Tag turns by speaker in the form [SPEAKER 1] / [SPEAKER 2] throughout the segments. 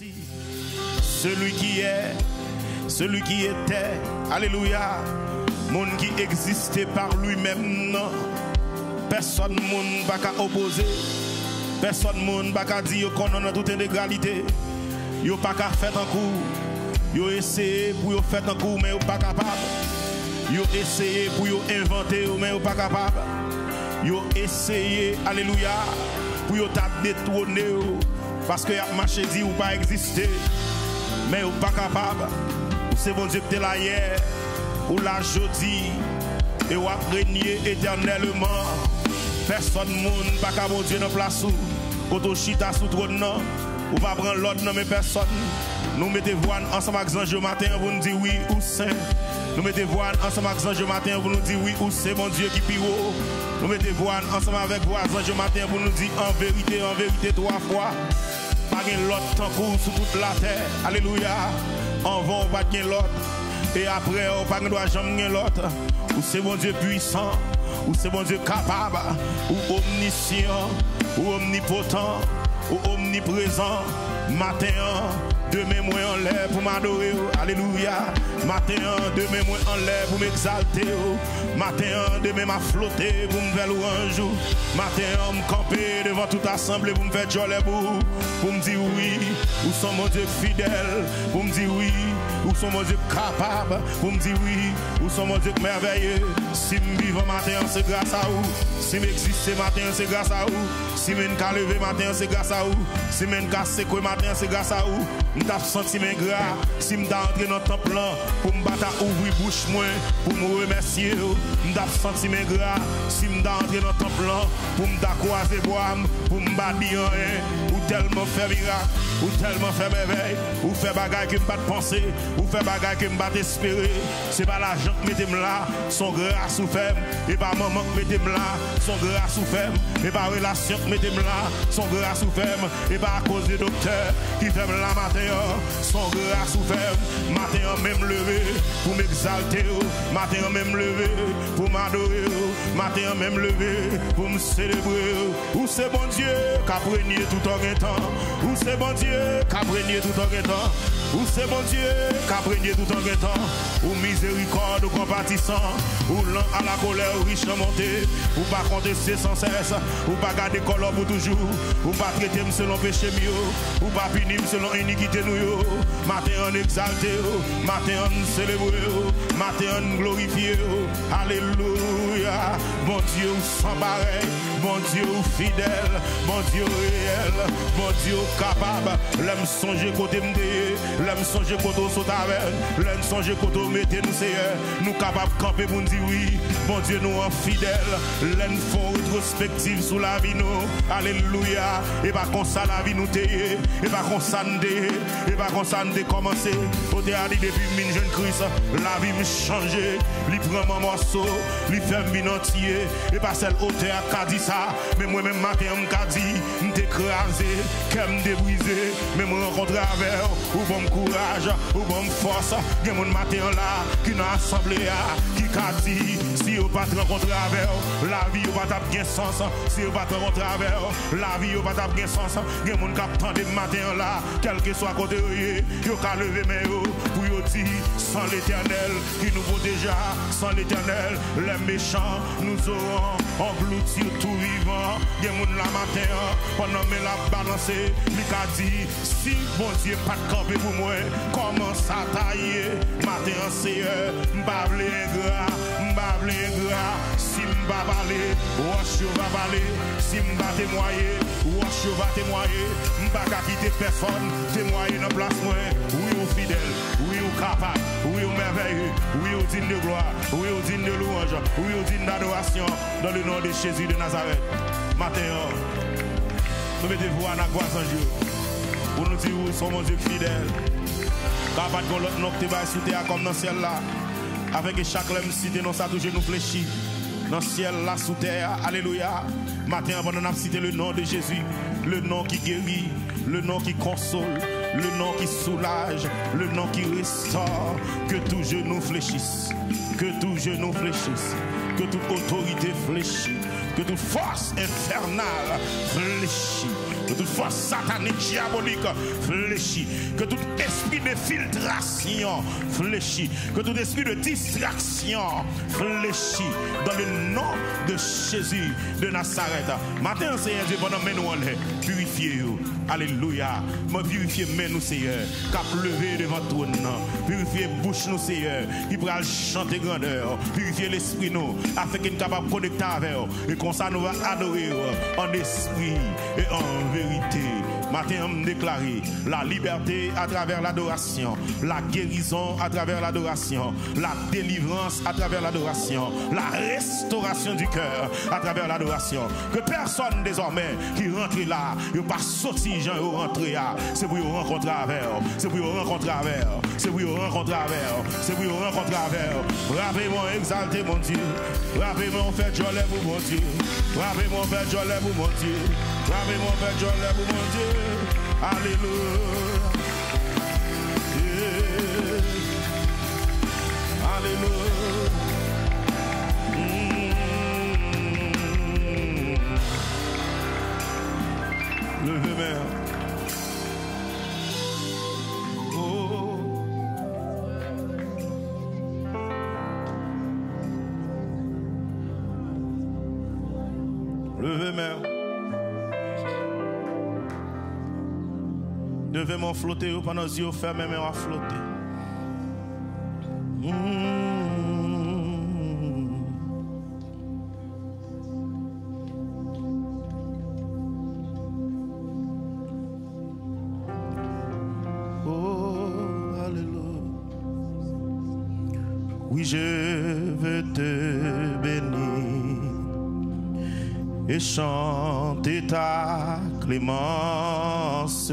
[SPEAKER 1] Celui qui est, celui qui était, alléluia, monde qui existait par lui-même, non. Personne monde pas qu'à opposer, personne monde pas qu'à dire qu'on a toute intégralité. Yo pas qu'à faire un coup, yo essayé pour yo faire un coup mais yo pas capable. Yo essayé pour yo inventer mais yo pas capable. Yo essayé, alléluia, pour yo t'a détourné parce que y a marché dit ou pas exister mais yo pas capable. C'est bon Dieu que t'es là hier ou là jeudi et ou a régné éternellement. Personne monde pas qu'à bon Dieu dans place où quand on chita sous trône non ou pas prendre l'autre non mais personne. Nous mettez voix ensemble avec Ange matin pour nous dire oui ou c'est. Nous mettez voix ensemble avec Ange matin pour nous dire oui ou c'est mon Dieu qui pire. Nous mettez voix ensemble avec voix Ange matin pour nous dire en vérité 3 fois. Pas de l'autre temps pour sur toute la terre. Alléluia. En vent pas de l'autre. Et après on pas doit jamais l'autre. Ou c'est mon Dieu puissant. Ou c'est mon Dieu capable. Ou omniscient. Ou omnipotent. Ou omniprésent. Matin, demain moi en l'air pour m'adorer. Alléluia. Matin, demain moi en l'air pour m'exalter. Matin, demain m'a flotter pour me faire louange. Matin, me camper devant toute assemblée pour me faire joie pour me dire oui. Où sont mon Dieu fidèle pour me dire oui. Où sont mon Dieu capable pour me dire oui. Où sont mon Dieu merveilleux. Si me vivre matin, c'est grâce à vous. Si m'exister matin, c'est grâce à vous. Si me lever matin, c'est grâce à vous. Si me casser quoi matin, c'est grâce à vous. M't'a senti mes gras. Si m't'a entré dans ton plan pour me battre ouvrir bouche moins pour me remercier. M't'a senti mes gras. Si m't'a entré dans ton plan pour me croiser bois pour me battre rien. Ou tellement fait miracle, ou tellement fait merveille, ou fait bagaille que m'pas penser, ou fait bagaille que m'pas espérer. C'est pas l'argent que mettez là, son grâce ou femme, et pas maman que mettez là, son grâce ou femme, et pas relation que mettez là, son grâce ou femme, et pas à cause des docteurs qui fait la matin, son grâce ou femme, matin même levé pour m'exalter, matin même levé pour m'adorer, matin même levé pour me célébrer. Ou c'est bon Dieu qui a régné tout en temps, ou c'est bon Dieu qui a régné tout en temps, ou c'est bon Dieu qui a régné tout en temps, ou miséricorde, ou compatissant, ou lent à la colère, ou riche monté, ou pas contester sans cesse, ou pas garder colère pour toujours, ou pas traiter selon péché mieux, ou pas punir selon iniquité nous. Matin on exalté, matin on célébré, matin on glorifié. Alléluia. Bon Dieu sans pareil, bon Dieu fidèle, bon Dieu réel, bon Dieu capable. L'aime songer côté m'dé, l'aime songer côté saute avec, l'aime songer côté mettez nous Seigneur, nous capables camper pour nous dire oui. Bon Dieu nous en fidèle, l'aime font rétrospective sous la vie nous. Alléluia. Et pas comme ça la vie nous t'ayé, et pas comme ça nous et pas comme ça nous commencer. Au théâtre depuis min jeune Christ, la vie me changer, lui prend mon morceau, lui fait min entier, et pas celle auteur qui a dit ça, mais moi même matin m'a dit, m'écraser, qu'elle me débrisé, mais me rencontrer avec ou bon courage, ou bon force, il y a mon matin là, qui n'a assemblé, qui a dit, si vous pas te rencontrer avec la vie vous pas bien sens, si vous pas te rencontrer avec la vie vous pas bien sens, il y a mon cap de matin là, quel que soit côté vous qu'à lever mais pour vous dire, sans l'éternel, qui nous protégera, sans l'éternel, les méchants, nous aurons englouti tout vivant, il y a mon la matin, pendant me la balancer, lui qu'a dit, si bon Dieu pas de camper pour moi, comment ça tailler, matin Seigneur, m'bavle ingrat, si m'ba parler, Wash va parler, si m'ba témoigner, Wash va témoigner, m'ba ka quitter personne, témoigner dans place moi, oui ou fidèle, oui ou capable, oui ou merveilleux, oui ou digne de gloire, oui ou digne de louange, oui ou digne d'adoration, dans le nom de Jésus de Nazareth. Matin, nous mettez-vous à la grâce en Dieu, pour nous dire où sommes mon Dieu fidèle, capable de l'autre nom qui va sous terre comme dans le ciel là, avec que chaque lème cité nous ça toujours nous fléchit, dans le ciel là sous terre, alléluia. Matin avant de citer le nom de Jésus, le nom qui guérit, le nom qui console, le nom qui soulage, le nom qui restaure, que tout genou fléchisse, que tout genou fléchisse, que toute autorité fléchisse, que toute force infernale fléchisse. que toute force satanique, diabolique fléchit, que tout esprit de filtration fléchit, que tout esprit de distraction fléchit dans le nom de Jésus de Nazareth. Matin, Seigneur Dieu, pendant que nous allons purifier. Alléluia. Purifier nous, Seigneur, qui a levé devant toi. Purifier bouche nous, Seigneur, qui pourra chanter grandeur. Purifier l'esprit nous, afin qu'il soit capable de connecter avec nous. Et comme ça, nous allons adorer en esprit et en vérité. Matin, on déclare la liberté à travers l'adoration, la guérison à travers l'adoration, la délivrance à travers l'adoration, la restauration du cœur à travers l'adoration. Que personne désormais qui rentre là, il ne pas sortir, gens qui rentrent là. C'est pour rencontrer avec eux. C'est pour rencontrer avec eux. C'est pour rencontrer avec eux. C'est pour rencontrer avec eux. Rappelez-moi, exaltez mon Dieu. Rappelez-moi, faites joie pour mon Dieu. Rappelez-moi, faites joie pour mon Dieu. Rappelez-moi, faites joie pour mon Dieu. Alléluia. Alléluia. Levez mes mains. Oh. Levez mes mains. Devez m'en flotter pendant que vous fermez mes mains à flotter. Oh, alléluia. Oui, je veux te bénir et chanter ta clémence.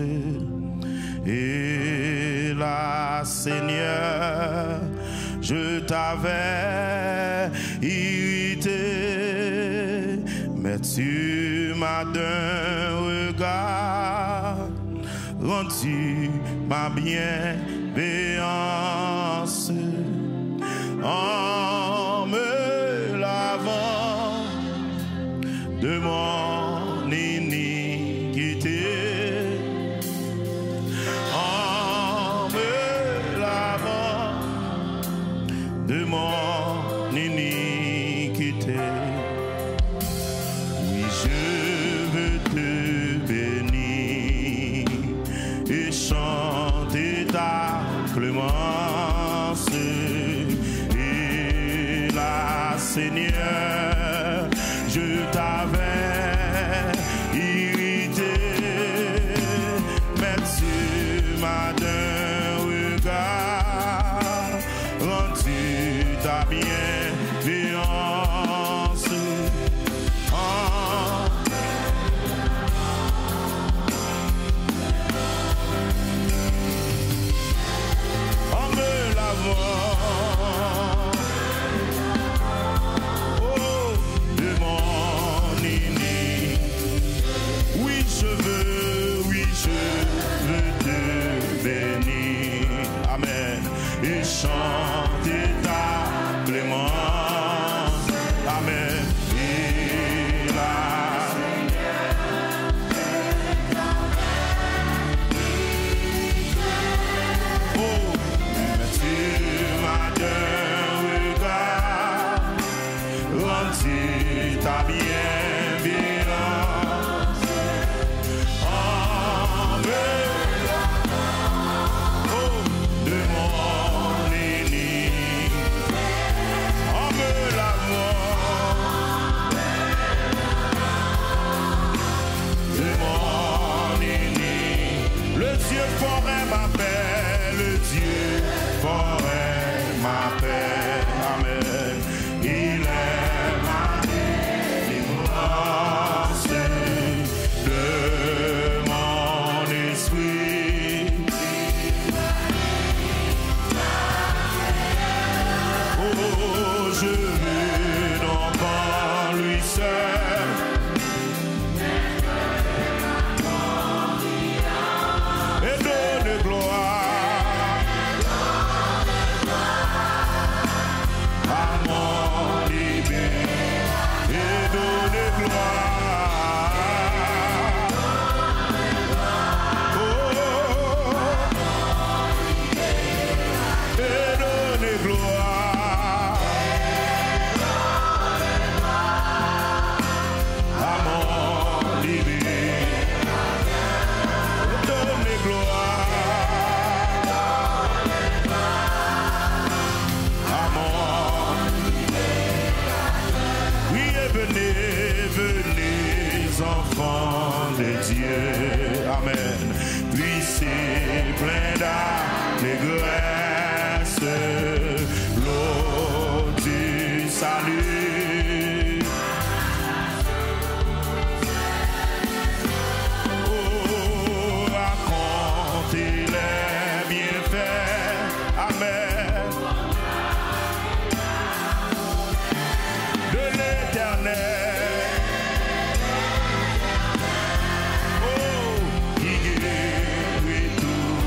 [SPEAKER 1] Et là, Seigneur, je t'avais irrité, mais tu m'as d'un regard rendu ma bienveillance en me lavant de mon iniquité. De mon iniquité. Oui, je veux te bénir et chanter ta clémence. Et là, Seigneur, je t'avais irrité, mais tu m'as d'un regard rendu ta bienveillance. En me lavant, oh, de mon iniquité. Oui, je veux te bénir. Amen. Et chanter ta clémence. Amen. Et là, oh, mais tu m'as d'un regard rendu ta bienveillance. En me lavant, de mon iniquité, en me lavant de mon iniquité. Le Dieu forêt m'appelle, le Dieu forêt m'appelle. Amen. Il est ma délivrance de mon esprit. Oh, je veux donc en lui seul et donne gloire à mon libérateur. de Dieu. Amen. Puis c'est plein d'allégresse, l'eau du salut. Oh, racontez les bienfaits. Amen. De l'Éternel. Oh, qui guérit tout.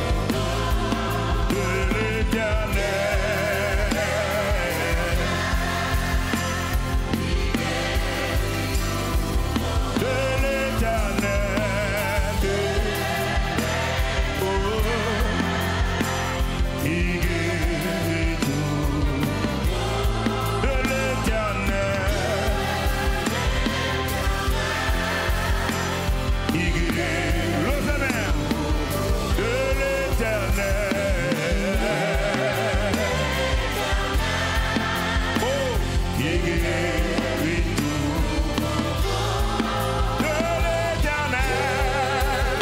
[SPEAKER 1] De l'Éternel. De l'Éternel. Oh, qui guérit tout. De l'Éternel. Qui guérit le même. De l'Éternel. Oh, qui guérit tout. De l'Éternel.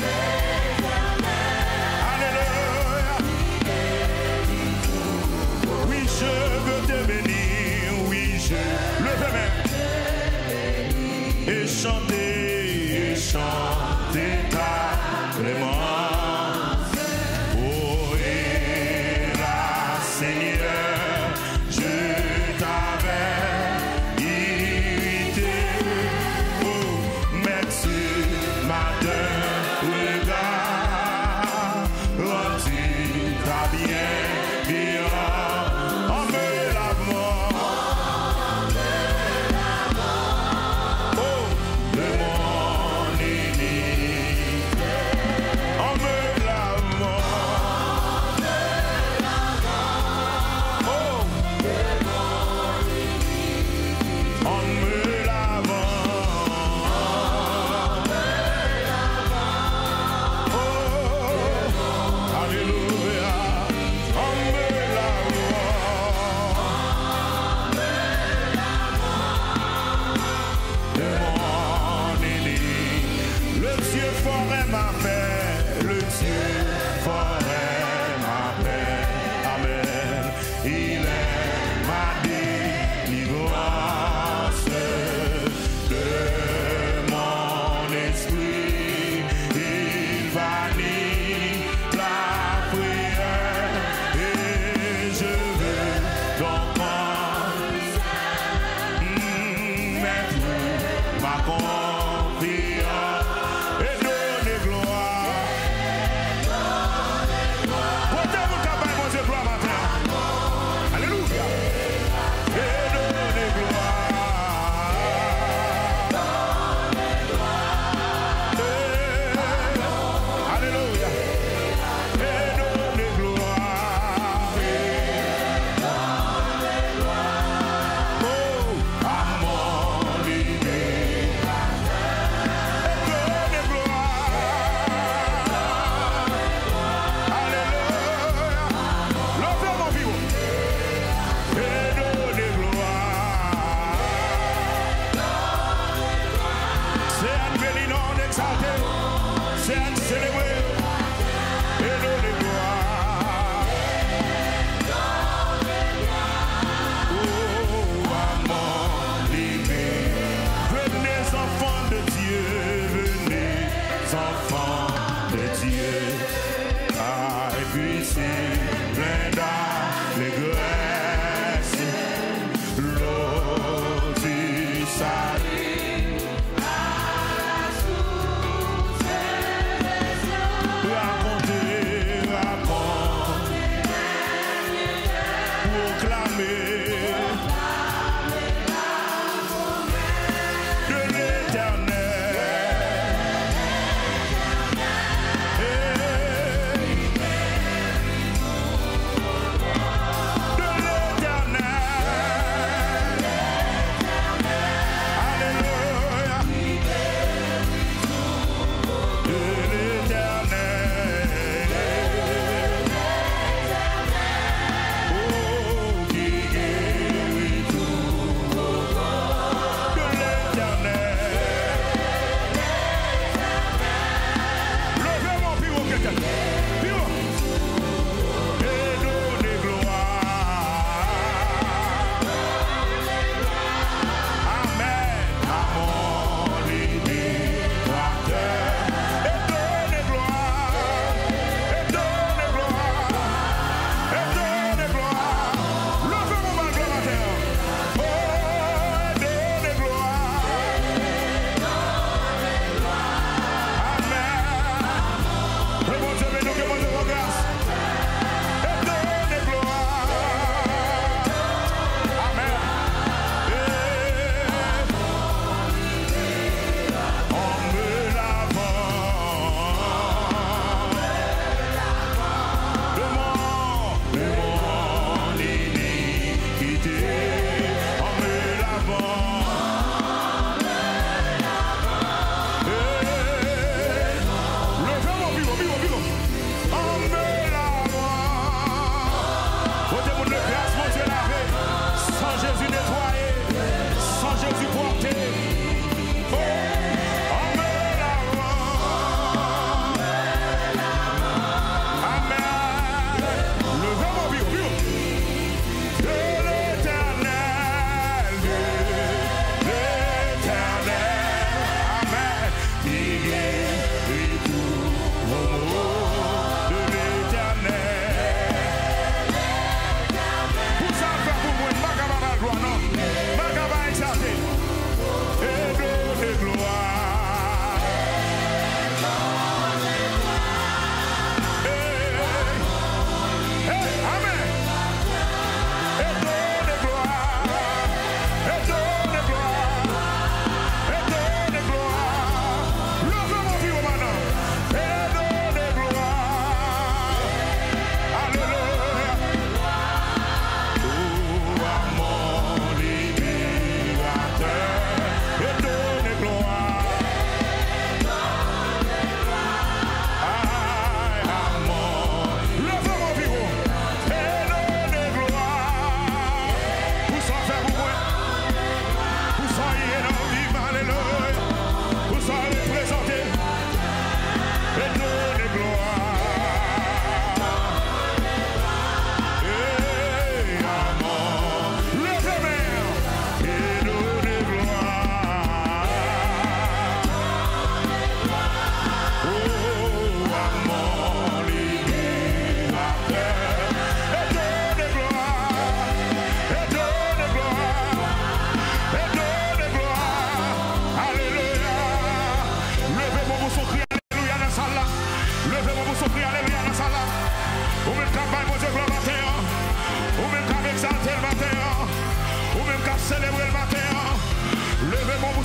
[SPEAKER 1] Alléluia. Oui, je veux te bénir. Oui, je le veux même. Et chanter ta clémence. Oh, et la Seigneur, je t'avais irrité. Oh, mais tu m'as d'un regard rendu ta bienveillance. En me lavant. Oh, de mon iniquité. En me lavant. Oh, en me lavant. Oh, alléluia. En me lavant. De mon iniquité. Le Dieu forêt ma paix. Le Dieu forêt ma paix. Amen. Il est ma délivrance de mon esprit. Il bannit la prière et je veux donc mettre ma confiance et donner gloire. Côté mon cabaye, mon Dieu, gloire matin. Alléluia. Et donner gloire. Alléluia. Et donner gloire. Oh, à mon libérateur. Et donner gloire. Alléluia. Levez mon vivant. Et donner gloire. C'est un béni non exalté. C'est un célébré. Et donner gloire. Oh, à mon libérateur. Venez enfants de Dieu. Venez enfants de Dieu. Ah, et puis c'est plein d'allégresse. L'eau du salut. Racontez, proclamer de l'Éternel.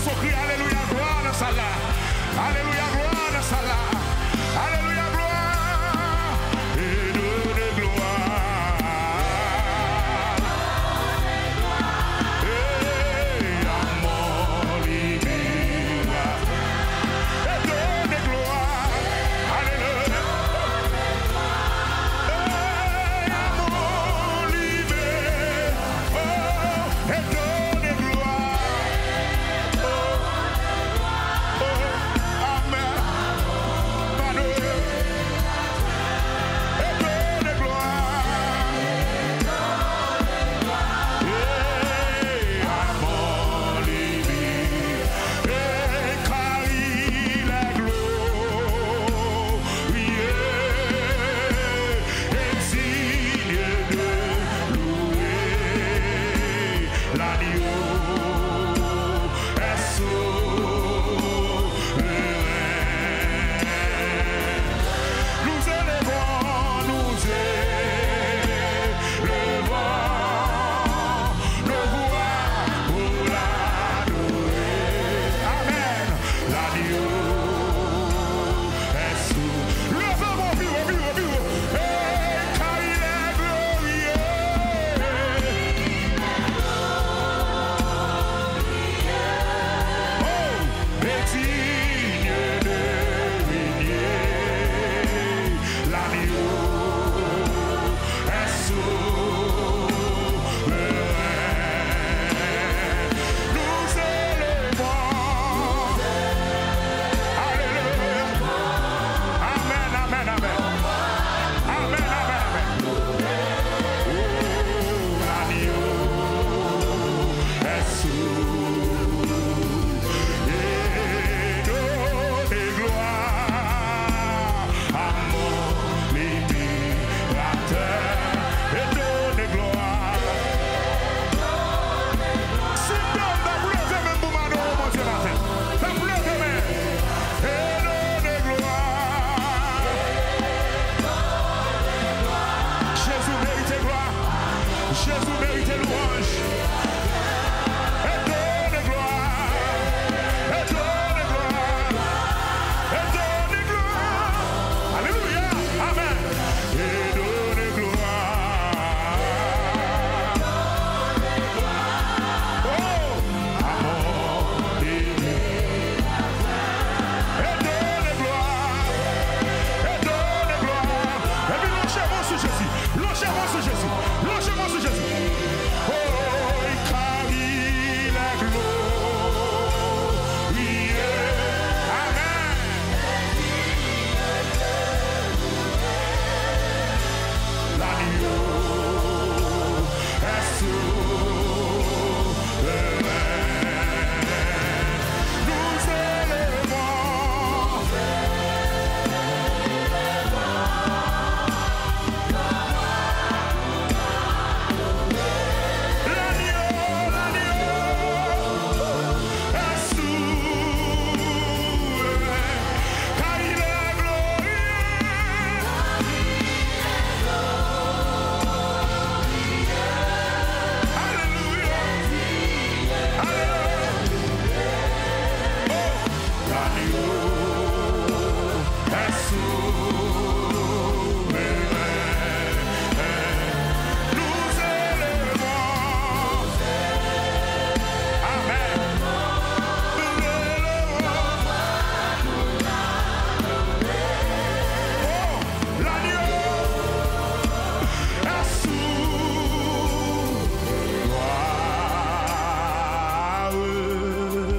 [SPEAKER 1] pousse au cri, alléluia, gloire dans ça là. Alléluia, gloire dans ça là. Alléluia, gloire. Et donne gloire. Et amour libéra. Et donne gloire. Alléluia. Et amour libéra. Oh, et donne gloire.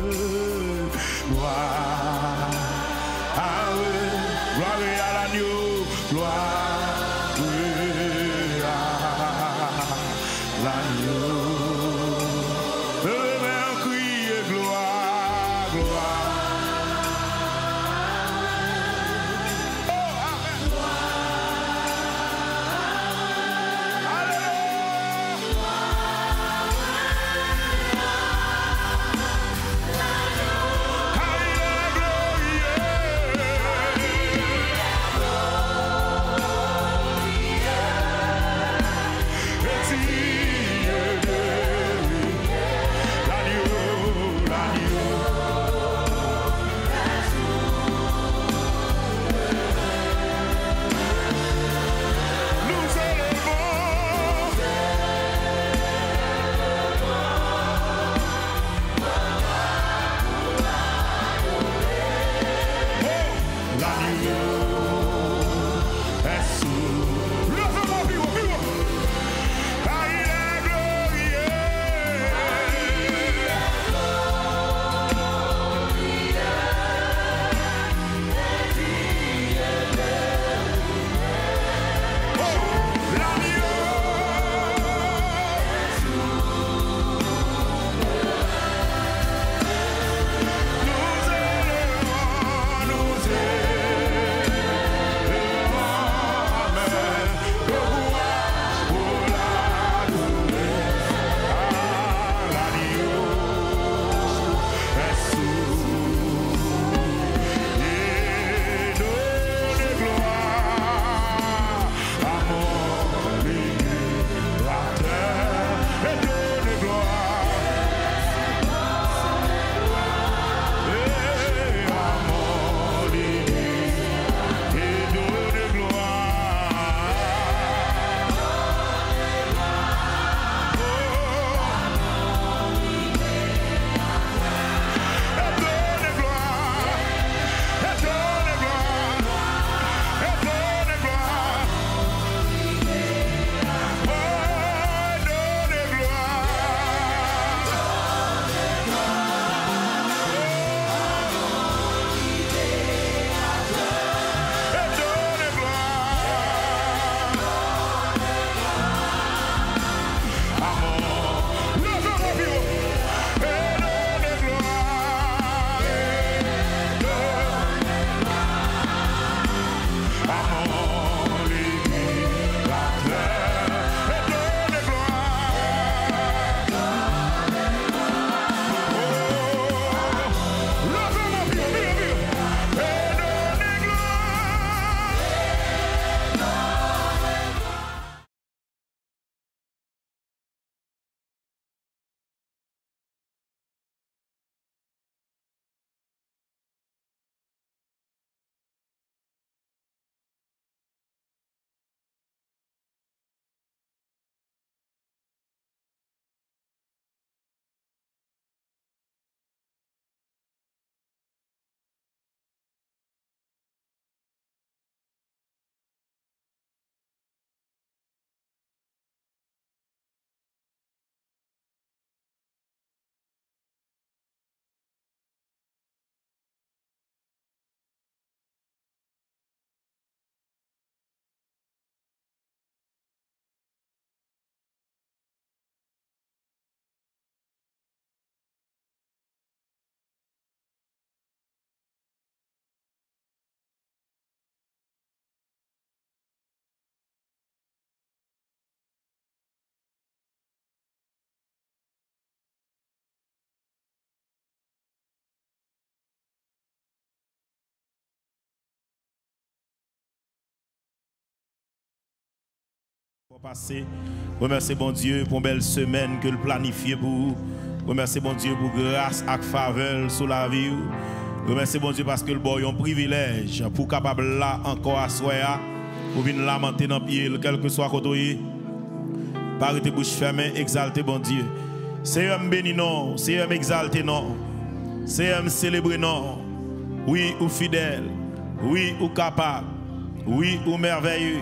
[SPEAKER 1] Gloire à l'agneau. Passer. Remercie bon Dieu pour une belle semaine que le planifié pour vous. Remercie bon Dieu pour grâce et faveur sur la vie. Remercie bon Dieu parce que le boy a un privilège pour capable là encore à soir pour venir lamenter dans pied quel que soit côté. Par tes bouches fermées, exalter bon Dieu. C'est un béni non, c'est un exalté non. C'est un célébrer non. Oui ou fidèle, oui ou capable, oui ou merveilleux.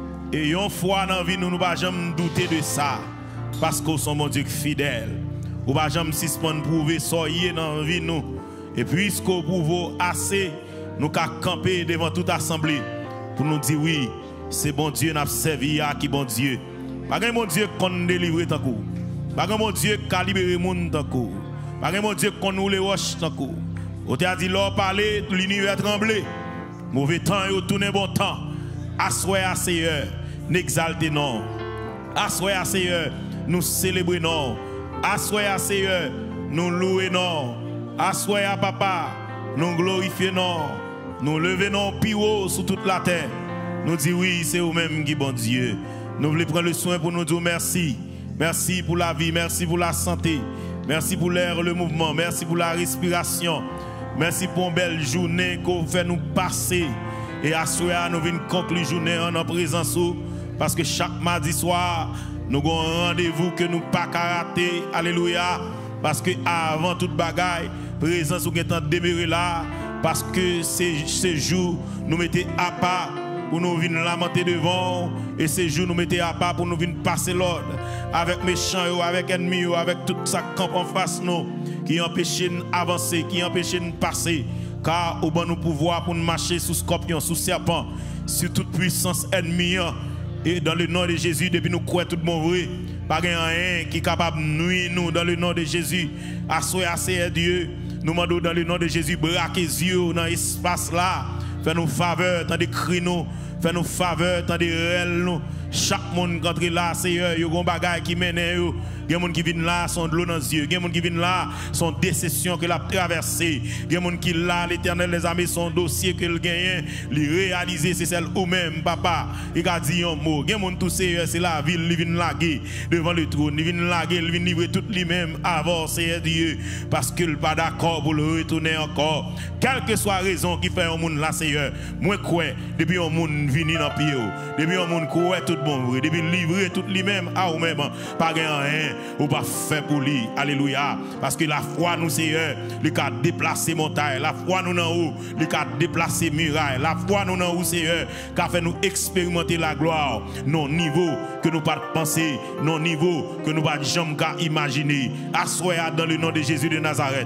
[SPEAKER 1] Et une fois dans la vie, nous ne pouvons jamais douter de ça. Parce que son mon Dieu fidèle. Nous ne pouvons jamais suspendre prouver soyez dans la vie nous. Et puisque nous pouvons assez, nous pouvons camper devant toute assemblée. Pour nous dire oui, c'est bon Dieu n'a servi à qui bon Dieu. Pas un bon Dieu qu'on délivre tant coup. Pas un bon Dieu qui a libéré le monde tant coup. Pas un bon Dieu qu'on nous les roches tant coup. On t'a dit l'or parler, l'univers tremblé. Mauvais temps et tourner bon temps. Assoyez à Seigneur, n'exaltez non. Assoyez à Seigneur, nous célébrons non. Assoyez à Seigneur, nous louons non. Assoyez à Papa, nous glorifions non. Nous levons non piro sur toute la terre. Nous disons oui, c'est vous-même qui bon Dieu. Nous voulons prendre le soin pour nous dire merci. Merci pour la vie, merci pour la santé. Merci pour l'air, le mouvement, merci pour la respiration. Merci pour une belle journée qu'on fait nous passer. Et à soir, nous venons conclure la journée en présence. Parce que chaque mardi soir, nous avons un rendez-vous que nous ne pouvons pas rater. Alléluia. Parce que avant toute bagaille, présence nous est demeurée là. Parce que ces jours, nous mettons à part pour nous venir lamenter devant. Et ces jours, nous mettons à part pour nous venir passer l'ordre. Avec méchants, avec ennemis, avec tout ça camp en face nous. Qui empêche de nous avancer, qui empêche de nous passer. Car au bon nous pouvoir pour nous marcher sous scorpion, sous serpent, sur toute puissance ennemie. Et dans le nom de Jésus, depuis nous croyons tout bon vrai, pas rien qui est capable de nuire nous dans le nom de Jésus. Assoyez Dieu, nous demandons dans le nom de Jésus, braquez les yeux dans l'espace là. Fais-nous faveur, tant de cris nous, fais-nous faveur, tant de réels nous. Chaque monde qui entre là, Seigneur, il y a des bagages qui mènent. Il y a des gens qui viennent là, sont de l'eau dans les yeux. Il y a des gens qui viennent là, sont déceptions que l'a traversé. Il y a des gens qui là, l'Éternel les amis, son dossier que le gagne, le réaliser, c'est celle ou même, papa. Il a dit un mot. Il y a des gens tout Seigneur, c'est la ville, ils viennent laguer devant le trône. Ils viennent laguer, ils viennent livrer tout lui-même avant, Seigneur Dieu. Parce qu'il n'est pas d'accord pour le retourner encore. Quelle que soit la raison qui fait un monde là, Seigneur, moi, quoi, depuis un monde venu dans le pied, depuis un monde quoi, tout bon vrai, depuis livrer tout lui-même à vous-même, pas rien. Ou pas fait pour lui. Alléluia. Parce que la foi nous Seigneur, lui a déplacé montagne. La foi nous en haut, lui a déplacé muraille. La foi nous en haut Seigneur, qui a fait nous expérimenter la gloire. Non niveau que nous pas penser, non niveau que nous pas jamais imaginer. Assoyez dans le nom de Jésus de Nazareth.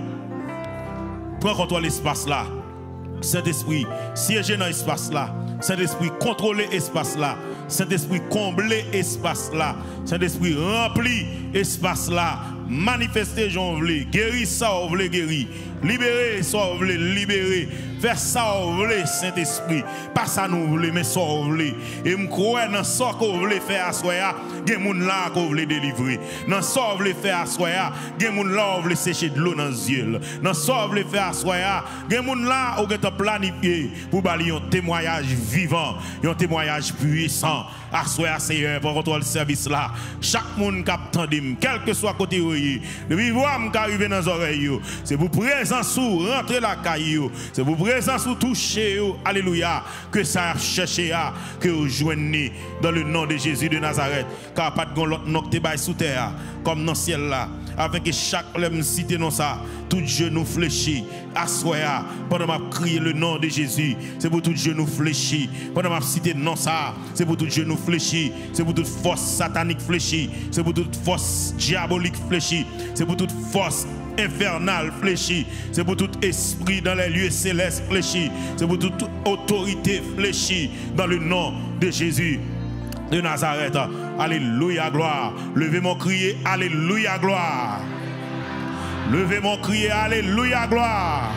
[SPEAKER 1] Prends contre l'espace là. Saint-Esprit, siégez dans l'espace là. Saint-Esprit, contrôlez l'espace là. Saint-Esprit, comblez l'espace là. Saint-Esprit, remplis l'espace là. Manifestez, j'en veux. Guéris ça, on veut guérir. Libérez ça, on veut libérer. Faire ça, on veut, Saint-Esprit. Pas ça, nous voulons, mais ça, on veut. Et je crois dans ça qu'on veut faire à soi, il y a des gens là qu'on veut délivrer. Dans ça, on veut faire à soi, il y a des gens là qu'on veut sécher de l'eau dans les yeux. Dans ça, on veut faire à soi, il y a des gens là qu'on veut planifier pour balayer un témoignage vivant, un témoignage puissant. À soi, Seigneur, pour votre service là. Chaque monde qui a attendu, quel que soit côté, depuis voir qui arrive dans les oreilles, c'est pour présence ou rentrer la caillou, c'est pour présence ou toucher, alléluia, que ça a cherché à, que vous joignez dans le nom de Jésus de Nazareth, car pas de l'autre nom qui est sous terre, comme dans le ciel là, afin que chaque homme cite non ça, tout genou fléchi, assoya, pendant m'a crié le nom de Jésus, c'est pour tout genou fléchi, pendant m'a cité non ça, c'est pour tout genou fléchi, c'est pour toute force satanique fléchie, c'est pour toute force diabolique fléchie, c'est pour toute force infernale fléchie, c'est pour tout esprit dans les lieux célestes fléchis, c'est pour toute autorité fléchie dans le nom de Jésus de Nazareth. Alléluia, gloire. Levez mon crier, alléluia, gloire. Levez mon crier, alléluia, gloire.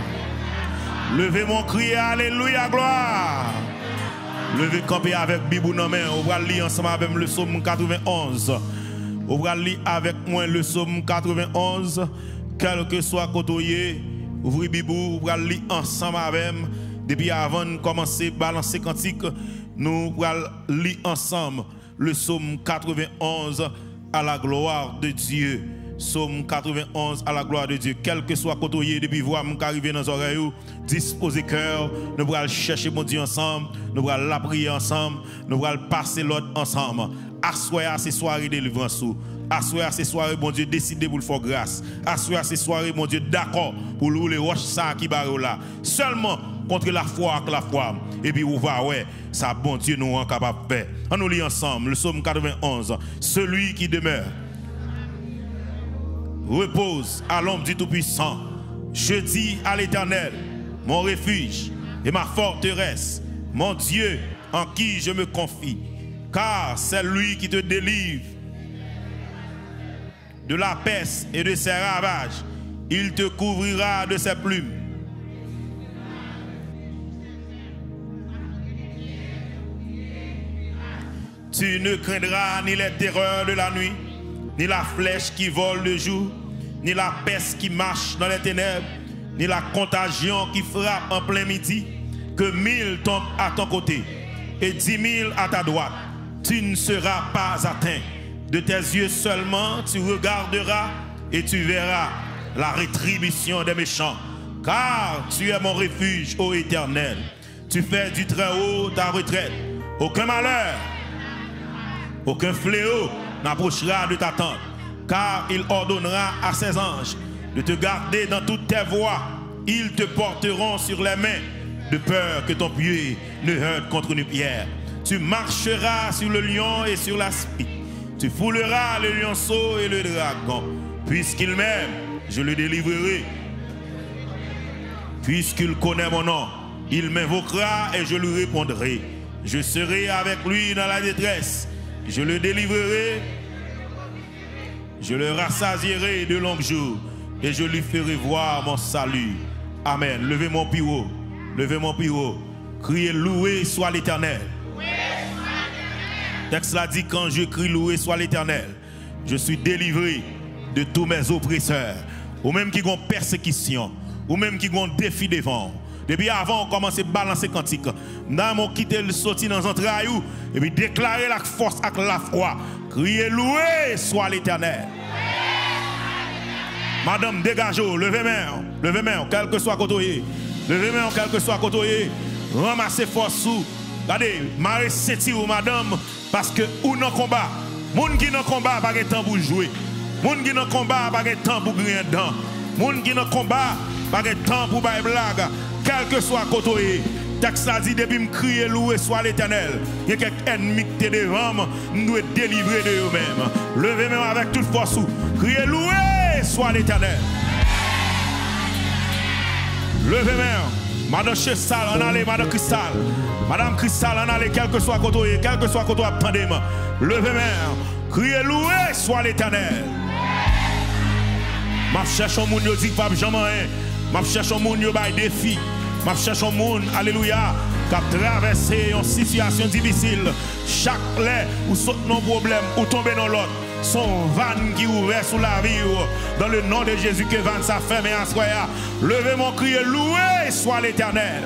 [SPEAKER 1] Levez mon crier, alléluia, gloire. Levez camper avec Bibou dans main. On va lire ensemble avec le psaume 91. On va lire avec moi le psaume 91. Quel que soit côté, ouvrez Bibou, on va lire ensemble avec. Depuis avant de commencer à balancer cantique, nous allons lire ensemble. le psaume 91 à la gloire de Dieu. Psaume 91 à la gloire de Dieu. Quel que soit côté depuis voir m'arriver dans les oreilles, disposez cœur, nous allons chercher mon Dieu ensemble, nous allons la prier ensemble, nous allons passer l'autre ensemble. Assoyez à ces soirées de délivrance. Assoyez à ces soirées, mon Dieu, décidez pour le faire grâce. Assoyez à ces soirées, mon Dieu, d'accord pour les roches ça qui barrent là. Seulement contre la foi avec la foi. Et puis, vous va, ouais, ça, bon Dieu, nous est capable de faire. On nous lit ensemble, le psaume 91. Celui qui demeure repose à l'ombre du Tout-Puissant. Je dis à l'Éternel, mon refuge et ma forteresse, mon Dieu en qui je me confie. Car c'est lui qui te délivre de la peste et de ses ravages. Il te couvrira de ses plumes. Tu ne craindras ni les terreurs de la nuit, ni la flèche qui vole le jour, ni la peste qui marche dans les ténèbres, ni la contagion qui frappe en plein midi. Que 1000 tombent à ton côté et 10 000 à ta droite, tu ne seras pas atteint. De tes yeux seulement tu regarderas et tu verras la rétribution des méchants. Car tu es mon refuge, ô Éternel. Tu fais du Très-Haut ta retraite. Aucun malheur, aucun fléau n'approchera de ta tente. Car il ordonnera à ses anges de te garder dans toutes tes voies. Ils te porteront sur les mains, de peur que ton pied ne heurte contre une pierre. Tu marcheras sur le lion et sur l'aspic. Tu fouleras le lionceau et le dragon. Puisqu'il m'aime, je le délivrerai. Puisqu'il connaît mon nom, il m'invoquera et je lui répondrai. Je serai avec lui dans la détresse. Je le délivrerai. Je le rassasierai de longs jours et je lui ferai voir mon salut. Amen. Levez mon piro. Levez mon piro. Criez loué soit l'Éternel. Texte là dit quand je crie loué soit l'Éternel, je suis délivré de tous mes oppresseurs. Ou même qui ont persécution, ou même qui ont défi devant. Depuis avant, on commence à balancer cantique. Nous avons quitté le sorti dans entrailles et puis déclarer la force avec la foi. Criez loué soit l'Éternel. Madame, dégagez, levez main, quel que soit côté. Levez main, quel que soit côté. Ramassez force sous. Regardez, marre sentir madame, parce que ou non combat, moun qui dans combat pas de temps pour jouer. Moun qui dans combat pas de temps pour gagner dedans. Moun qui dans combat pas de temps pour bailler blague. Quel que soit côté. Texte a dit depuis me crier loué soit l'Éternel. Il y a quelques ennemis qui étaient devant, nous devons délivrer de eux-mêmes. Levez main avec toute force. Criez loué soit l'Éternel. Levez main. Madame Chessal, en allez, Madame Cristal. Madame Cristal, en allez, quel que soit côté, attendez-moi. Levez main. Criez loué soit l'Éternel. Ma cherche un monde qui dit pas jamais. Ma cherche un monde qui a des défis. Ma cherche un monde, alléluia, qui a traversé une situation difficile. Chaque lait ou saute nos problèmes ou tomber dans l'autre. Son van qui ouvert sous la vie. Dans le nom de Jésus que van sa ferme et assoya. Levez mon cri, loué soit l'Éternel.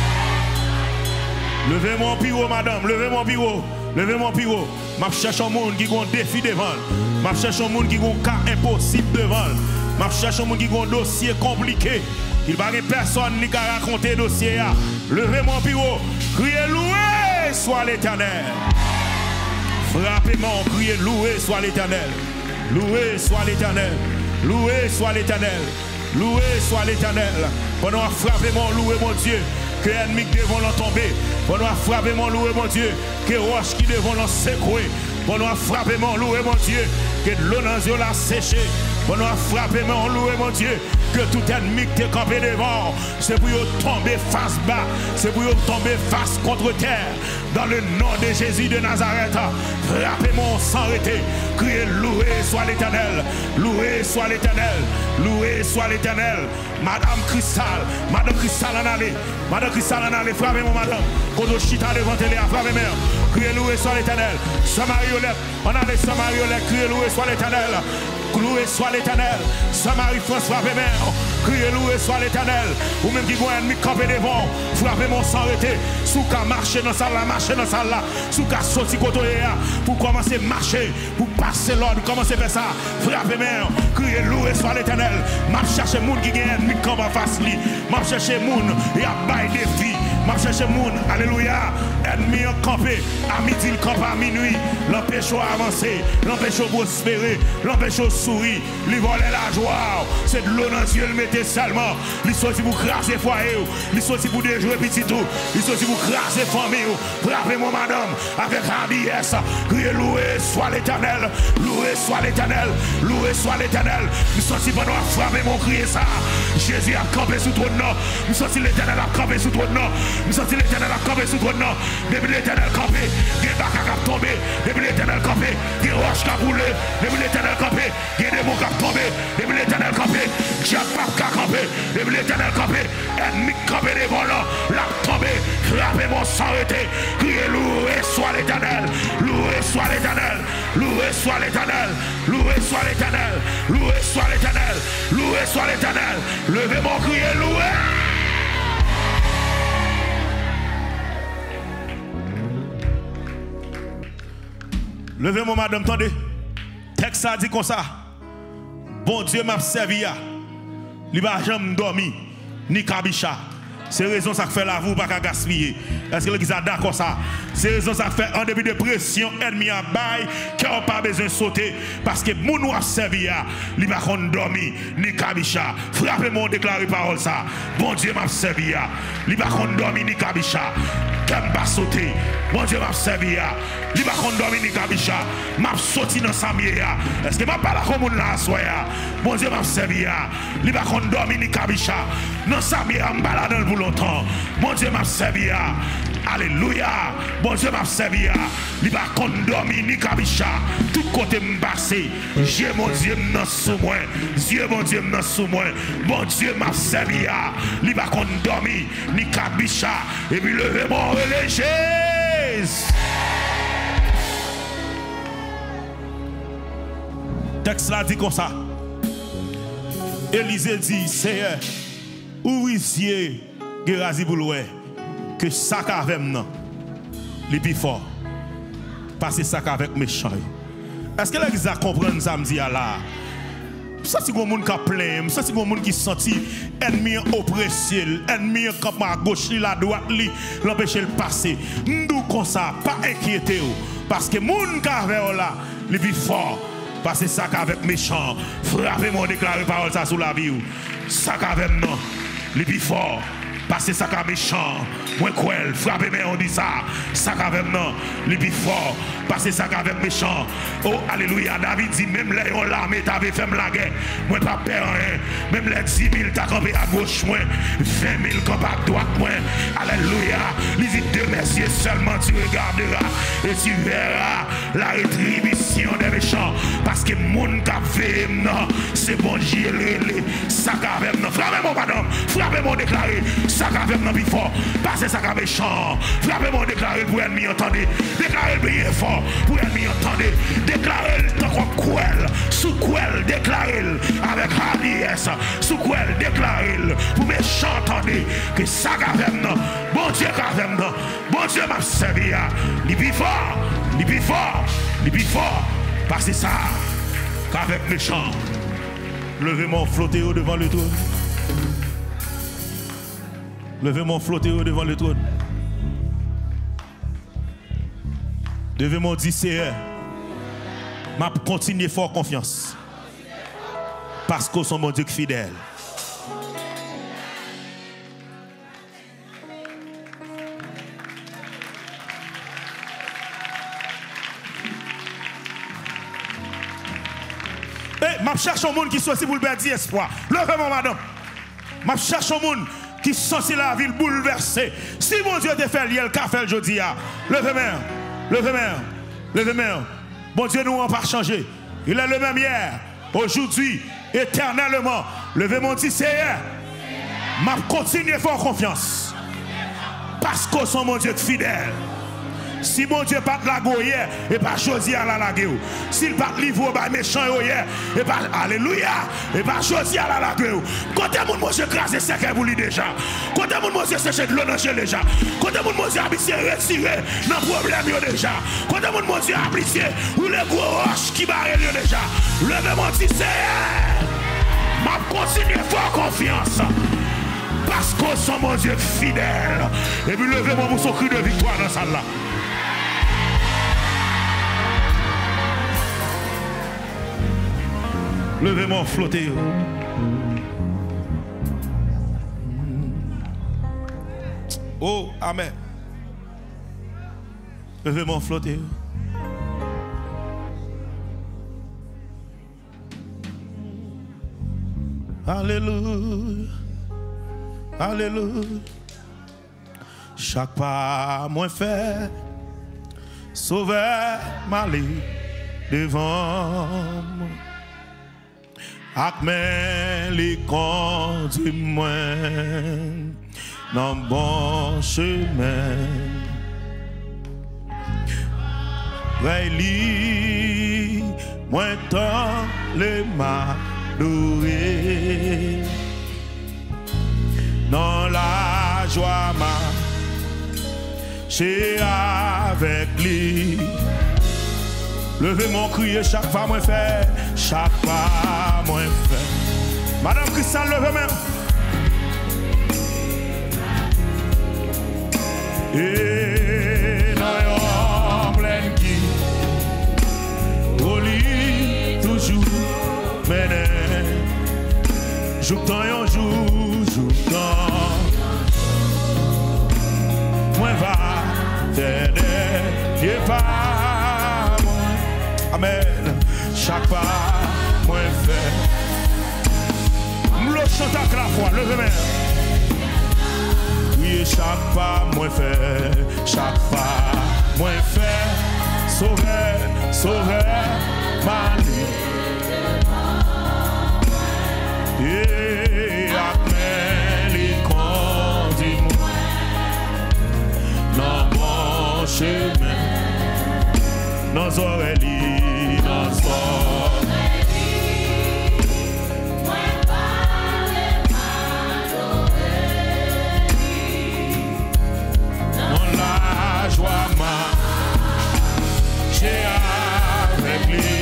[SPEAKER 1] Levez mon piro, madame, levez mon piro. Levez mon piro. Ma cherche un monde qui a un défi devant. Ma cherche un monde qui a un cas impossible devant. Ma cherche un monde qui a un dossier compliqué. Il n'y a personne qui a raconté le dossier. Levez mon piro. Criez loué soit l'Éternel. Frappez-moi, criez loué soit l'Éternel. Loué soit l'Éternel. Loué soit l'Éternel. Loué soit l'Éternel. Pendant frappez-moi, loué mon Dieu. Que l'ennemi qui devant l'en tomber. Pendant frappez-moi, loué mon Dieu. Que roche qui devant l'en secouer. Pendant frappez-moi, loué mon Dieu. Que l'eau dans les yeux l'a séché. Pendant frappez-moi, loué mon Dieu. Que tout ennemi qui est campé devant, c'est pour tomber face bas, c'est pour tomber face contre terre. Dans le nom de Jésus de Nazareth, frappez-moi sans arrêter. Criez loué soit l'Éternel, loué soit l'Éternel, loué soit l'Éternel. Madame Cristal en allée, Madame Cristal en allée, frappez-moi madame. Quand on chita devant elle, frappez-moi. criez loué soit l'Éternel. Soeur Mariolette, on a les Soeur Mariolette, criez loué soit l'Éternel. Loué soit l'Éternel. Soeur Marie-François Vémère, criez loué soit l'Éternel. Ou même qui voit un ennemi camper devant, frappez mon sang arrêté. Sous qu'à marcher dans ça là, marcher dans ça là. Sous qu'à sortir côté pour commencer à marcher, pour passer l'ordre, commencer à faire ça. Frappez mère, criez loué soit l'Éternel. M'a cherché moun qui gagne ennemi camp en face li. M'a cherché moun et à bail défi. M'a cherché moun, alléluia. Ennemi en campé, à midi il campe à minuit. L'empêche à avancer, l'empêche à prospérer, l'empêche à sourire, lui voler la joie. C'est de l'eau dans les yeux, le mettez seulement. Il sorti pour craser foyer, il sorti pour déjouer petit tout, il sorti pour craser famille. Frappez-moi madame, avec hardiesse. Criez loué soit l'Éternel, loué soit l'Éternel, loué soit l'Éternel. Nous sorti pendant à frapper mon crier ça. Jésus a campé sous ton nom. Nous sorti l'Éternel a campé sous ton nom. Nous sorti l'Éternel a campé sous ton nom. Depuis l'Éternel campé, il y a des bacs à tomber. Depuis l'Éternel campé, il y a des roches à rouler. Depuis l'Éternel campé, il y a des mots à tomber. Depuis l'Éternel campé, il y a des bacs à camper. Depuis l'Éternel campé, ennemi campé des volants, la tombé, frappez mon sang arrêté. Criez loué soit l'Éternel, loué soit l'Éternel, loué soit l'Éternel, loué soit l'Éternel, loué soit l'Éternel, loué soit l'Éternel. Levez mon crier loué. Levez-moi, madame, attendez. Texte ça dit comme ça. Bon Dieu m'a servi. Il va jamais dormir, ni kabicha. C'est raison ça fait la vous pas qu'à gaspiller. Est-ce que l'église a d'accord ça? C'est raison ça fait en début de pression, ennemi à bail, qui n'a pas besoin de sauter. Parce que mon nous a servi, il va dormir, ni kabicha. Frappez-moi, déclarez parole ça. Bon Dieu m'a servi, il va dormir, ni kabicha. Qui va sauter. Bon Dieu m'a servi, il va dormir, ni kabicha. M'a sauté dans sa mienne. Est-ce que m'a pas la commune là, soya? Bon Dieu m'a servi, il va dormir, ni kabicha. Dans sa mienne, m'a baladé pour longtemps. Bon Dieu m'a servi. Alléluia. Bon Dieu m'a servi. Il va dormir, ni kabicha. Tout côté m'passé. Dieu mon Dieu m'a sous moi. Dieu mon Dieu m'a sous moi. Bon Dieu m'a servi. Il va dormir, ni kabicha. Et puis levez mon relais. Texte là dit comme ça. Élisée dit, Seigneur, ouvrier Gérazi Bouloué, que ça avec nous, les plus fort, parce que ça avec méchant. Est-ce que l'église a compris ça me dit là? Ça c'est un monde qui a plein, ça c'est un monde qui senti ennemi oppressé, ennemi comme à gauche, la droite, l'empêcher de passer. Nous comme ça, pas inquiéter parce que monde qui a là, les plus fort. Parce que ça avec méchant, frappez-moi, déclarez parole ça sous la vie. Ça avec nous, les plus forts. Parce que ça avec méchant, moins cruel, frappez-moi, on dit ça. Ça avec nous, les plus forts. Parce que ça avec méchant. Oh, alléluia, David dit, même les l'armée t'avait fait la guerre. Moi, pas peur, hein. Même les 10 000 t'as campé à gauche, moi. 20 000 campé à droite, moi. Alléluia. Les dit deux messieurs seulement tu regarderas et tu verras la rétribution des méchants. Parce que mon cap fait, non, c'est bon Dieu, ça avec nous. Frappez-moi, madame, frappez-moi, déclaré. Ça avec nous, plus fort. Parce que ça avec méchant. Frappez-moi, déclaré pour ennemi, entendez. Déclarez bien fort. Pour ennemi entendez, déclarez-le tant qu'on cruel, sous cruel, déclarez-le avec hardiesse, sous cruel, déclarez-le pour méchant entendez que ça avec nous, bon Dieu avec nous, bon Dieu m'a servi, il plus fort, il plus fort, il plus fort, parce que ça qu'avec méchant, levez-moi flotter devant le trône, levez-moi flotter devant le trône. Devez-moi dire, Seigneur, m'a continuer fort confiance. Parce que son mon Dieu fidèle. Eh, m'a cherche un monde qui soit pour le perdre espoir. Levez-moi, madame. M'a cherche un monde qui sont la ville bouleversée. Si mon Dieu te fait liel, qu'a fait le jeudi, levez-moi. Levez-moi, levez-moi. Bon Dieu, nous n'a pas changé. Il est le même hier, aujourd'hui, éternellement. Levez-moi, dit Seigneur, m'a continué fort confiance. Parce que son mon Dieu fidèle. Si bon Dieu pas la hier, et pas choisi à la laguer. S'il pas livre par méchant hier, et pas alléluia, et pas choisi à la laguer. Côté mon monsieur crasé sec pour lui déjà. Côté mon monsieur séché de l'eau dans déjà. Côté mon monsieur habité retiré dans problème déjà. Côté mon monsieur habité ou les gros roches qui barrent déjà. Levez mon petit Seigneur. M'a continuer fort confiance. Parce que son mon Dieu fidèle. Et puis levez-moi pour son cri de victoire dans ça là. Levez-moi flotter. Oh, amen. Levez-moi flotter. Alléluia. Alléluia. Chaque pas moins fait, sauver ma vie devant moi. Ak men li conduit moi dans bon chemin. Veille moi tant les m'adorer. Dans la joie marcher avec lui. Levez mon crier chaque fois moi fait, chaque fois moi fait. Madame Christelle, levez même. Et dans yon plein qui au lit toujours mené. Joue dans yon joue dans. Moi va t'aider, et pas moi. Amen. Chaque pas moi fait. M'le chante à la fois, levez-moi. Oui, chaque pas moi fait, chaque pas moi fait. Sauver, sauver ma vie. Et amen, les conduits moi dans mon chemin. Nos oreilles, nos oreilles, moi parle ma dans la joie marcher avec lui.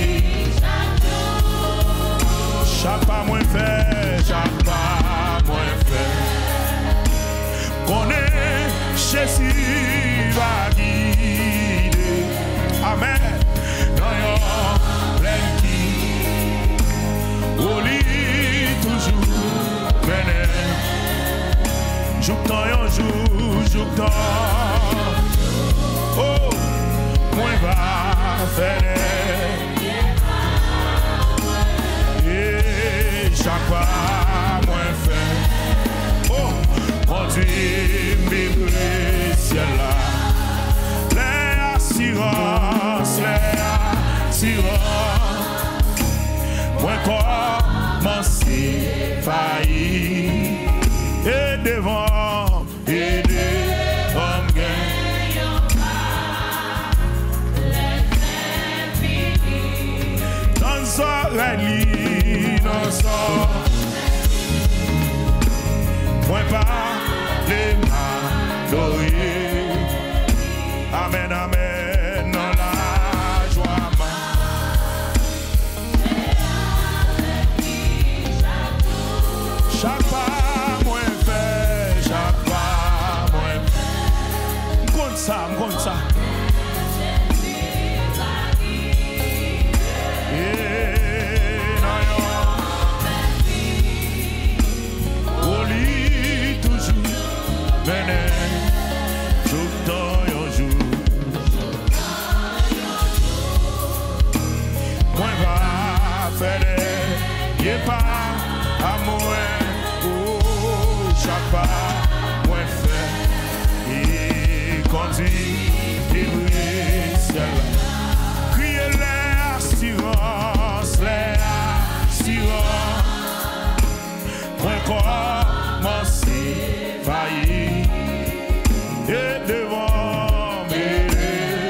[SPEAKER 1] Chaque pas moins fait, chaque pas moins fait. Qu'on est chez si va guider. Amen. Dans yon plein qui au lit toujours mené. Joue dans yon joue dans. Oh, moi va faire. Et chaque fois moins fait. Oh, conduit vibrer ciel là. L'assurance, moi commencer faillir et devant gain. Dans oreilles, dans moi pas les m'adorer. Amen, amen, dans la joie chaque pas moins fait, chaque pas moins fait. M'conte ça. Et dans yon au lit toujours mené. Joue dans yon joue. Moi va faire y'a pas à moi. Oh, chaque pas moi fait. Et conduit et brille ciel. Criez l'assurance. Moi commencer faillir et devant m'aider.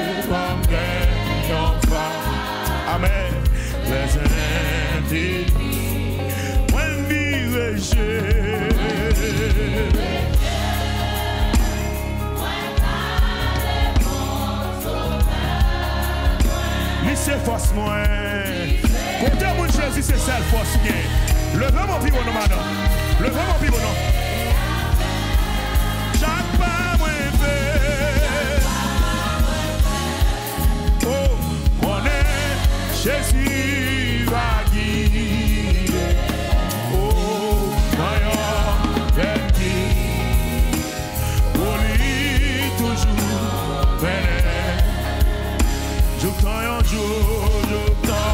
[SPEAKER 1] c'est force moi. Côté mon Jésus, c'est celle force. Levez mon pivot, madame. Levez mon pivot, non. Chaque pas, moi, fait. Oh, mon Jésus va guider. Oh, voyons, verti. Pour lui, toujours, venez. Je t'en un jour, je t'en.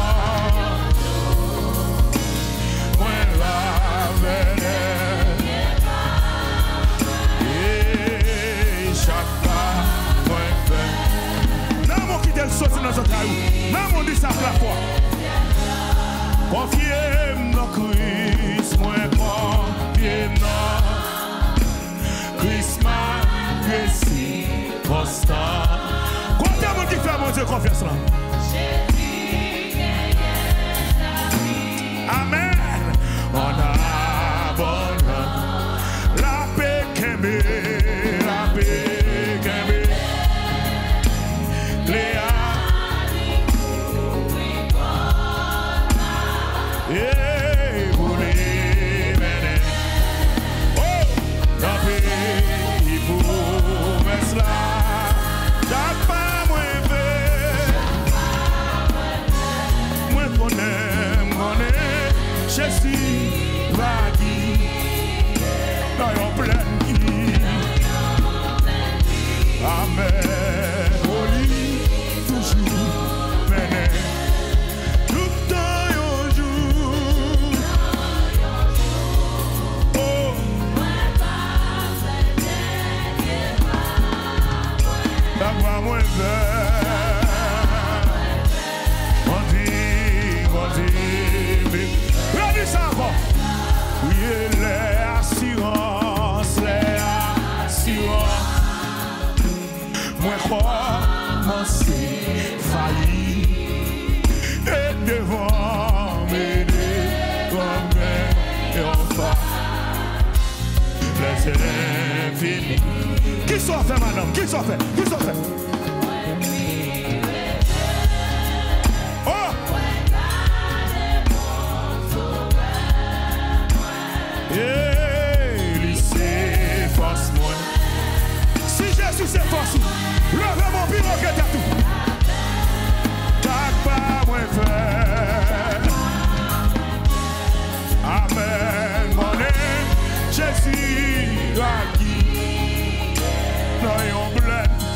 [SPEAKER 1] Moi, la venez. Et chaque pas, moi, fait. N'a mon qui d'elle saute dans notre caillou. N'a mon dit ça la foi. Confiez dans Christ, moi confiez dans Christ, ma Christ, constant. Combien de monde qui fait mon Dieu confiance là? Amen. On abonne la paix qu'aimée, la paix qu'aimée. Léa. Et vous les menez. Oh, la paix, il faut mettre cela. T'as pas moins fait. Moi connais, Jésus va dire. Dans yon pleine qui. Amen. Au lit, toujours menez. Moi commencer failli et devant m'aider comme et enfin les infinis. Qui sont fait madame? Qui sont fait? Qui sont fait? Oh! Et lycée force moi. Si Jésus c'est force, levez mon bureau que t'as tout. T'as pas moins fait. Amen, mon Jésus a dit. Dans yon bled qui.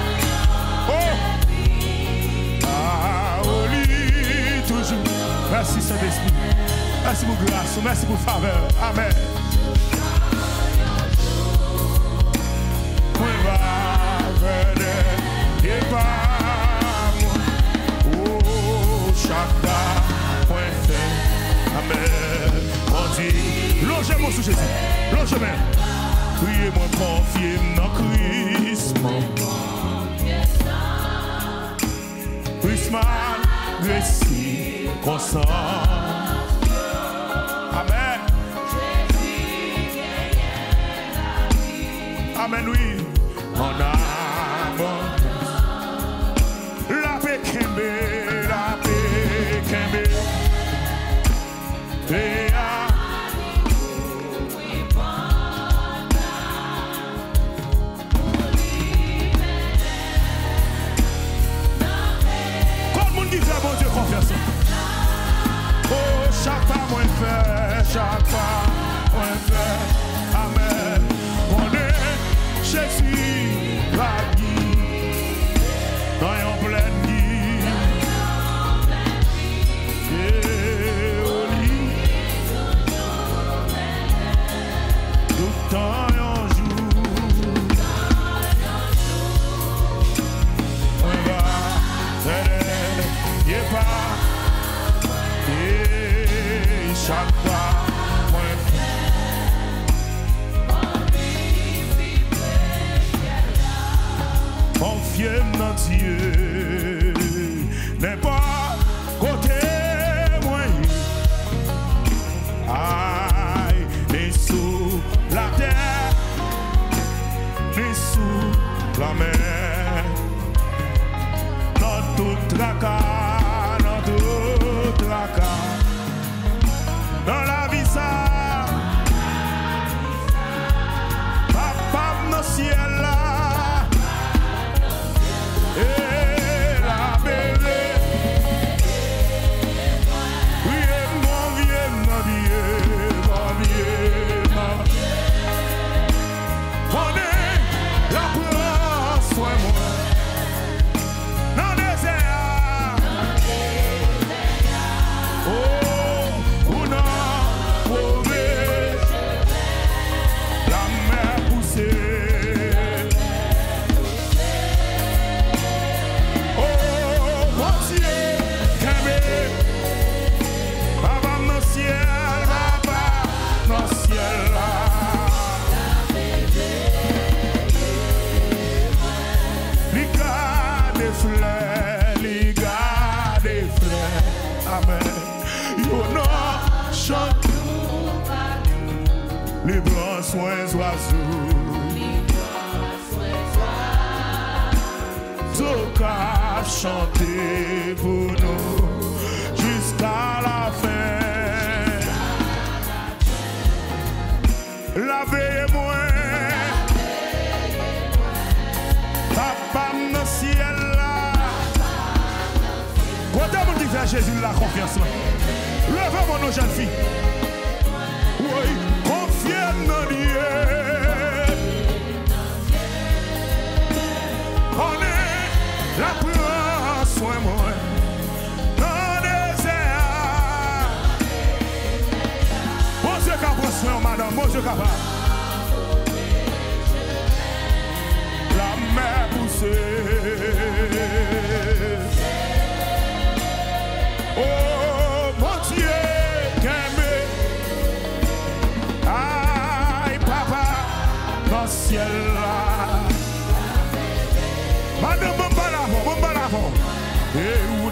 [SPEAKER 1] Oh! Ah, au lit toujours. Merci Saint-Esprit. Merci pour grâce. Merci pour faveur. Amen. Moi va venir et pas moi. Oh, chaque point fait. Amen. On dit, logez-moi sous Jésus. Logez-moi. Priez-moi, confiez dans Christ. Christ m'a greci constant. Amen. Amen, oui. Mon âme. La paix qu'aimée, la paix qu'aimée. Et mon Dieu confiance. Oh, chaque pas moins fait, chaque pas moins fait. Amen. On est Jésus la guide. Dans yon pleine guide. Et au lit. Tout le temps yon jour. On va faire pas. Et chaque pas moins fait. Confiez dans Dieu. N'importe côté moyen. Aïe, ni sous la terre, ni sous la mer. Dans toute la carte. des fleurs, li garde des fleurs. Amen. You know, chante. Les blancs soins oiseaux. Toka chanter pour nous jusqu'à la fin. Lavez-moi, papa dans le ciel là. Quand on dit à Jésus la confiance là, levez-moi nos jeunes filles. Oui, confiez dans Dieu. On est la prend soin moi dans le désert. Bon Dieu qui prend soin madame, bon Dieu capable. La mer poussée. Oh mon Dieu, qu'aimé. Aïe papa, dans le ciel là. Madame, bon balavon. Et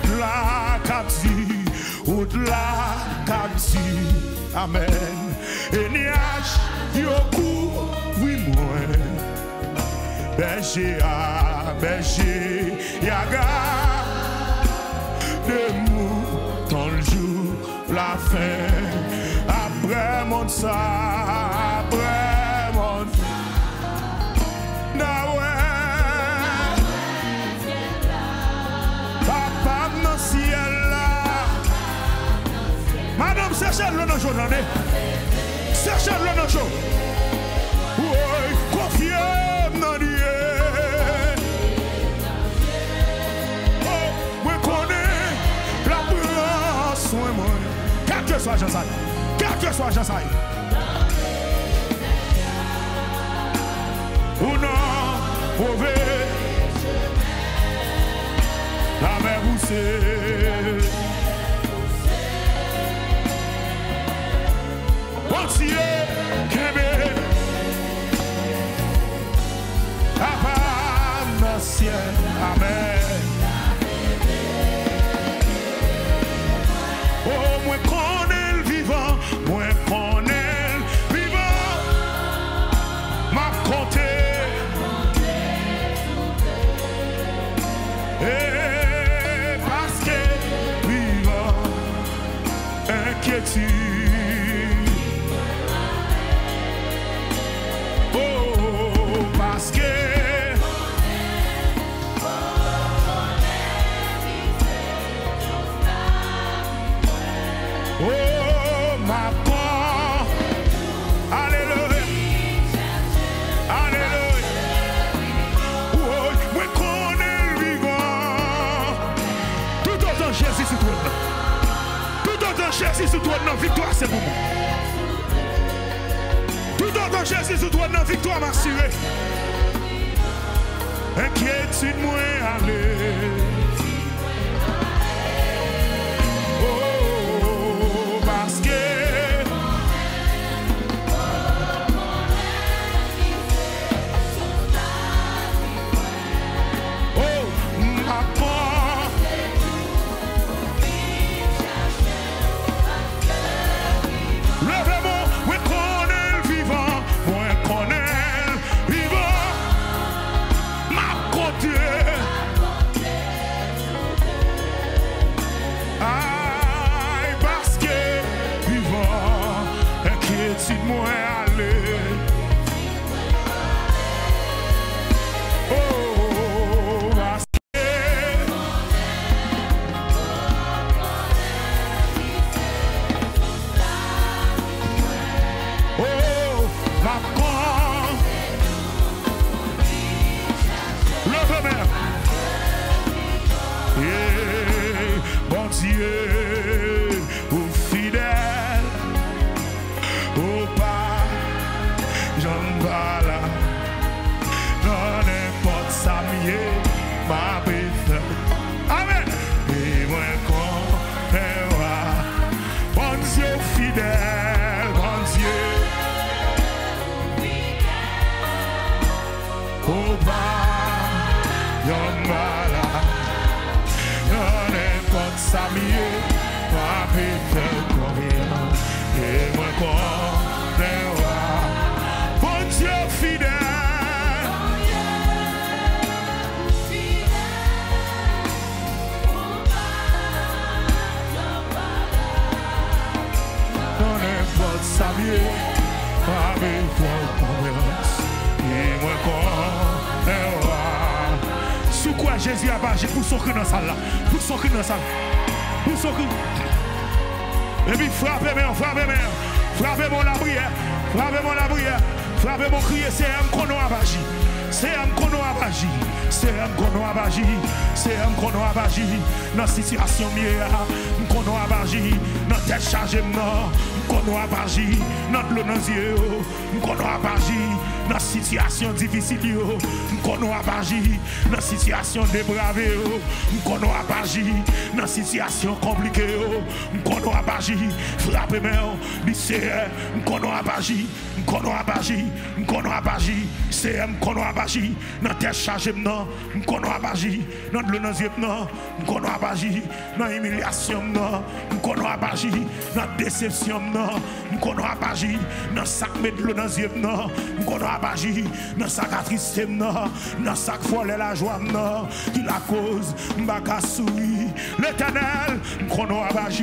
[SPEAKER 1] au-delà, Kapsi, amen. Et niage, yoku, oui, moi. Berger, yaga, de mou, dans le jour, la fin. Après mon ça, après mon madame, cherchez-le dans le jour, cherchez-le dans le jour. Oui, confiez dans Dieu. Oh, moi connais la prend soin moi. Quel que soit Jean-Saï, quel que soit Jean-Saï. Ou non, mauvais. La mer poussée. Bon Dieu, qu'aimé. Papa, dans le ciel, amen. Oh, moi connais le vivant, moi connais le vivant. M'a compté. Parce que vivant, inquiétude. Oh, parce que oh, ma part. Alléluia. Alléluia. Oh, moi connais le vivant. Tout autant Jésus sur toi. Tout autant Jésus sur toi. Non, victoire c'est pour moi. Tout autant Jésus sur toi. Non, victoire m'a assuré. Inquiétude moi aller. Oh, parce que oh, ma part. Levez-moi, moi connais le vivant, moi connais le vivant. Ma côté. Aïe, parce que vivant, inquiétude-moi aller. Oh, parce que oh, ma part. Levez-moi. Yeah, bon Dieu, ou fidèle, ou pas, j'en vais là, dans n'importe ça, ma bête. Amen. Et moi, qu'on est bon Dieu, fidèle, bon Dieu, ou pas, j'en vais là. Samuel, pas faire confiance, et moi connais. Bon Dieu fidèle. Dans n'importe Samuel, pas faire confiance, et moi connais. Sous quoi Jésus a bâché pour son cri dans la salle, pour son cri dans la salle, pour son cri. Et puis frappez-moi, frappez-moi la prière, frappez-moi la prière, frappez-moi crier, c'est un qu'on a bâché, c'est un qu'on a bâché, c'est un qu'on a bâché, c'est un qu'on a bâché, dans la situation mieux, qu'on a bâché, dans la tête chargée, qu'on a bâché, dans l'eau dans les yeux, qu'on a bâché. Dans la situation difficile, qu'on a bâché, dans la situation dépravée, qu'on a bâché, dans la situation compliquée, qu'on a bâché, frappez-moi, c'est qu'on a bâché, qu'on a bâché, qu'on a bâché, c'est qu'on a bâché, dans la tête chargée, qu'on a bâché, dans le nazier, qu'on a bâché, dans l'humiliation, qu'on a bâché, dans la déception, qu'on a bâché, dans le sac de l'eau nazier, qu'on a bâché, dans sa tristesse, dans sa folie la joie, qui la cause, m'baka souri, l'Éternel, qu'on a bâché,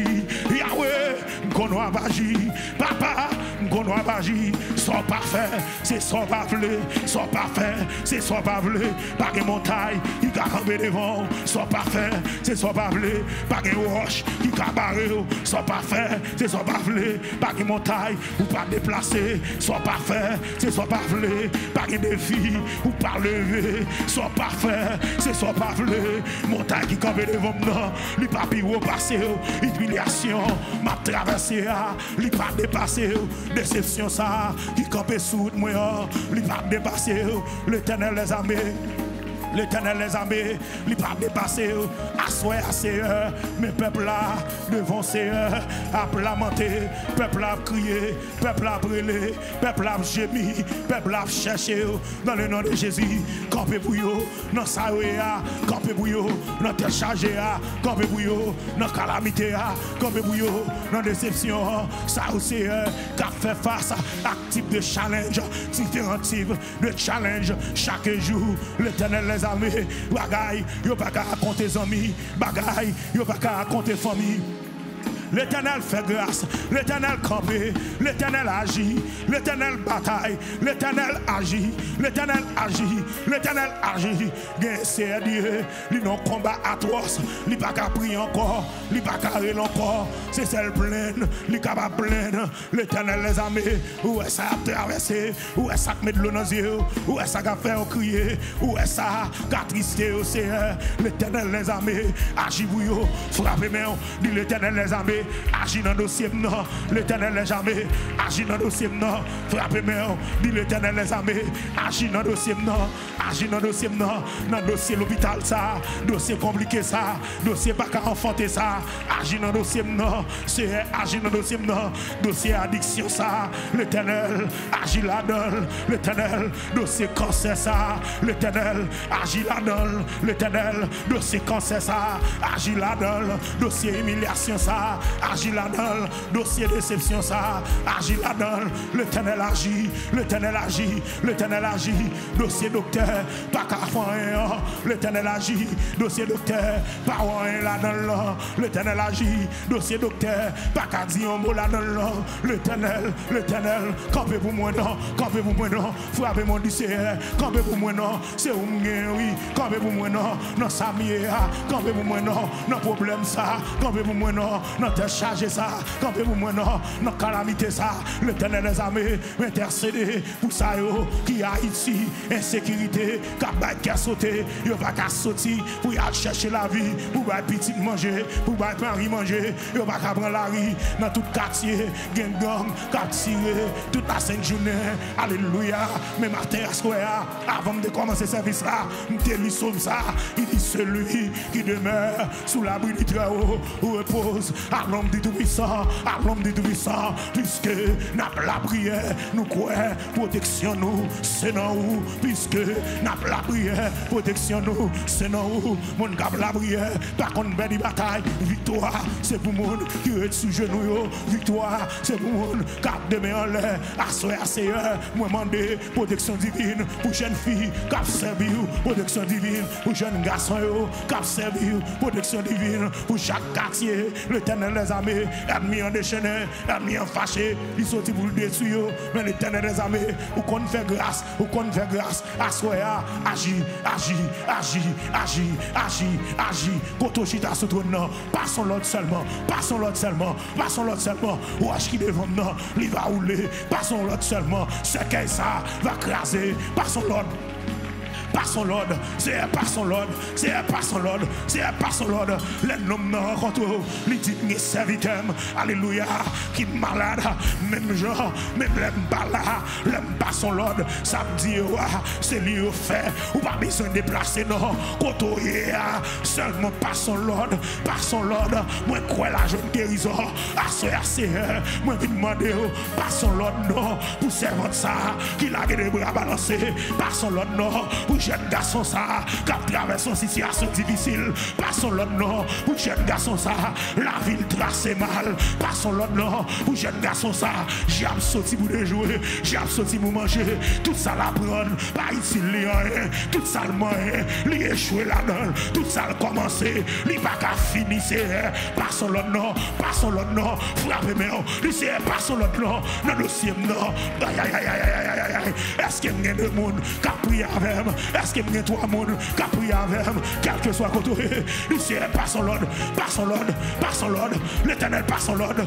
[SPEAKER 1] Yahweh, qu'on a bâché, Papa, qu'on a bâché, soit parfait, c'est soit parfait, soit parfait, c'est soit parfait, pas de montagne, qui a campé devant, soit parfait, c'est soit parfait, pas de roche, qui a barré, soit parfait, c'est soit parfait, pas de montagne, ou pas déplacer, soit parfait, c'est soit parfait, pas de défi, ou pas lever, soit parfait, c'est soit parfait, montagne qui campé devant moi, li pas pire passé, humiliation, m'a traversé, li pas dépassé, déception ça, qui campé sous moi, li pas dépassé, l'Éternel les armées. L'Éternel les armées, il pas dépassé, assoyer à Seigneur, mais peuple là, devant Seigneur, a lamenté, peuple a crié, peuple a brûlé, peuple a gémi, peuple a cherché, dans le nom de Jésus, campez pour yo, dans sa campez pour yo, dans tes chargé, campez pour yo, dans calamité, campez pour yo, dans déception, ça aussi, qui a fait face à type de challenge, différents types de challenge, chaque jour, l'Éternel les amis, bagaille, yo pas qu'à raconter amis, bagaille, yo pas qu'à raconter famille. L'Éternel fait grâce, l'Éternel campé, l'Éternel agit, l'Éternel bataille, l'Éternel agit, l'Éternel agit, l'Éternel agit. C'est Dieu, il non combat atroce, il pas qu'à prier encore, il pas qu'à rire encore, c'est celle pleine, il capable pleine. L'Éternel les amis, où est ça a traversé, où est ça met de l'eau dans les yeux, où est ça a fait crier, où est ça a tristé au Seigneur. L'Éternel les amis, agit pour eux, frappez-moi, dit l'Éternel les amis. Agis dans le dossier, l'Éternel les armées, agis dans le dossier, frappez-moi, dit l'Éternel les armées, agis dans le dossier, agis dans le dossier, dans le dossier l'hôpital, ça, dossier compliqué, ça, dossier pas qu'à enfanter, ça, agis dans le dossier, c'est agis dans le dossier, dossier addiction, ça, l'Éternel, agis là-dedans, l'Éternel, dossier cancer, ça, l'Éternel, agis là-dedans, l'Éternel, dossier cancer, ça, agis là-dedans, dossier humiliation, ça. Agis là-dedans, dossier déception ça, agis là-dedans, l'Éternel agit, l'Éternel agit, l'Éternel agit, dossier docteur, pas qu'à faire, l'Éternel agit, dossier docteur, pas rien là-dedans, l'Éternel agit, dossier docteur, pas qu'à dire un mot là-dedans, l'Éternel, campez pour moi non, campez pour moi non, frappez mon lycée, campez pour moi non, c'est où oui, campez pour moi non, non ça mieux, campez pour moi non, non problème ça, campez pour moi non, non te charger ça, campez pour moi non, non calamité ça, l'Éternel des armées, intercéder pour ça yo, qui a ici, insécurité, qui a sauté, yo pas qu'à sortir, pour y aller chercher la vie, pour y petit manger, pour y Paris manger, yo pas qu'à prendre la rue, dans tout quartier, gang, qui a tiré, toute la sainte journée, alléluia, même à terre square, avant de commencer ce service là, m'te lu ça, il dit celui qui demeure sous l'abri du Très-Haut, où repose à à l'homme du Tout-Puissant, à l'homme du Tout-Puissant, puisque n'a la prière, nous croyons, protection nous, c'est dans où, puisque n'a la prière, protection nous, c'est dans où, mon gars la prière, par contre, belle bataille, victoire, c'est pour monde qui est sous genou, victoire, c'est pour monde qui a demain en l'air, à soir, Seigneur, moi demander protection divine pour jeune fille, qui a servi, protection divine pour jeune garçon, qui a servi, protection divine pour chaque quartier, l'Éternel les armées, ennemis en déchaîné, ennemis en fâché, ils sont pour le détruire, mais l'Éternel les armées, ou qu'on fait grâce, à soir, agis, quand on chita sous ton nom, passons l'autre seulement, ou à qui devant nous, il va rouler, passons l'autre seulement, c'est qu'elle ça va craser, passons l'autre. Passons l'ordre, c'est passons l'ordre, c'est passons l'ordre, c'est passons l'ordre. Les noms contre les dignes serviteurs, alléluia, qui malade, même genre, même les balades, les passons l'ordre, ça me dit, c'est lui au fait, ou pas besoin de déplacer, non, contre seulement passons l'ordre, moi quoi la jeune guérison, à ce RCR, moi je demander, passons l'ordre, non, pour servir ça, qui l'a des bras balancés, passons l'ordre, non, pour jeune garçon ça, qui a traversé une situation difficile, passons l'autre non, pour jeune garçon ça, la ville tracée mal, passons l'autre non, pour jeune garçon ça, j'ai sorti pour jouer, j'ai sorti pour manger, tout ça la prendre, pas ici rien, tout ça le moyen, lui échoué là-dedans, tout ça le commencé, lui pas qu'à finir, passons l'autre non, frappez moi, lui c'est passons l'autre non, dans le dossier non, aïe, est-ce qu'il y a des monde qui a prié avec moi? Est-ce qu'il y a trois monde qui a prié avec moi? Quel que soit côté, lui c'est passons l'ordre, l'Éternel passons l'ordre,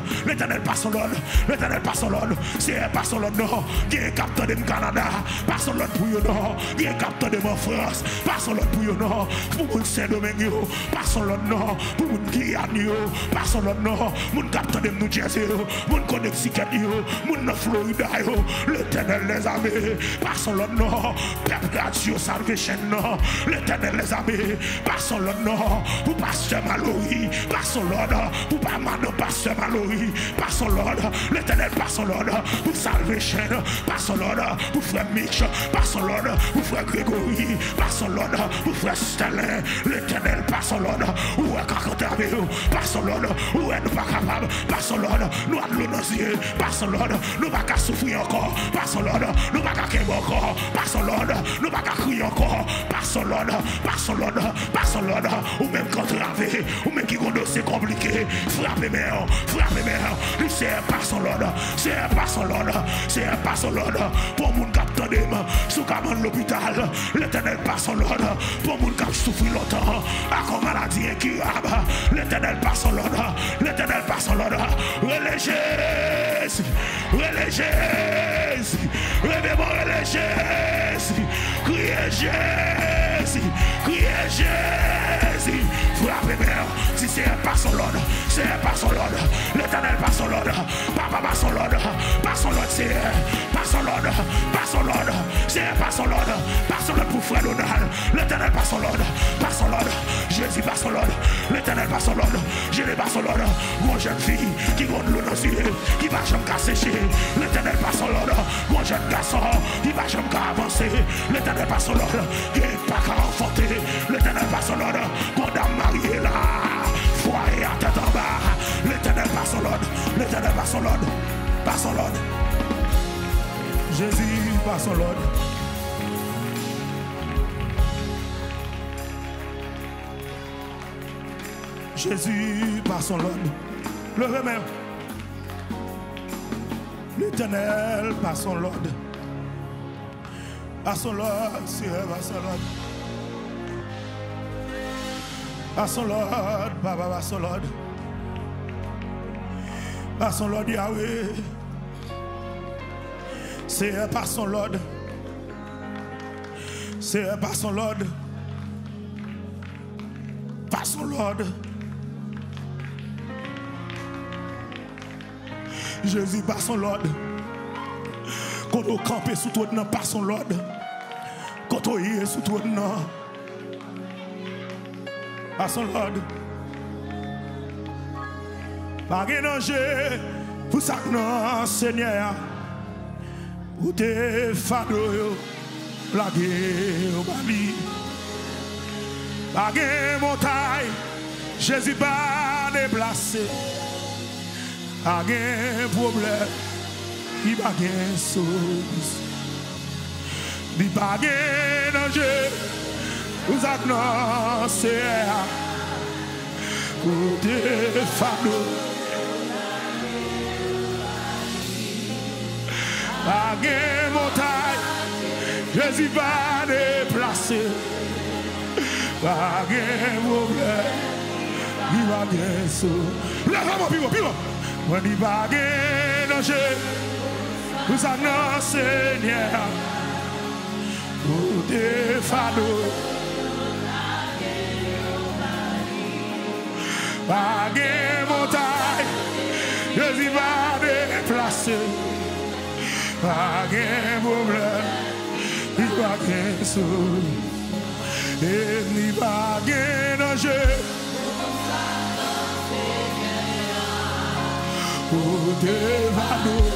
[SPEAKER 1] c'est passons l'ordre non, il y a un capteur de Canada, passons l'ordre pour eux non, il y a un capteur de France, passons l'ordre pour eux non, pour mon Saint-Domingue, passons l'ordre non, pour mon Guyane, passons l'ordre non, mon capteur de New Jersey, mon Connecticut, mon Florida, l'Éternel les armées, passons l'ordre non, peuple Radio Salvation non, l'Éternel les armées, passons l'ordre non, pour pasteur Mallory, passons l'ordre, pour pas Mano pasteur Mallory, passons l'ordre, l'Éternel passons l'ordre, pour Salvation, passons l'ordre, pour frère Mitch, passons l'ordre, pour frère Grégory, passons l'ordre, pour frère Stellin, l'Éternel passons l'ordre, où est Kakantavé, passons l'ordre, où est nous pas capable, passons l'ordre, nous avons l'onosier, passons l'ordre, nous pas qu'à souffrir encore, passons l'ordre, nous pas qu'à quérir encore, passons l'ordre, nous pas qu'à crier encore, passons l'ordre, ou même contravé, ou même qui ont dossier compliqué, frappez mère, lui c'est passons l'ordre, pour mon capteur de main, sous caman l'hôpital, l'Éternel passons l'ordre, pour mon cap souffrir longtemps, à comme maladie incurable, l'Éternel passons l'ordre, reléger, criez Jésus, frappez mère, si c'est passons l'ordre, l'Éternel passons l'ordre, papa passons l'ordre, c'est passons l'ordre, c'est passons l'ordre pour frère Donald, l'Éternel passons l'ordre, Jésus passons l'ordre, l'Éternel passons l'ordre, Jésus passons l'ordre, mon jeune fille qui gonne l'eau dans les yeux, qui va jamais qu'à sécher, l'Éternel passons l'ordre, mon jeune garçon qui va jamais qu'à avancer, l'Éternel passons l'ordre, qui n'est pas qu'à enfanter, l'Éternel passons l'ordre, qu'on a marié là, foyer à tête en bas, l'Éternel passons l'ordre, Jésus passons l'ordre. Jésus passons l'ordre. Levez même. L'Éternel passons l'ordre. Passons l'ordre, Seigneur, passons l'ordre. Passons l'ordre, Papa, passons l'ordre. Passons l'ordre, Yahweh. Seigneur, passons l'ordre. Seigneur, passons l'ordre. Passons l'ordre. Jésus, passons l'ordre. Quand on campe sous toi, passons l'ordre. Quand on y est sous toi, passons l'ordre. Pas de danger pour ça que non, Seigneur. Pour tes fados, plaguer au Bali. Pas de montagne, Jésus va déplacer. Pas de problème, il va de solution. Il va de danger, vous annoncez pour tes fados. Pas de montagne, Jésus va déplacer. Pas de problème, il va bien sauver. Lève-moi, pivot. Moi, il va de danger. Vous annoncez, Seigneur, pour tes fados. Pas de montagne, Jésus va déplacer. Pas de problème, il va bien sauver. Et il va bien danger. Pour tes fados.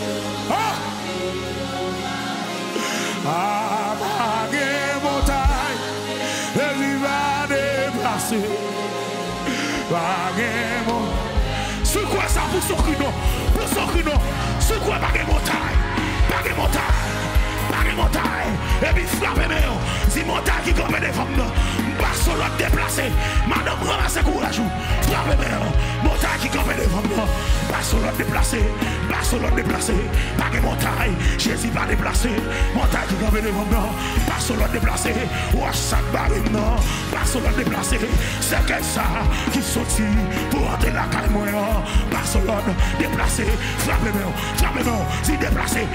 [SPEAKER 1] Pas de montagne, il va déplacer. Pas de montagne. C'est quoi ça pour son crino? Pour son crino, c'est quoi pas de montagne? Pas de montagne. Pas de montagne. Et puis frappez-moi. Si montagne qui comme des femmes, pas solo déplacé. Madame, ramassez courage. Frappez-moi. Montagne qui comme des femmes, pas solo déplacé. Pas solo déplacé. Pas de montagne. Jésus va déplacer. Montagne qui comme des femmes, pas solo déplacé. Wash sac barine, pas solo déplacé. C'est quel ça qui sortit pour entrer la caille moi. Pas solo déplacé. Frappez-moi. Frappez-moi. Si déplacé.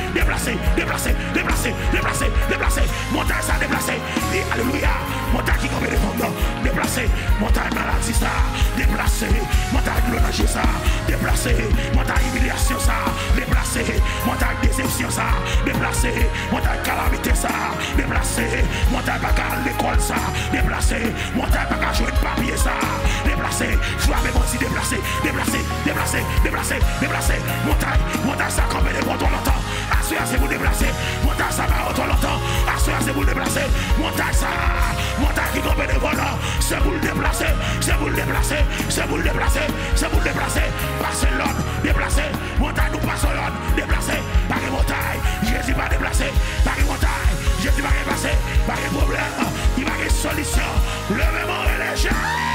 [SPEAKER 1] Déplacé. Montagne ça déplacé. Alléluia. Montagne qui comme des femmes, déplacé. Montagne maladie ça. Déplacé. Montagne glonage ça. Déplacé. Montagne humiliation ça. Déplacé. Montagne déception ça. Déplacé. Montagne calamité ça. Déplacé. Montagne pas l'école ça. Déplacé. Montagne pas jouer de papier ça. Déplacé. Frappez moi si déplacé. Montagne ça comme des bons longtemps. Assurez c'est vous déplacer. Montagne ça va autant longtemps. Assurez c'est vous déplacer. Montagne ça. Montagne qui comme des volants. C'est vous le déplacer. Passez l'autre. Déplacer. Montagne nous passons l'autre. Déplacer. Pas de montagne. Jésus va déplacer. Pas de montagne. Jésus va déplacer. Pas de problème. Il va y avoir une solution. Levez-moi et les gens.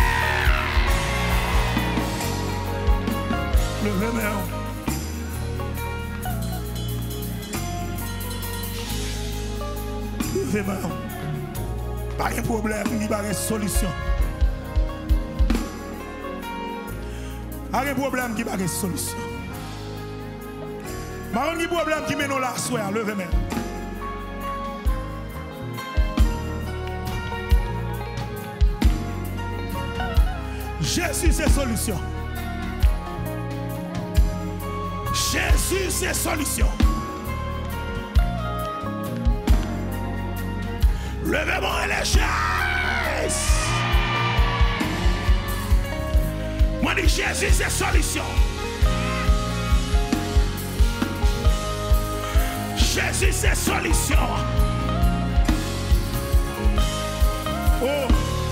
[SPEAKER 1] Levez-moi. Pas de problème, il va y avoir une solution. Pas de problème, il va y avoir une solution. Pas de problème qui mène la soirée, levez-moi. Jésus, c'est solution. Jésus, c'est solution. Levez-moi et les chaises. Moi, dis Jésus, c'est solution. Jésus, c'est solution. Oh.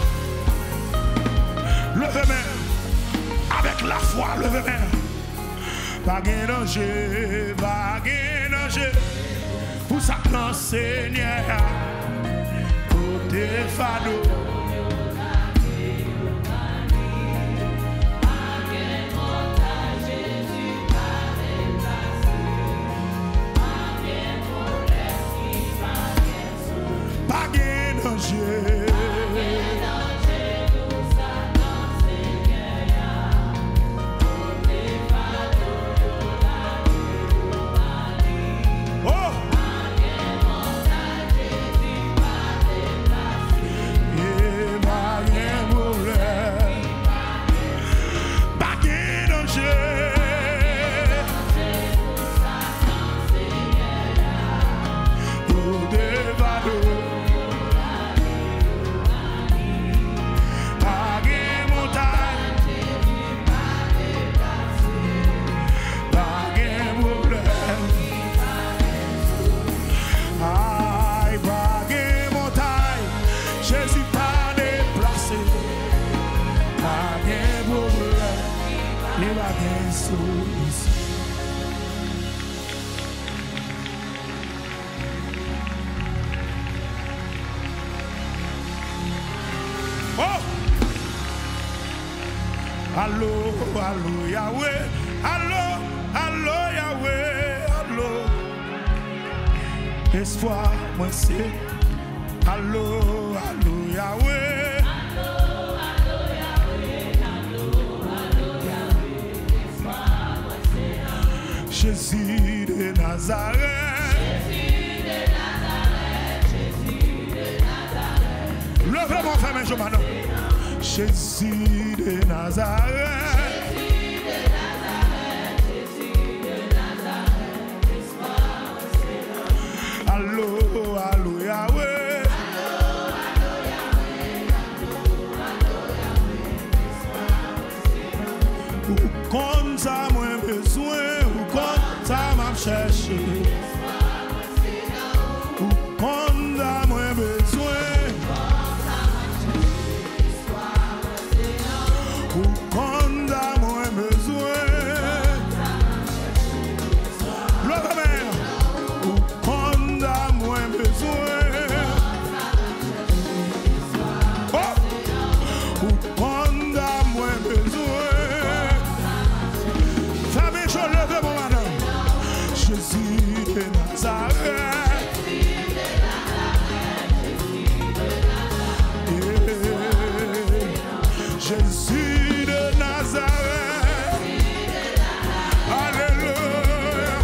[SPEAKER 1] Levez-moi. Avec la foi, levez-moi. Pas de danger, pas de danger. Pour ça que non, Seigneur. Des fados. Pas de danger. Yeah. il va bien solution. Oh! Allô, allô, Yahweh, allô, allô, Yahweh, allô. Espoir, moi c'est. Allô, allô, Yahweh. Allô, allô, Yahweh, allô, allô, Yahweh. Espoir, moi c'est. Jésus de Nazareth. Jésus de Nazareth, Jésus de Nazareth. Levez mon frère, mais je m'en nomme. Jésus de Nazareth. Jésus de Nazareth, Jésus de Nazareth, espoir au Seigneur. Allô, allô, Yahweh. Allô, allô, Yahweh. Allô, allô, Yahweh, espoir au Seigneur. Ou comme ça, moi besoin, ou comme ça, m'a cherché. Espoir au Seigneur. Ou comme ça, moi besoin. Jésus de Nazareth, alléluia.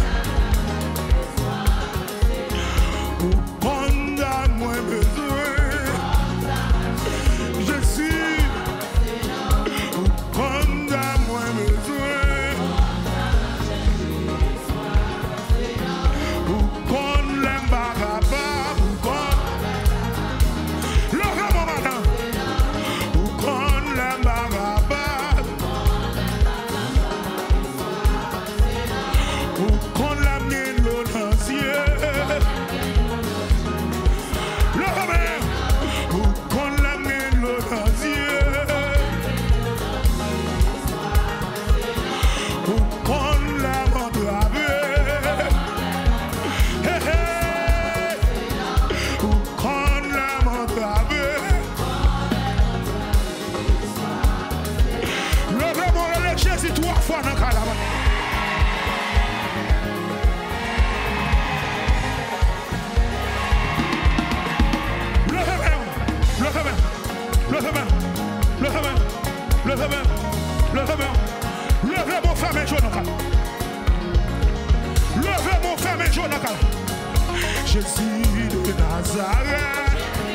[SPEAKER 1] Ou condamne moi besoin, Jésus. Ou condamne moi besoin, ou condamne bagaba, ou condamne. Levez mon matin. Levez mon frère, mais Jonathan. Levez mon frère, mais Jonathan. Jésus de Nazareth.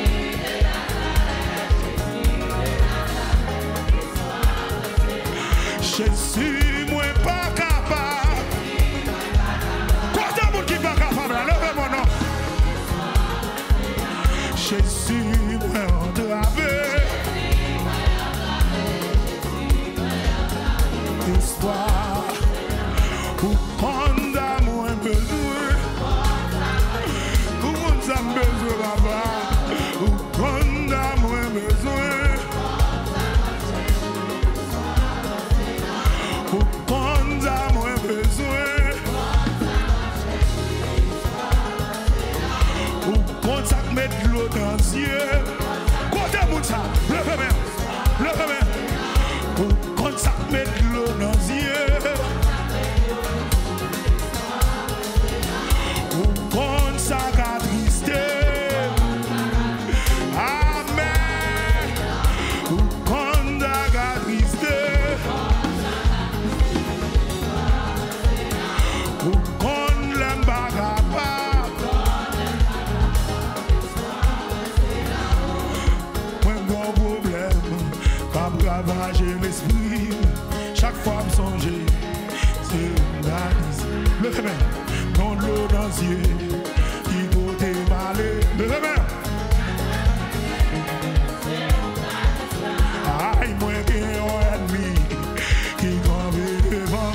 [SPEAKER 1] Jésus, moi pas capable. Quoi de monde qui pas capable? Levez mon nom. Jésus, moi entravé. Espoir, ou condamne moi besoin, ou condamne besoin papa, ou condamne moi besoin, ou condamne moi besoin, ou condamne mettre l'eau dans les yeux, côté moun ça, levez main, levez main. Quand ça met de l'eau dans les yeux, ou quand ça a tristé, amen, ou quand ça a tristé, ou quand l'aime pas capable, moi mon problème, pas ravager l'esprit. Chaque fois me songer, c'est la lise. Le remède, dans l'eau dans les yeux, qui côté malé. Le remède. Aïe, moi bien un ennemi qui gambit devant.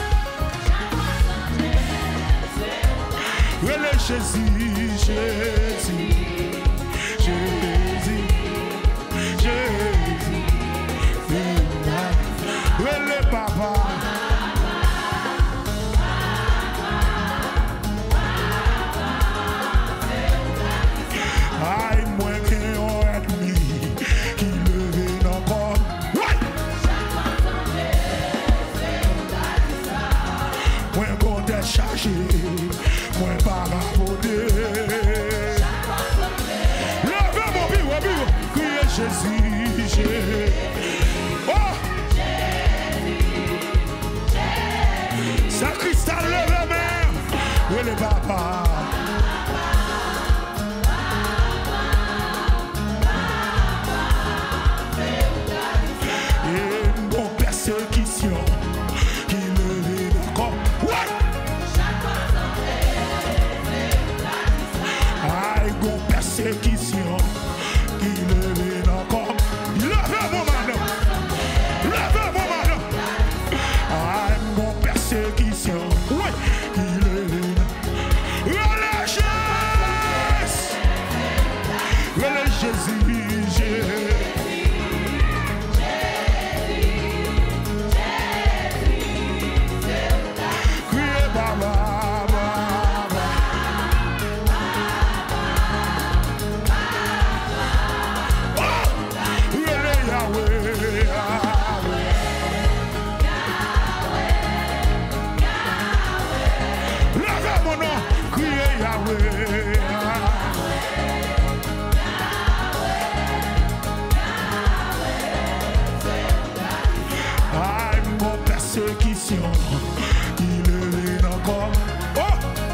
[SPEAKER 1] Relais Jésus, Jésus, Jésus, Jésus. Relais papa. bénédiction qui levé encore. Oh!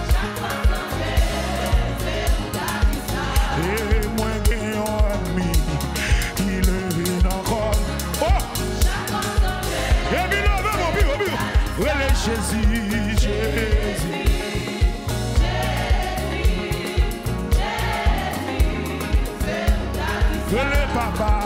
[SPEAKER 1] Et moi j'ai un ami qui levé encore. Oh! Et puis là, mon bio. Jésus, Jésus. Le papa.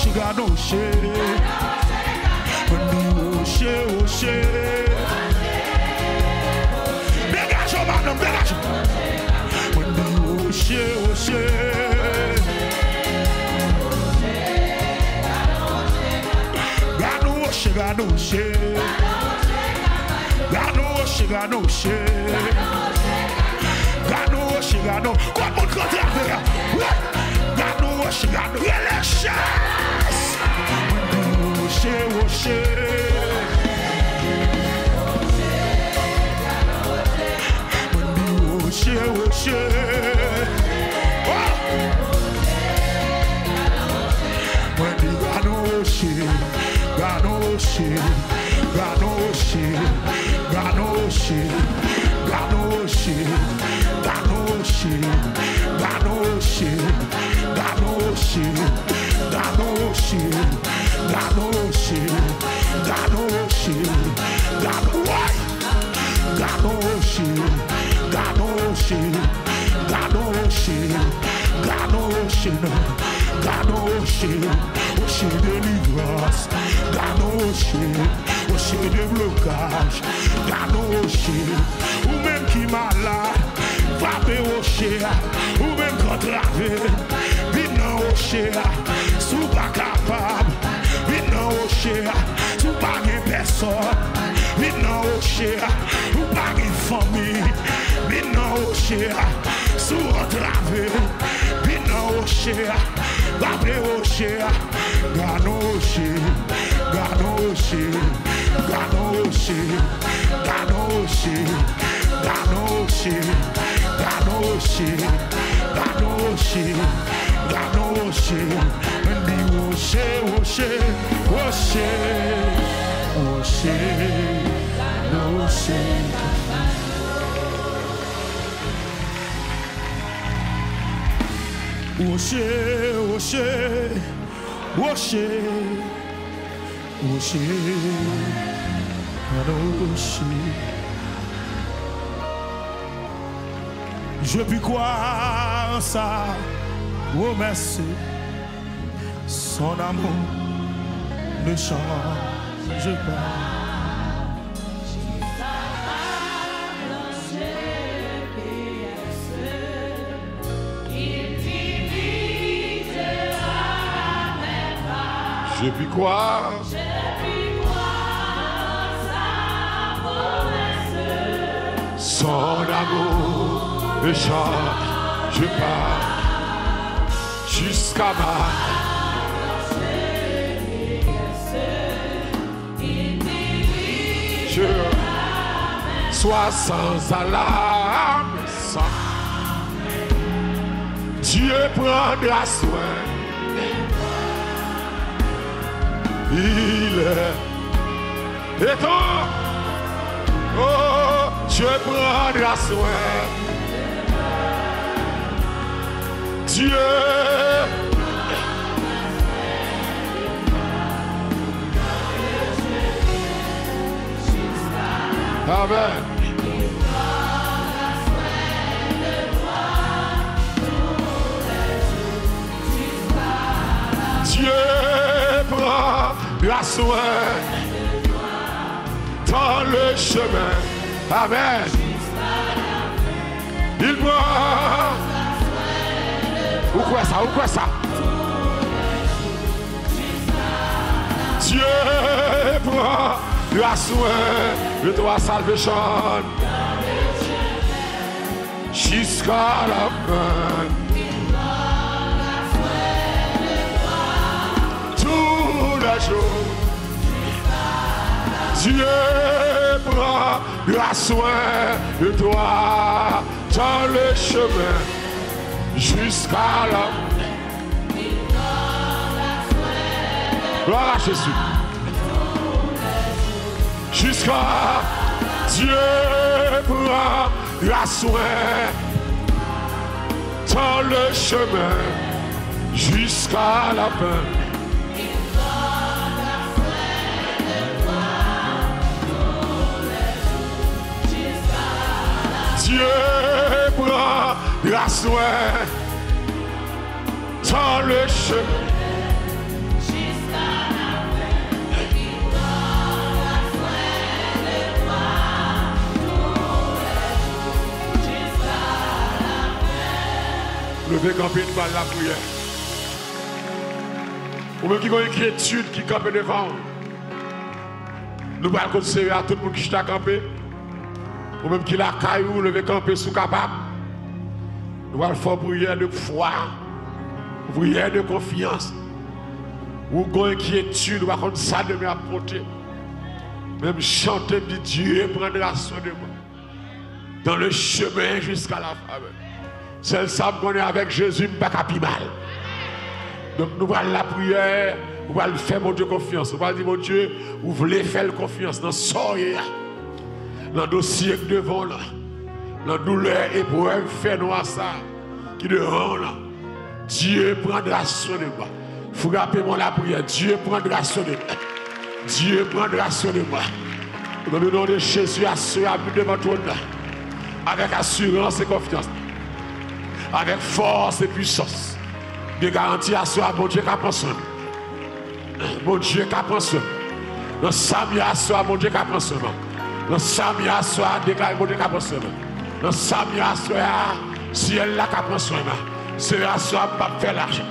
[SPEAKER 1] gado she. Oshe. Dégage, madame, dégage. Oshe. Gado she. Gado she. Quoi mon côté avec? Gado she. Les chasses. Oshe. Oshe. Oshe délivrance, Oshe déblocage, Oshe, ou même qui malade, frappe Oshe, ou même contravé, vite Oshe, sous pas capable, vite Oshe, sous pas personne, vite Oshe, ou pas famille, vite Oshe, sous entravé, vite Oshe. Babe Oshe, Ganoshe, je puis croire en ça, oh merci, son amour ne change pas.
[SPEAKER 2] Je puis croire. Son amour ne change pas jusqu'à ma. Je sois sans alarme, sans. Dieu prendra soin. Il est étant, oh, Dieu prendra soin. Dieu Amen. Dieu prendra soin dans le chemin. Amen. Il prend. Où quoi ça? Où quoi ça? Dieu prendra soin de toi, salvation, jusqu'à la fin. Tous les jours, Dieu prendra soin de toi dans le chemin jusqu'à la fin. Gloire à Jésus. Jusqu'à Dieu prendra soin dans le chemin jusqu'à la fin. Dieu prendra soin dans le chemin levez camper une balle la prière. Ou même qui ont une inquiétude qui campe devant. Nous allons conseiller à tout le monde qui t'a campé. Ou même qui l'a caillou, lever camper sous capable. Nous allons faire prière de foi, prière de confiance. Ou une inquiétude, ou contre ça de m'apporter. Même chanter, dit Dieu prendra soin de moi. Dans le chemin jusqu'à la fin. Celle ça qu'on est avec Jésus, pas capi mal. Donc nous allons la prière, nous allons faire mon Dieu confiance. Nous allons dire mon Dieu, vous voulez faire confiance dans soyez dans le dossier devant là. Dans la douleur et pour faire nous à ça qui devant là. Dieu prendra soin de moi. Frappez-moi la prière. Dieu prendra soin de moi. Dieu prendra soin de moi. Dans le nom de Jésus, assurez devant toi avec assurance et confiance. Avec force et puissance. De garantie à soi, mon Dieu qui prend soin. Mon Dieu qui prend soin. Dans Samia, soi, mon Dieu qui prend soin. Dans Samia, soi, déclare mon Dieu qui prend soin. Dans Samia, soi, si elle l'a qui prend soin. C'est à soi, pas faire l'argent.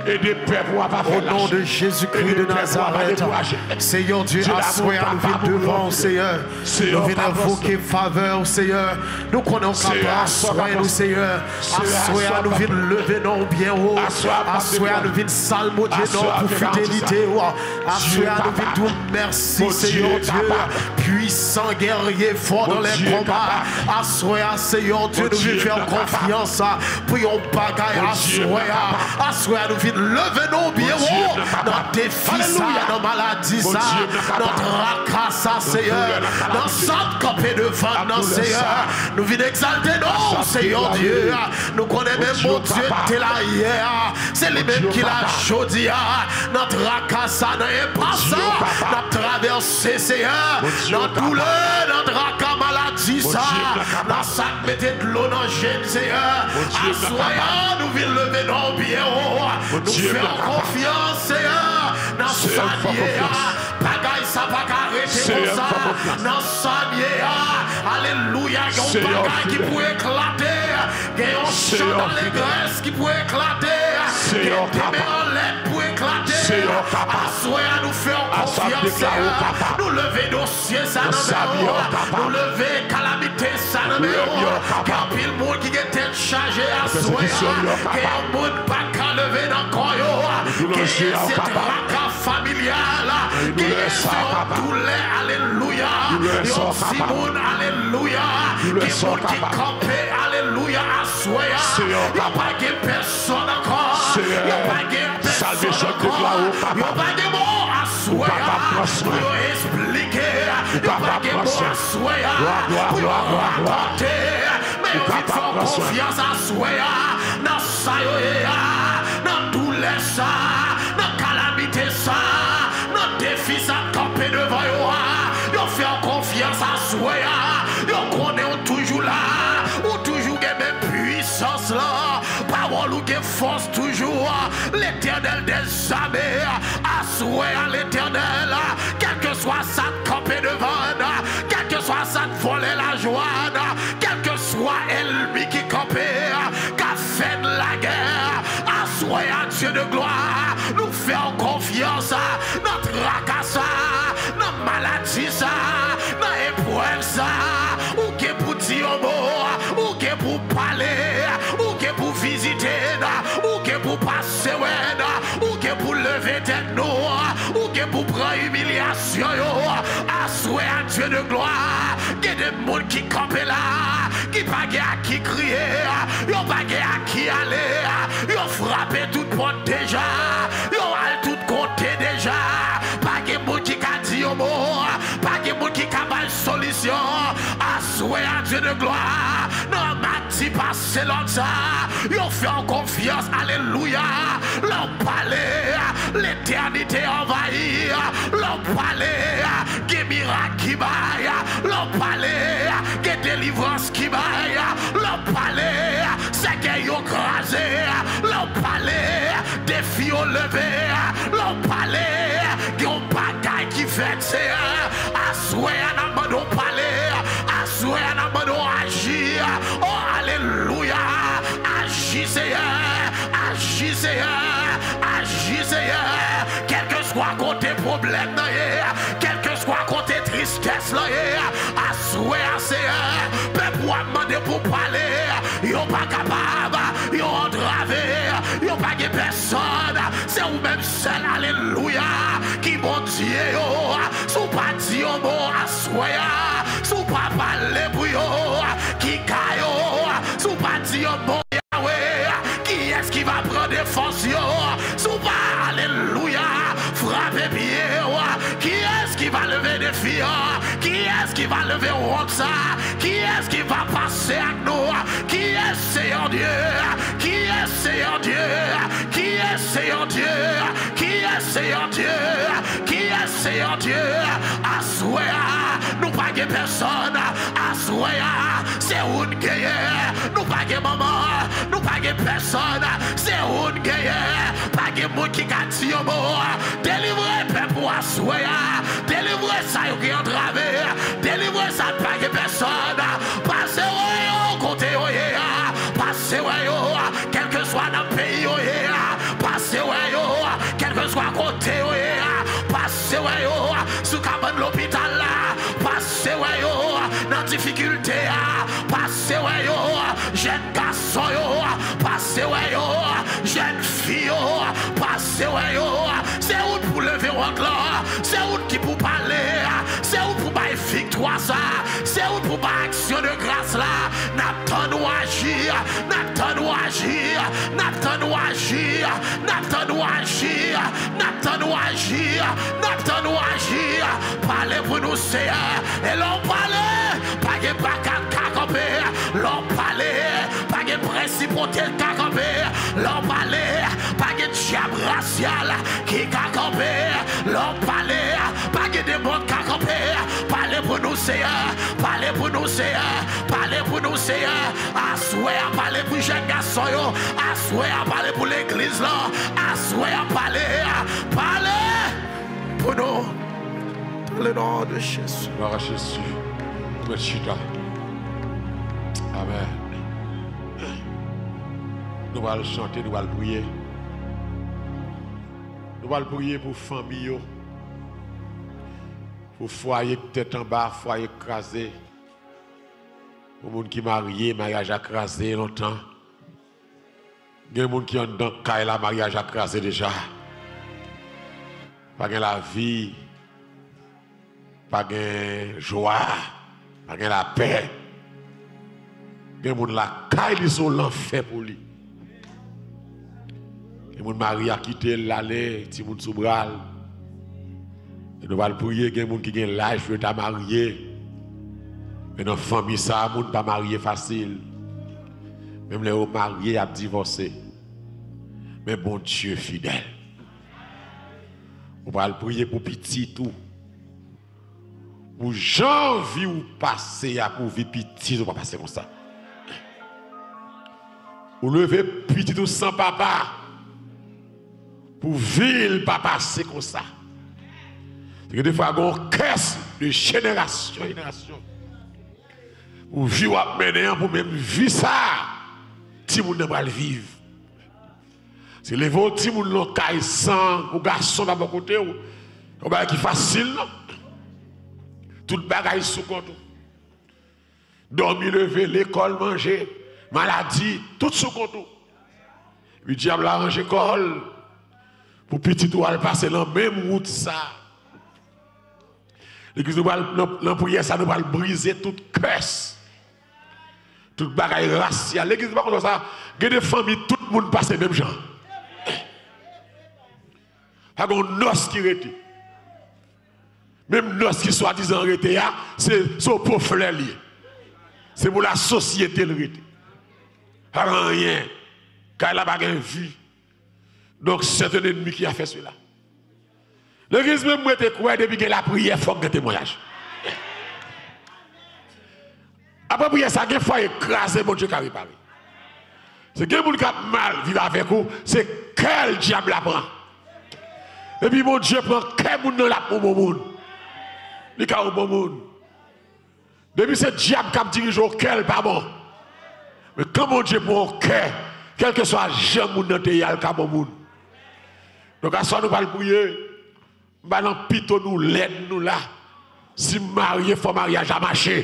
[SPEAKER 3] Au nom de Jésus-Christ de Nazareth, Seigneur Dieu, assoyez nous vite devant, Seigneur. Nous venons invoquer faveur, Seigneur. Nous connaissons capable, assoyez nous, Seigneur. Assoyez nous vite lever nos bien haut. Assoyez nous vite salmodier pour fidélité. Assoyez nous vite tout merci, Seigneur Dieu. Puissant guerrier, fort dans les combats. Assoyez, Seigneur Dieu, nous venons faire confiance. Prions bagaille, assoyez. Assoyez nous vite levez nos bien haut, notre défi, notre maladie, notre racassa, Seigneur, dans cette campée de vent, Seigneur, nous venons exalter nous, Seigneur Dieu, nous connaissons même mon Dieu, t'es là hier, c'est lui-même qui l'a chaudi, notre racassa, notre passant, notre traversée, Seigneur, notre douleur, notre racassa maladie, ça, dans ça, mettez de l'eau dans le gène, Seigneur, assoyons, nous venons lever nos bien haut. Nous faisons confiance, Seigneur, dans sa vie. Bagaille, ça va arrêter comme ça. Dans sa vie. Alléluia. Il y a un bagaille qui peut éclater. Il y a un chant dans l'église qui peut éclater. Il y a un témé en lettres pour éclater. Assoyez, nous faisons confiance, Seigneur. Nous lever dossier, ça nous nous lever calamité, ça nous car pile monde qui est tête chargée. Assoyez, qu'il y a un monde pas qu'à lever dans le corps. Qui est cette raca familiale, qui est cette douleur, alléluia, yon Simon, alléluia, qui monde qui campé, alléluia, assoya, yon pas de personne encore, yon pas de personne encore, yon pas de mots assoya, yon expliquer, yon pas de mots assoya, pour yon raconter, mais yon vite faire confiance assoya, dans sa yoya, dans tout ça, dans calamité ça, dans défi ça campé devant yo, yo fait confiance à soi, yo connaît toujours là, ou toujours la même puissance là, parole ou force toujours, l'éternel des armées, à soi à l'éternel, quel que soit ça campé devant, quel que soit ça voler la joie, quel que soit ennemi qui campé, qu'a fait de la guerre, soyez à Dieu de gloire, nous faisons confiance à notre racassa, notre maladie, notre épreuve, ou qui pour dire mot, ou qui pour parler, ou qui pour visiter, ou qui pour passer, ou qui pour lever tête nous, ou qui pour prendre humiliation, assoyez à Dieu de gloire, il y a des gens qui campent là, qui pas à qui crier, ils pas à qui aller, ils frappent tout porte déjà, ils ont tout côté déjà, pas de monde qui a dit au mot, pas de monde qui a mal solution, assoyez à Dieu de gloire, non m'a passé l'autre ça, ils ont fait en confiance, alléluia, leur palais, l'éternité envahie, leur palais, qui miracle qui baille, leur palais, qui délivrance qui baille, leur palais, c'est qu'ils ont crasé, leur palais, des filles ont levé, leur palais, qui ont bagaille qui fait, c'est assoyez à notre palais, assoyez à notre agir, oh alléluia, agis Seigneur, dit Seigneur, quel que soit côté problème, quel que soit côté tristesse, à souhait, Seigneur, peuple a demandé pour parler, ils n'ont pas capable, ils ont entravé, ils n'ont pas de personne, c'est vous-même seul, alléluia, qui bon Dieu, sous pas dit au mot, à souhait, sous pas parler pour eux, qui caillot, sous pas dit au mot, qui est-ce qui va prendre des forces, sous pas, alléluia, frapper pied, qui est-ce qui va lever des filles, qui est-ce qui va lever ça, qui est-ce qui va passer avec nous, qui est Seigneur Dieu, qui est Seigneur Dieu, qui est Seigneur Dieu, qui est Seigneur Dieu, qui est Seigneur Dieu, à souhait, nous pas de personne, à souhait, c'est une guerre, nous pas de maman, nous pas de personne, c'est une guerre, pas de monde qui a dit au mot, délivrez peuple à souhait, délivrez ça qui est entravé, délivrez ça pas de personne, passez au côté, passez quel que soit dans le pays, passez quel que soit côté, passez sous cabane l'hôpital, passez dans difficulté, passez jeune garçon, passez jeune fille, passez c'est où pour lever votre là, c'est où qui pour parler, c'est où pour bailler victoire ça, c'est où pour bailler action de grâce là, n'attendons agir, n'attendons agir, n'attendons agir, n'attendons agir, n'attendons agir, n'attendons agir, parlez pour nous Seigneur, et l'on parle, pas de bagarre camper, l'on parle, pas de principauté camper, l'on parle, pas de diable racial qui camper, l'on parle, pas de démon camper, parlez pour nous Seigneur, parlez pour nous Seigneur, parlez pour nous Seigneur, à souhait à parler pour jeunes garçons, à souhait à parler pour l'église là, à souhait à parler pour nous, dans le nom de Jésus.
[SPEAKER 2] Gloire à Jésus. Amen. Nous allons chanter, nous allons prier. Nous allons prier pour famille, pour foyer tête en bas, foyer écrasé. Pour les gens qui sont mariés, mariage écrasé longtemps. Il y a des gens qui ont dans le mariage écrasé déjà. Pas de la vie, pas de joie, pas de la paix. Il y a des gens qui la caille sont l'enfer pour lui. Il y a des gens qui mariés à quitter l'aller, des gens sous bras. Nous allons prier, il y a des gens qui ont l'âge de ta marié. Mais dans la famille, ça, les gens ne pas mariés facile. Même les mariés à divorcer. Mais bon Dieu fidèle. On va prier pour petit tout. Pour janvier ou passer à pour vivre petit, on va passer comme ça. Pour lever petit tout sans papa. Pour vivre pas passer comme ça. C'est que des fois, on a une caisse de génération en génération. Pour vivre à mener, pour même vivre ça. Si vous ne pouvez pas le vivre. C'est les vôtres, si vous ne caille sans, ou garçon d'à mon côté, ou qui facile, non? Tout le bagage sous compte. Dormir, lever, l'école, manger, maladie, tout sous compte. Le diable a arrangé l'école pour petit ou aller passer dans la même route ça. L'église nous va prière ça nous va briser toute curse. Toute bagaille raciale. L'église pas comme ça. Il y a des familles, tout le monde passe les mêmes gens. Il y a un os qui rete. Même l'os qui soi-disant rete, c'est son pauvre lié. C'est pour la société le rete. Il n'y a rien. Car il n'a pas de vie. Donc c'est un ennemi qui a fait cela. L'église même moi te croire depuis que la prière faut que témoignage. Après prière ça des fois écraser mon Dieu qui a réparé. C'est que moun qui a mal vivre avec vous, c'est quel diable la prend. Et puis mon Dieu prend quel moun dans la pour bon monde. Il ka un bon monde. Depuis ce diable qui a dirigé au cœur pas bon. Mais quand mon Dieu prend au cœur, quel que soit jamais moun dans te yal ka bon monde. Donc à ça nous allons prier. Bah non pito nous l'aide nous là. Si marié faut mariage à marcher.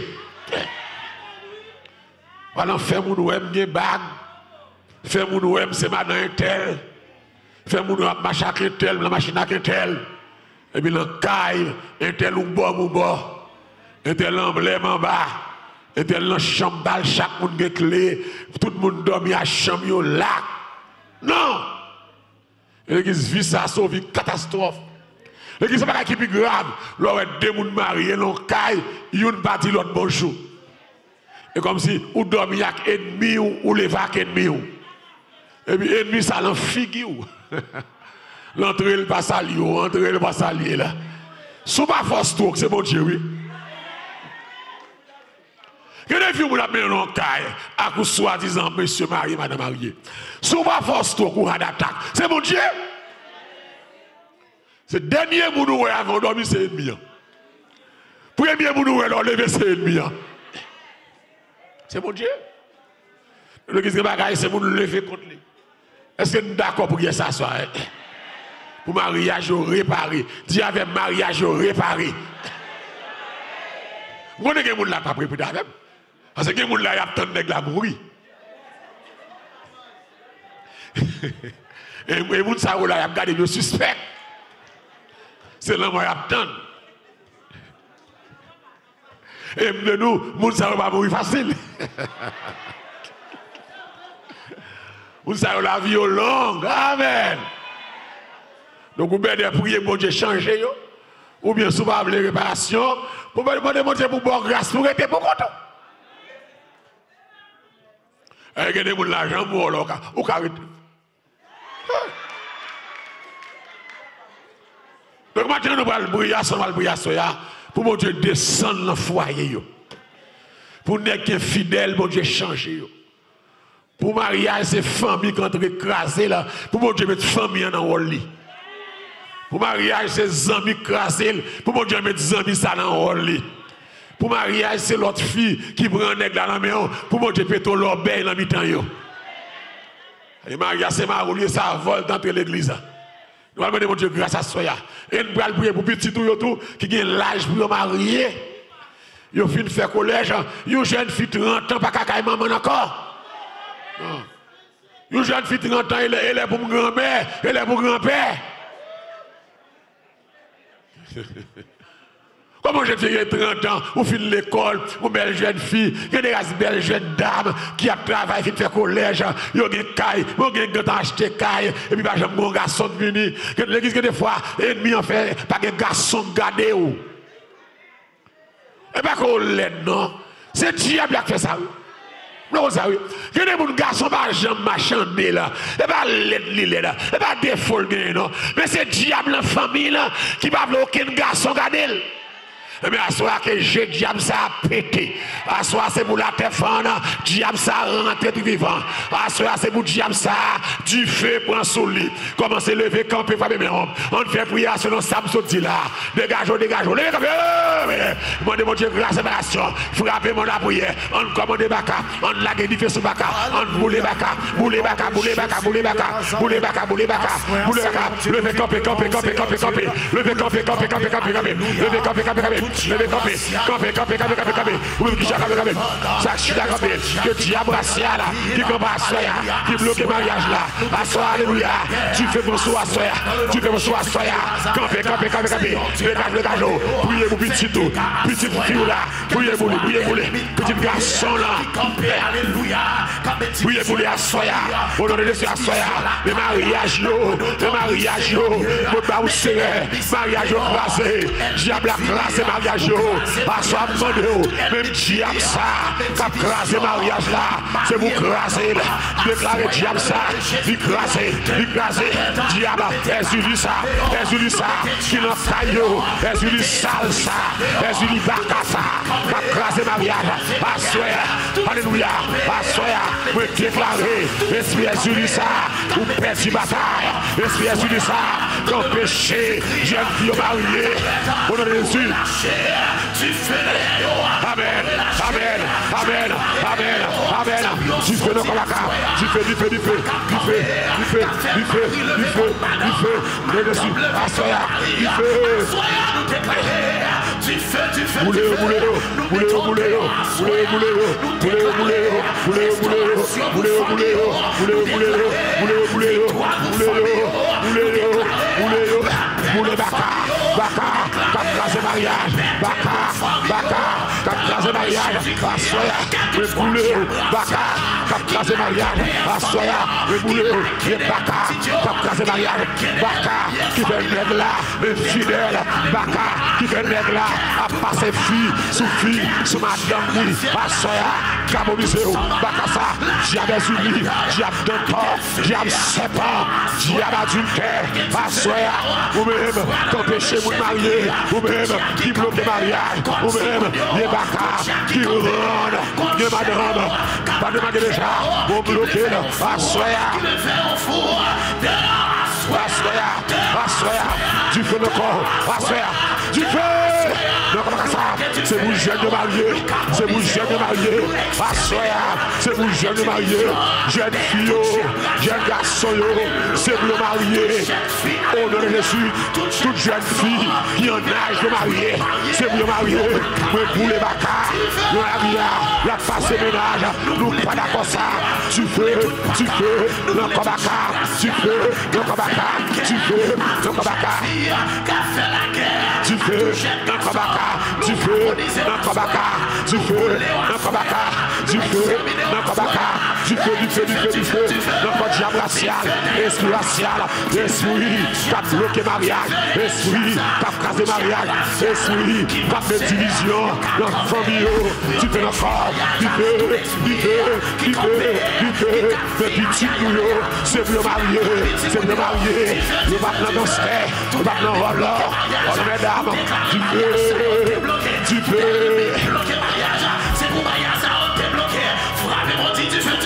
[SPEAKER 2] Voilà fait-moi nous aime bien bague. Fait-moi nous aime c'est madame un tel. Fait-moi nous marcher un tel, la machine à tel. Et puis le caille, un tel ou bas. Un tel emblème en bas. Un tel dans chambre balle chaque monde a clé. Tout le monde dormi à chambre là. Non. L'église vit ça sauve une catastrophe. L'église c'est pas qui plus grave. Là deux monde mariés l'on caille, une partie l'autre bonjour. Et comme si ou dormi avec ennemi ou lever avec ennemi. Et puis ennemi ça l'en figure. L'entrée le pas salier, entrer le pas salier là. Sous pas force tout, c'est bon Dieu oui. Que des filles vous la mettent en caille à coup soi-disant monsieur marié madame marié. Sous pas force tout courant d'attaque. C'est bon Dieu. Ce dernier mounoué avant dormir c'est ennemi. Premier mounoué là lever c'est ennemi. C'est mon Dieu. Le qui se bagaille c'est pour nous lever contre lui. Est-ce que nous d'accord pour que ça soit pour mariage réparé. Dis avec mariage réparé. Vous connaissez que les gens là pas préparé avec. Parce que les gens là y a tant de la mourir. Et les gens ça là y a gardé le suspect. C'est là moi y a tant. Et nous, les gens ça va mourir facile. Vous savez la vie est longue. Amen. Donc vous pouvez prier pour Dieu changer ou bien souvent les réparations pour demander pour bonne grâce pour être pour content. Et que des gens l'argent pour là ou carré. Donc maintenant nous allons prier pour mon Dieu descendre dans le foyer pour n'être fidèle mon Dieu changer. Pour mariage, c'est famille qui est écrasée là. Pour mon Dieu mettre famille dans le lit. Pour mariage, c'est amis écrasés. Pour mon Dieu mettre amis ça dans le lit. Pour mariage, c'est l'autre fille qui prend un nègre dans la maison. Pour mon Dieu péter l'obéi dans le mi-temps. Et mariage, c'est maroulier, ça vole dans l'église. Nous allons demander mon Dieu grâce à Soya. Et nous allons prier pour petit tout qui a l'âge pour marier. Ils finissent de faire collège. Une jeune fille 30 ans, pas qu'à maman encore. Une jeune fille 30 ans, elle est pour mon grand-mère, elle est pour grand-père. Comment je fais 30 ans, ou fin l'école, ou belle jeune fille, il y a des belles jeunes dames qui a travaillé, qui fait collège, il y a des cailles, il y a des acheter cailles, et puis bah, j'ai mon garçon venu. L'église, des fois, ennemi en fait, pas de garçon gardé ou. Et pas qu'on l'aide, non. C'est diable qui fait ça. Non, ça oui. Que des garçons pas jamais marchander là. Et pas l'aide là. Et pas défaut non. Mais c'est diable la famille là qui va aucun garçon garder. Mais à soir que je diable ça a pété. À soir c'est pour la téléphone, diable ça rentre du vivant. À soir c'est pour diable ça du feu prend sous lit. Commencez à lever camper frapper mes hommes. On fait prière selon Samson dit là. Dégagez. Levez camper. Demandez mon Dieu grâce et séparation. Frappez mon la prière. On commande baka, on lague du feu sur baka, on boule baka. Levez camper. Levez camper. Vous qui camper. Ça chute à camper. Que diable racial qui combat soya, qui bloque le mariage là. Assoya, alléluia. Tu fais mon soir soya. Tu fais mon soir soya. Camper. Dégage. Priez pour petit tout. Petite fille là. Priez pour lui. Petit garçon là. Alléluia. Priez pour les assoya. Au nom de Jésus assoya. Le mariage yo. Mon baou serré. Mariage crasé. Diable a crasé mariage yo. Assoya demande même diable ça. Cap crasé mariage là. C'est vous crasé. Déclarez diable ça. Lui crasé. Diable est ça. Qui n'a pas yo. Est sale ça. Est baka ça. Cap crasé mariage. Assoya. Alléluia. Assoya. Me déclarer. Esprit est ça. Ou perdu bataille. Esprit est ça. Empêcher, jeune fille mariée. Au nom de Jésus. Amen. Amen. Amen. Amen. Amen. Du feu, du feu, du feu, du feu, du feu, du feu, du feu, du feu, du feu, le dessus, assoya, du feu. Boulez, boulez, boulez, boulez, boulez, boulez, boulez, boulez, boulez, Baka, cap crasé mariage, Baka, cap crasé mariage, assoya, le boulé, Baka, cap crasé mariage, assoya, le boulé, Baka, cap crasé mariage, Baka, qui fait le nègre là, le fidèle, Baka, qui fait le nègre là, à passer fille, sous madame, oui, assoya, cabonisé, Baka ça, diable uni, diable d'un corps, diable serpent, diable adultère, assoya, ou même, t'empêcher vous marier, ou même, qui bloque le mariage, ou même, les Baka, qui rendent, les madame, pas de mariage déjà, vous bloquez, assoya, assoya, du feu le corps, assoya, du feu. C'est vous jeune de marier, c'est vous jeune de marier, assoya, c'est vous jeune de marier, jeune fille, jeune garçon, c'est vous le marier, au nom de Jésus, toute jeune fille qui en âge de marier, c'est vous le marier, mais pour les Baka, la passe ménage, nous pas d'accord ça, tu fais, le Kobaka, tu fais, le Kobaka, tu fais, le Kobaka, tu fais, le Kobaka, tu fais, le Kobaka, tu fais, le Kobaka, tu fais, le Kobaka, tu fais, le code diable racial, esprit racial, esprit qui a bloqué mariage, esprit qui a casé mariage, esprit qui a fait division dans la famille, tu fais le corps, tu fais, mais qui tue nous, c'est le marié, le battement dans ce fait, le battement en l'or, mesdames, tu fais.
[SPEAKER 4] C'est pour mariage, ça on t'est bloqué. Frappez mon dit, tu fais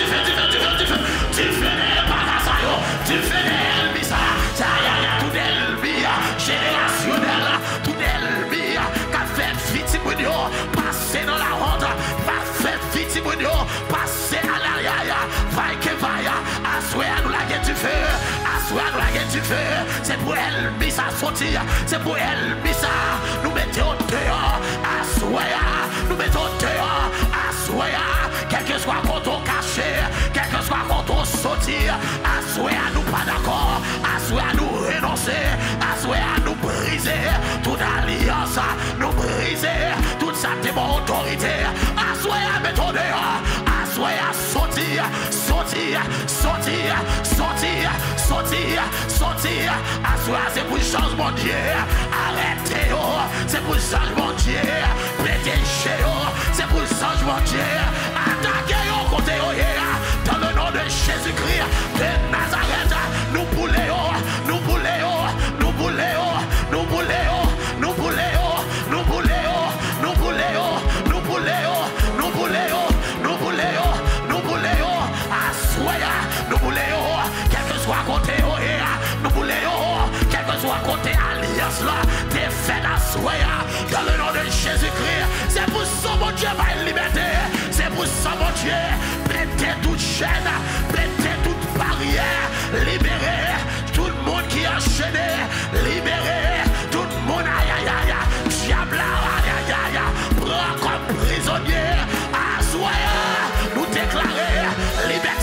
[SPEAKER 4] des bagages, tu fais des elbis, ça y a tout elbis, générationnel, tout elbis, qu'a fait vite pour nous, passer dans la honte, va faire vite pour nous, passer à l'arrière, vaille que vaille, assoya nous la guette du feu, assoya nous la guette du feu, c'est pour elbis à sortir, c'est pour elbis à nous mettre au dehors, assoya, nous mettons dehors, assoya, quel que soit quand on caché, quel que soit quand on sortir, assoya nous pas d'accord, assoya nous renoncer, assoya nous briser, toute alliance, nous briser, toute sa autorité, assoya mettons dehors, assoya sortir, assoya c'est pour changement de Dieu, arrêtez, c'est pour changement de Dieu, pétez, c'est pour changement de Dieu, attaquez côté dans le nom de Jésus-Christ de Nazareth, nous boulons, quel que soit côté, nous boulons, quel que soit côté alliance là, t'es fait d'assoya, dans le nom de Jésus-Christ, c'est pour ça mon Dieu va liberté, c'est pour ça mon Dieu, pétez toute chaîne, pétez toute barrière, libérez tout le monde qui est enchaîné, libérez tout le monde, diable, prends comme prisonnier, assoya, nous déclarer liberté,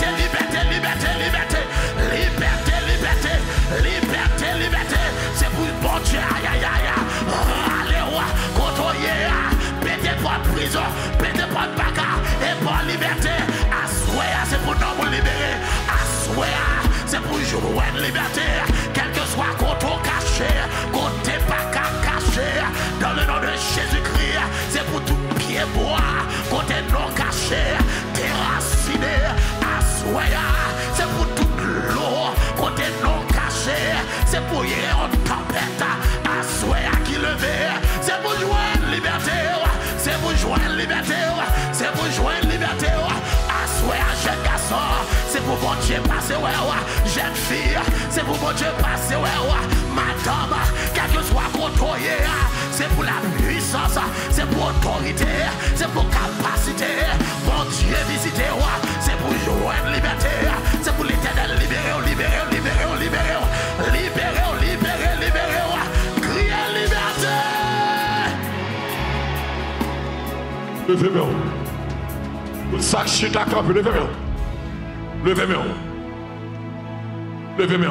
[SPEAKER 4] c'est pour bon Dieu, allez, côtoyer, pétez pas de prison, pétez pas de bagarre, et pour liberté, assoya, c'est pour nous libérer, assoya, c'est pour jouer de liberté, quel que soit côté caché, côté pas caché, dans le nom de Jésus-Christ, c'est pour tout pied bois, côté non caché, déraciné, assoya, c'est pour toute l'eau, côté non caché, c'est pour y aller en tempête, assoya qui levé, c'est pour jouer de liberté, c'est pour jouer de liberté, c'est pour jouer de liberté, assoya jeune garçon, c'est pour bon Dieu passer, ouais, jeune fille, c'est pour bon Dieu passer, ouais, madame, quel que soit contrôlé, c'est pour la puissance, c'est pour autorité, c'est pour capacité, bon Dieu visiter, c'est pour jouer de liberté, c'est pour l'éternel libérer, libérer, libérer, libérer, libérer, libérer, libérer, crier liberté.
[SPEAKER 2] Levez-moi. Ça chute à camp, levez-moi. Levez-moi. Levez-moi.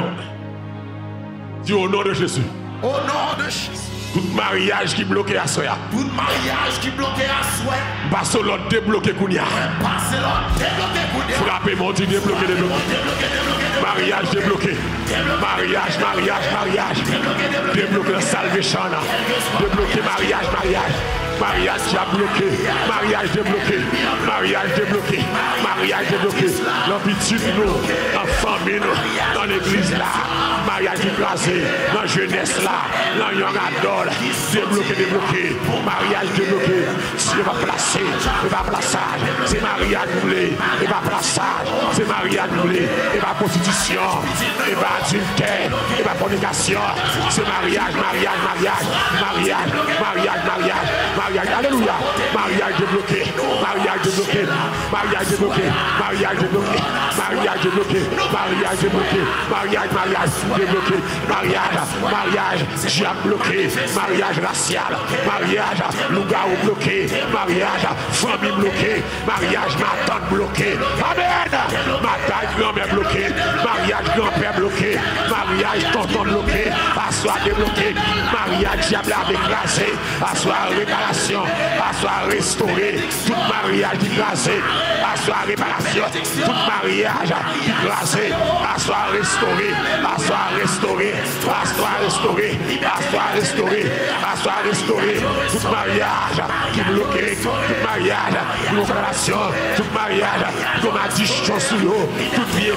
[SPEAKER 2] Dis au nom de Jésus.
[SPEAKER 4] Au nom de Jésus.
[SPEAKER 2] Tout mariage qui bloqué à soi.
[SPEAKER 4] Tout mariage qui bloqué à soi.
[SPEAKER 2] Passe l'autre débloqué Kounia.
[SPEAKER 4] Passe l'autre débloqué Kounia.
[SPEAKER 2] Frappez mon Dieu, débloqué, débloqué. Mariage débloqué. Mariage, mariage, mariage. Débloqué la salvation. Débloqué mariage, mariage. Mariage qui a bloqué, mariage débloqué, mariage débloqué, mariage débloqué. Dans petite nous, dans la famille, dans l'église là, mariage écrasé, dans la jeunesse là, dans young adult, débloqué, débloqué, mariage débloqué. Si il va placer, il va plaçage, c'est mariage doublé, il va plaçage, c'est mariage doublé, il va prostitution, il va adultère, il va fornication, c'est mariage, mariage, mariage, mariage, mariage, mariage. Mariage, alléluia, mariage débloqué, mariage débloqué, mariage débloqué, mariage débloqué, mariage débloqué, mariage débloqué, mariage, mariage débloqué, mariage, mariage, diable bloqué, mariage racial, mariage, loup-garou bloqué, mariage, famille bloqué, mariage, ma tante bloqué, amen, mariage grand-mère bloqué, mariage grand-père bloqué, mariage tonton bloqué, assoir débloqué, mariage diable écrasé, assoir réparation. À restaurer tout mariage écrasé, à réparation, tout mariage écrasé, à restaurer, à restaurer, à restaurer, à restaurer, à restaurer, tout mariage qui bloqué, tout mariage, une relation, tout mariage, comme a dit Chosouyo, toute vieille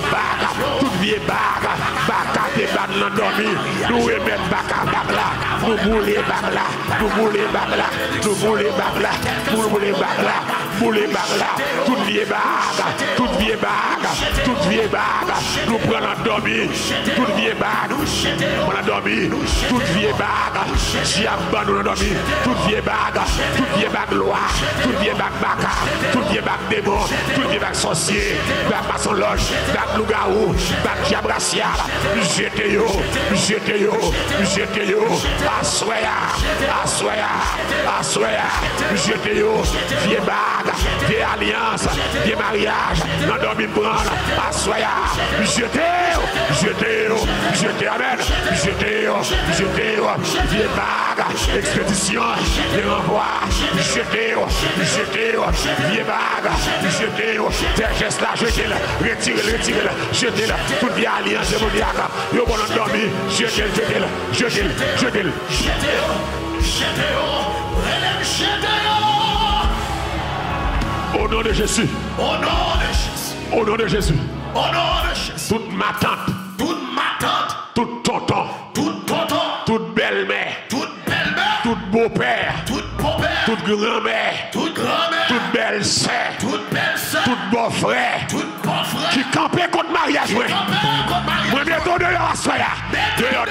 [SPEAKER 2] bague, baka te ban l'endormi, nous remettons baka bagla, nous bouler bagla, nous bouler bagla. Nous voulons bagla, nous voulons bagla, bouler bagla, toute vieille bague, toute vieille bague, toute vieille bague, nous prenons endormi, toute vieille bague, on a dormi, toute vieille bague, si abandonne endormi, toute vieille bague loi, toute vieille bague baka, toute vieille bague démon, toute vieille bague sorcier, bague maçon loge, bague loup-garou, bague diable racial, jetez-yo, jetez-yo, jetez-yo, assoya, jetez-yo, vieille bague, vieille alliance, vieille mariage, non dormi prendre, assoya, jetez-yo, amen, jetez-yo, vieille bague, expédition, les renvois, jetez-yo, vieille bague, jetez-yo, geste là, jetez-le, retirez-le, jetez-le, toute vieille alliance démoniaque, yo bon endormi, jetez-le, au nom de Jésus.
[SPEAKER 4] Au nom de Jésus.
[SPEAKER 2] Au nom de Jésus.
[SPEAKER 4] Au nom de Jésus.
[SPEAKER 2] Toute ma tante.
[SPEAKER 4] Toute ma tante.
[SPEAKER 2] Toute tonton.
[SPEAKER 4] Toute tonton.
[SPEAKER 2] Toute belle-mère.
[SPEAKER 4] Toute belle-mère.
[SPEAKER 2] Toute beau-père.
[SPEAKER 4] Toute beau-père.
[SPEAKER 2] Toute grand-mère.
[SPEAKER 4] Toute grand-mère.
[SPEAKER 2] Toute belle-sœur.
[SPEAKER 4] Toute belle-sœur.
[SPEAKER 2] Toute beau-frère.
[SPEAKER 4] Toute beau-frère.
[SPEAKER 2] Qui campait contre mariage. Moi bientôt dehors à soya. Dehors.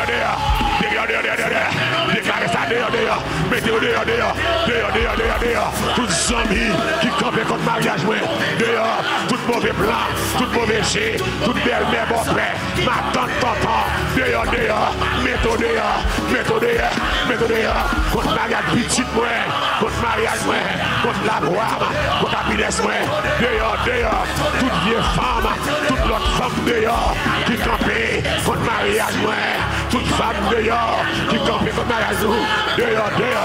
[SPEAKER 2] Déclarez ça dehors. Mettez-vous dehors. Toutes amis qui campent contre mariage, dehors. Tout mauvais plan, tout mauvais jet, toute belle-mère, beau-frère, ma tante, dehors. Mettez-vous dehors. Contre mariage petit, contre mariage, contre la gloire, contre la finesse, dehors. Toute vieille femme, toute l'autre femme dehors, qui campait contre mariage, toute femme dehors, qui campait contre mariage, dehors.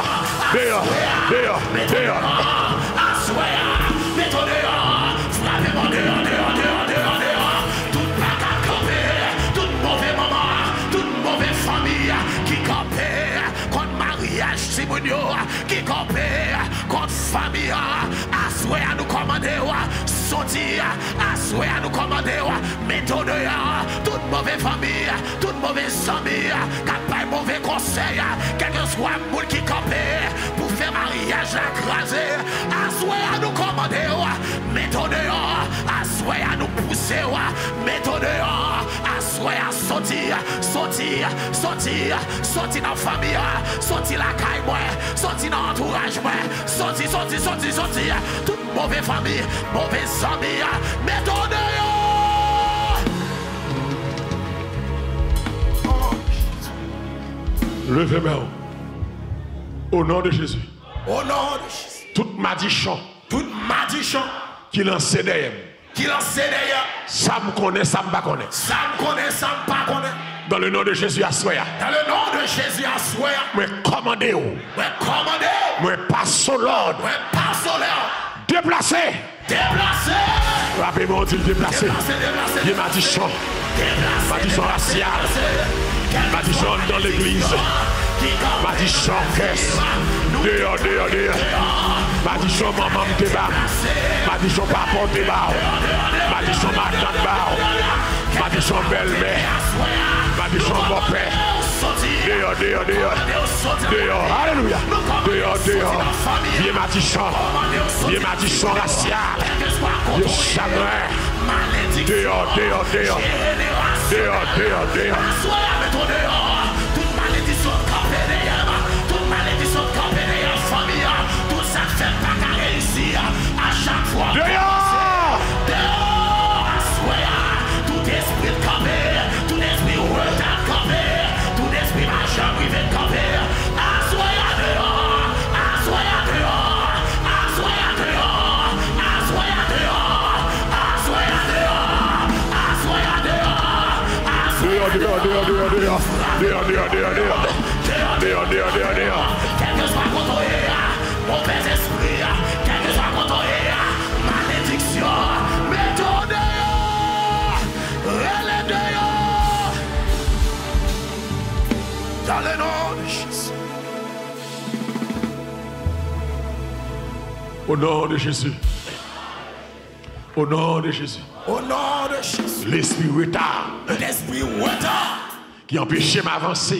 [SPEAKER 4] Assoya, mettons dehors, frappez-moi dehors. Toute la campée, toute mauvais maman, toute mauvaise famille qui campait contre mariage, Simonio, qui campait contre famille. Assoya nous commander, sortir, assoya nous commander, mettons dehors, toute mauvaise famille, toute mauvaise famille, qui pas mauvais conseil, quel que soit le monde qui campait pour faire mariage à craser, assoya nous commander, mettons dehors, assoya nous pousser, mettons dehors, assoya, sortir dans la famille, sortir la caille, sortir dans l'entourage, sortir, toute mauvaise famille, mauvaise amis, mettons dehors.
[SPEAKER 2] Levez-moi au nom de Jésus.
[SPEAKER 4] Au nom de Jésus.
[SPEAKER 2] Toute malédiction. Qui lance derrière. Ça me connaît, ça me pas connaît. Dans le nom de Jésus à Soya. Mais commandez-vous. Mais passe l'ordre. Déplacez. Rappelez-moi, dit déplacer. Il m'a dit chant. M'a dit chant racial. M'a dit chant dans l'église. M'a dit chant caisse. Dehors. M'a dit chant maman me débat. M'a dit chant papa débat. M'a dit chant madame bar. M'a dit chant belle-mère. M'a dit chant beau-père. Dehors. Alléluia. Dehors. Viens m'a dit chant racial. Viens chagrin. Dehors.
[SPEAKER 4] Toute malédiction campée derrière, toute malédiction campée derrière famille, tout ça fait pas qu'à réussir à chaque fois.
[SPEAKER 2] Dehors,
[SPEAKER 4] tout esprit campé, tout esprit retard campé, tout esprit machin privé campé, assoya dehors. Quel que soit contrôlé, mauvais esprit, quel que soit contrôlé, malédiction, mettons dehors, relève dehors. Dans le nom de Jésus.
[SPEAKER 2] Au nom de Jésus. Au nom de Jésus.
[SPEAKER 4] Au nom de Jésus.
[SPEAKER 2] L'esprit retard.
[SPEAKER 4] L'esprit retard.
[SPEAKER 2] Qui empêchait m'avancer.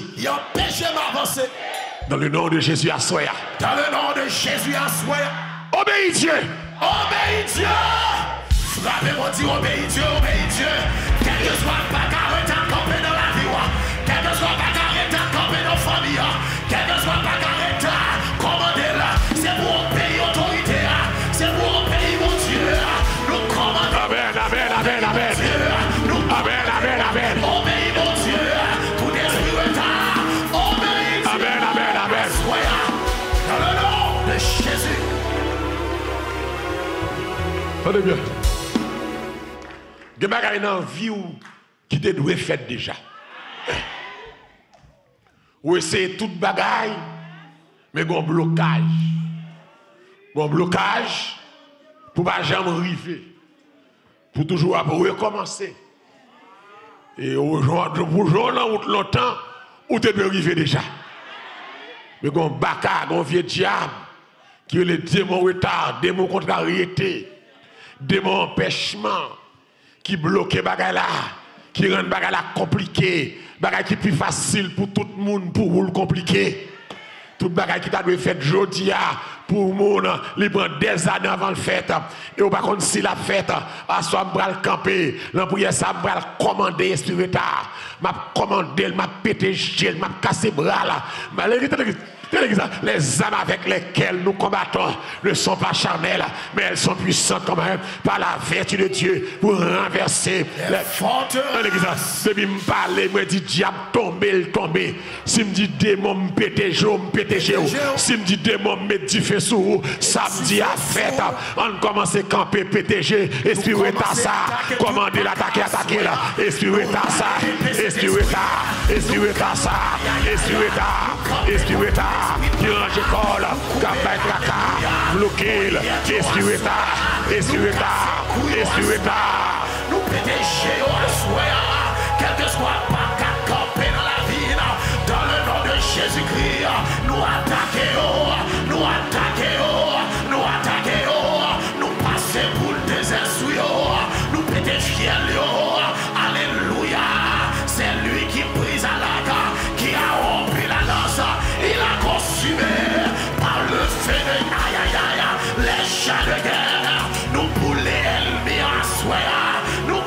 [SPEAKER 2] Dans le nom de Jésus à Soya. Obéis Dieu.
[SPEAKER 4] Frappez-moi, dit obéis Dieu. Quel que soit le bagarre retard campé dans la vie, quel que soit le bagarre retard campé dans la famille, quel que soit le bagarre retard, commandez-la. C'est pour un pays autorité, c'est pour un pays mon Dieu. Nous commandons.
[SPEAKER 2] Amen.
[SPEAKER 4] Amen. Obéis mon Dieu. Tout esprit retard. Obéis Dieu.
[SPEAKER 2] Amen.
[SPEAKER 4] Soyez dans le nom de Jésus.
[SPEAKER 2] Attendez bien. Des bagages dans la vie qui te doit faire déjà. Ou essayer toute bagaille, mais il y a un blocage. Un blocage pour ne jamais arriver. Pour toujours recommencer. Et pour jouer longtemps, où tu peux arriver déjà. Mais il y a un bacard, un vieux diable, qui est le démon retard, démon contrariété, démon empêchement, qui bloque les bagages là, qui rend les bagages là compliqués, bagages qui sont plus faciles pour tout le monde, pour vous le compliquer. Tout bagage qui t'a dû faire aujourd'hui pour monde, il prend des années avant le fête. Et on ne sait pas si la fête, à soi, je vais le camper. La prière, ça, je vais le commander, esprit retard. Je vais commander, je vais péter, je vais casser les bras là. Les âmes avec lesquelles nous combattons ne sont pas charnelles, mais elles sont puissantes quand même par la vertu de Dieu pour renverser les fortes. Si je me parle, je me dis diable tomber. Si je me dis démon me péter, si je me dis démon me dit feu sous vous, samedi à fête, on commence à camper, péter, esprit retard ça, commander l'attaquer là, esprit retard ça, esprit retard ça, esprit retard. Qui range l'école, campagne tracas, bloqué, esprit retard.
[SPEAKER 4] Nous pétéger au soir, quel que soit pas qu'à camper dans la ville, dans le nom de Jésus-Christ, nous attaquons, nous passer pour le désert, nous pétéger, alléluia, c'est lui qui brise à l'arc, qui a rompu la lance, il a consumé par le feu de les chats de guerre, nous pour les ennemis en soi, nous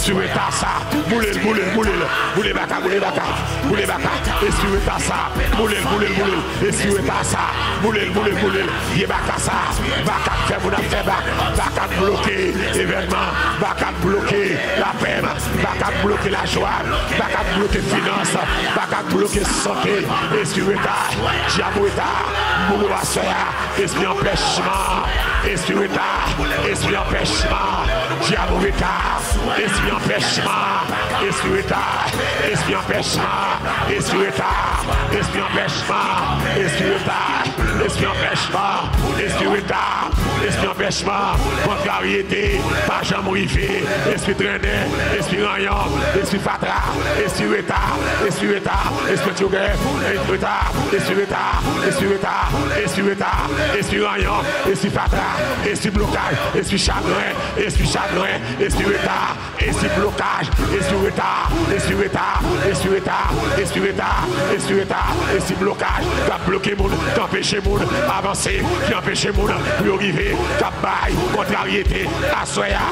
[SPEAKER 2] esprit état ça, boulez baka, esprit état ça, boulez, esprit état ça, boulez, yé baka ça, baka fait mon affaire, baka bloquer événement, baka bloquer la peine, baka bloquer la joie, baka bloquer finance, baka bloquer santé, esprit état, diable état, boulou assoya, esprit empêchement, esprit empêchement, diable état, esprit empêchement, esprit état, esprit empêchement, esprit état, esprit empêchement, esprit état, esprit empêchement, esprit état, esprit empêchement, contrariété, pas jamais arrivé, esprit traîné, esprit rayon, esprit fatra, esprit état, esprit état, esprit tuguet, esprit état, esprit état, esprit état, esprit état, esprit rayon, esprit fatra, esprit blocage, esprit chagrin, esprit état, esprit blocage, esprit état, esprit état, esprit état, esprit état, esprit état, esprit blocage, qui a bloqué le monde, qui a empêché le monde avancer, qui a empêché le monde pour arriver, qui a bail, contrariété, assoya,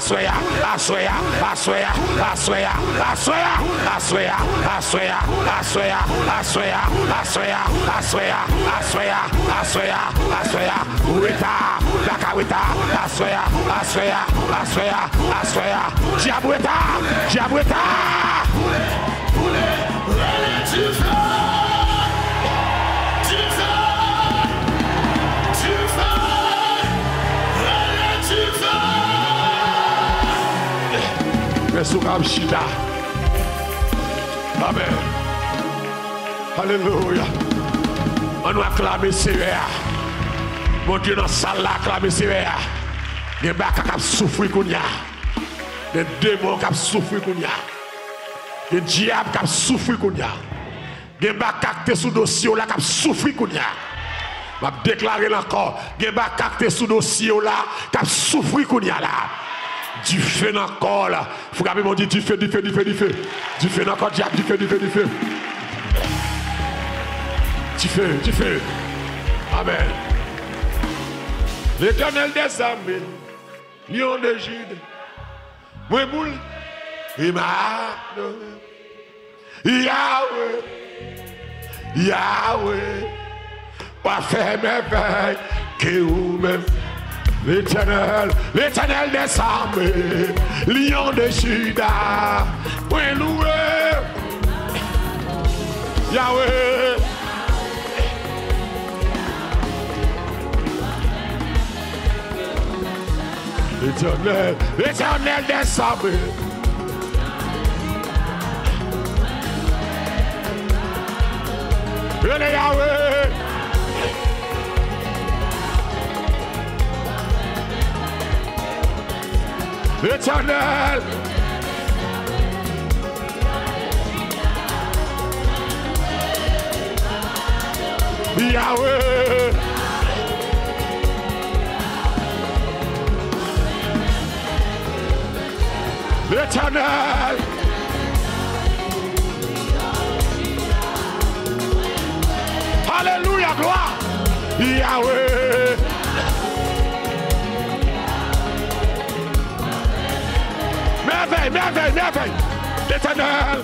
[SPEAKER 2] diaboueta. Amen. Alléluia. On nous acclame sévère. Mon Dieu dans la salle là, acclame sévère. Les bacs qui souffrent qu'on y a. Les démons qui souffrent qu'on y a. Les diables qui souffrent qu'on y a. Les bacs qui sont sous dossier là qui souffrent qu'on y a. Je vais déclarer encore. Les bacs qui sont sous dossier là qui souffrent qu'on y a là. Du feu dans le corps là. Il faut que mon Dieu, du feu. Du feu dans le corps, diable, du feu. Du feu. Amen. L'Éternel des armées, lion de Jude, moi boule, il m'a donné. Yahweh, pas faire merveille que vous-même. L'Éternel des armées, lion de Juda, moi loué, Yahweh. L'Éternel des armées. Le Yahweh. L'Éternel. Yahweh. L'Éternel. Alléluia, gloire. Yahweh. Merveille. L'Éternel.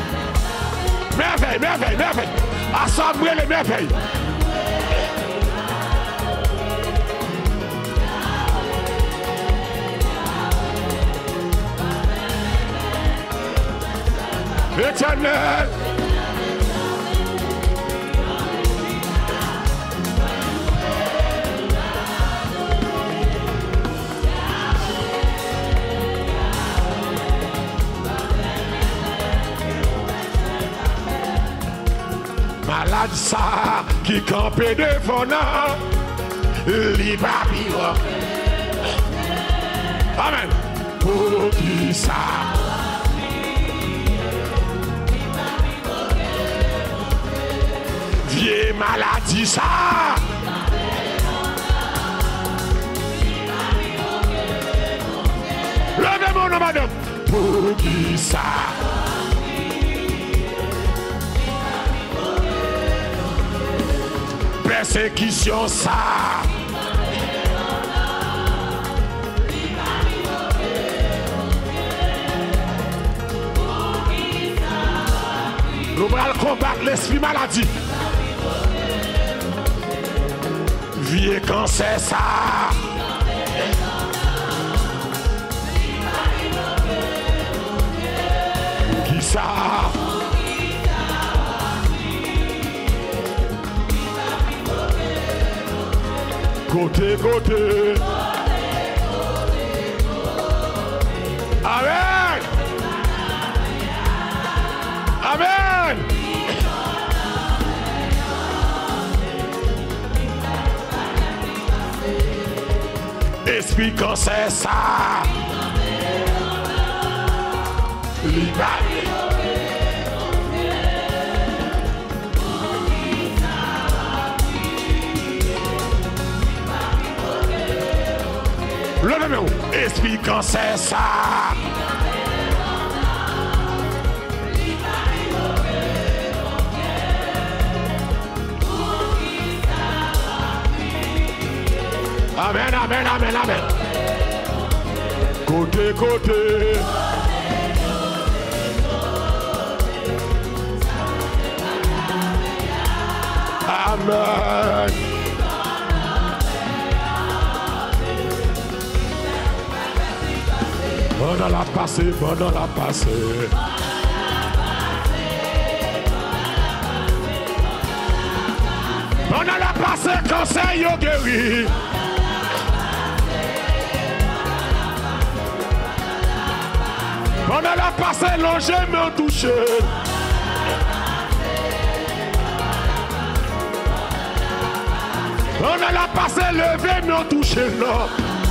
[SPEAKER 2] Merveille. Assemblez les merveilles. L'Éternel. Malade ça qui campait devant nous, li va vivre. Amen. Pour qui ça? Vieille maladie ça. Levez mon nom, madame. Pour qui ça? Persécution ça. Nous allons combattre l'esprit maladie. Vieux cancer ça. Qui ça? Côté. Amen. Amen. Esprit cancer ça. Libéré. Levez-vous. Esprit cancer ça. Amen, amen, amen, amen. Côté. Amen. Bon dans la passée. On a la passé cancer yo guéri. On a la passé longé mais touché. On a la passé levé mais touché non.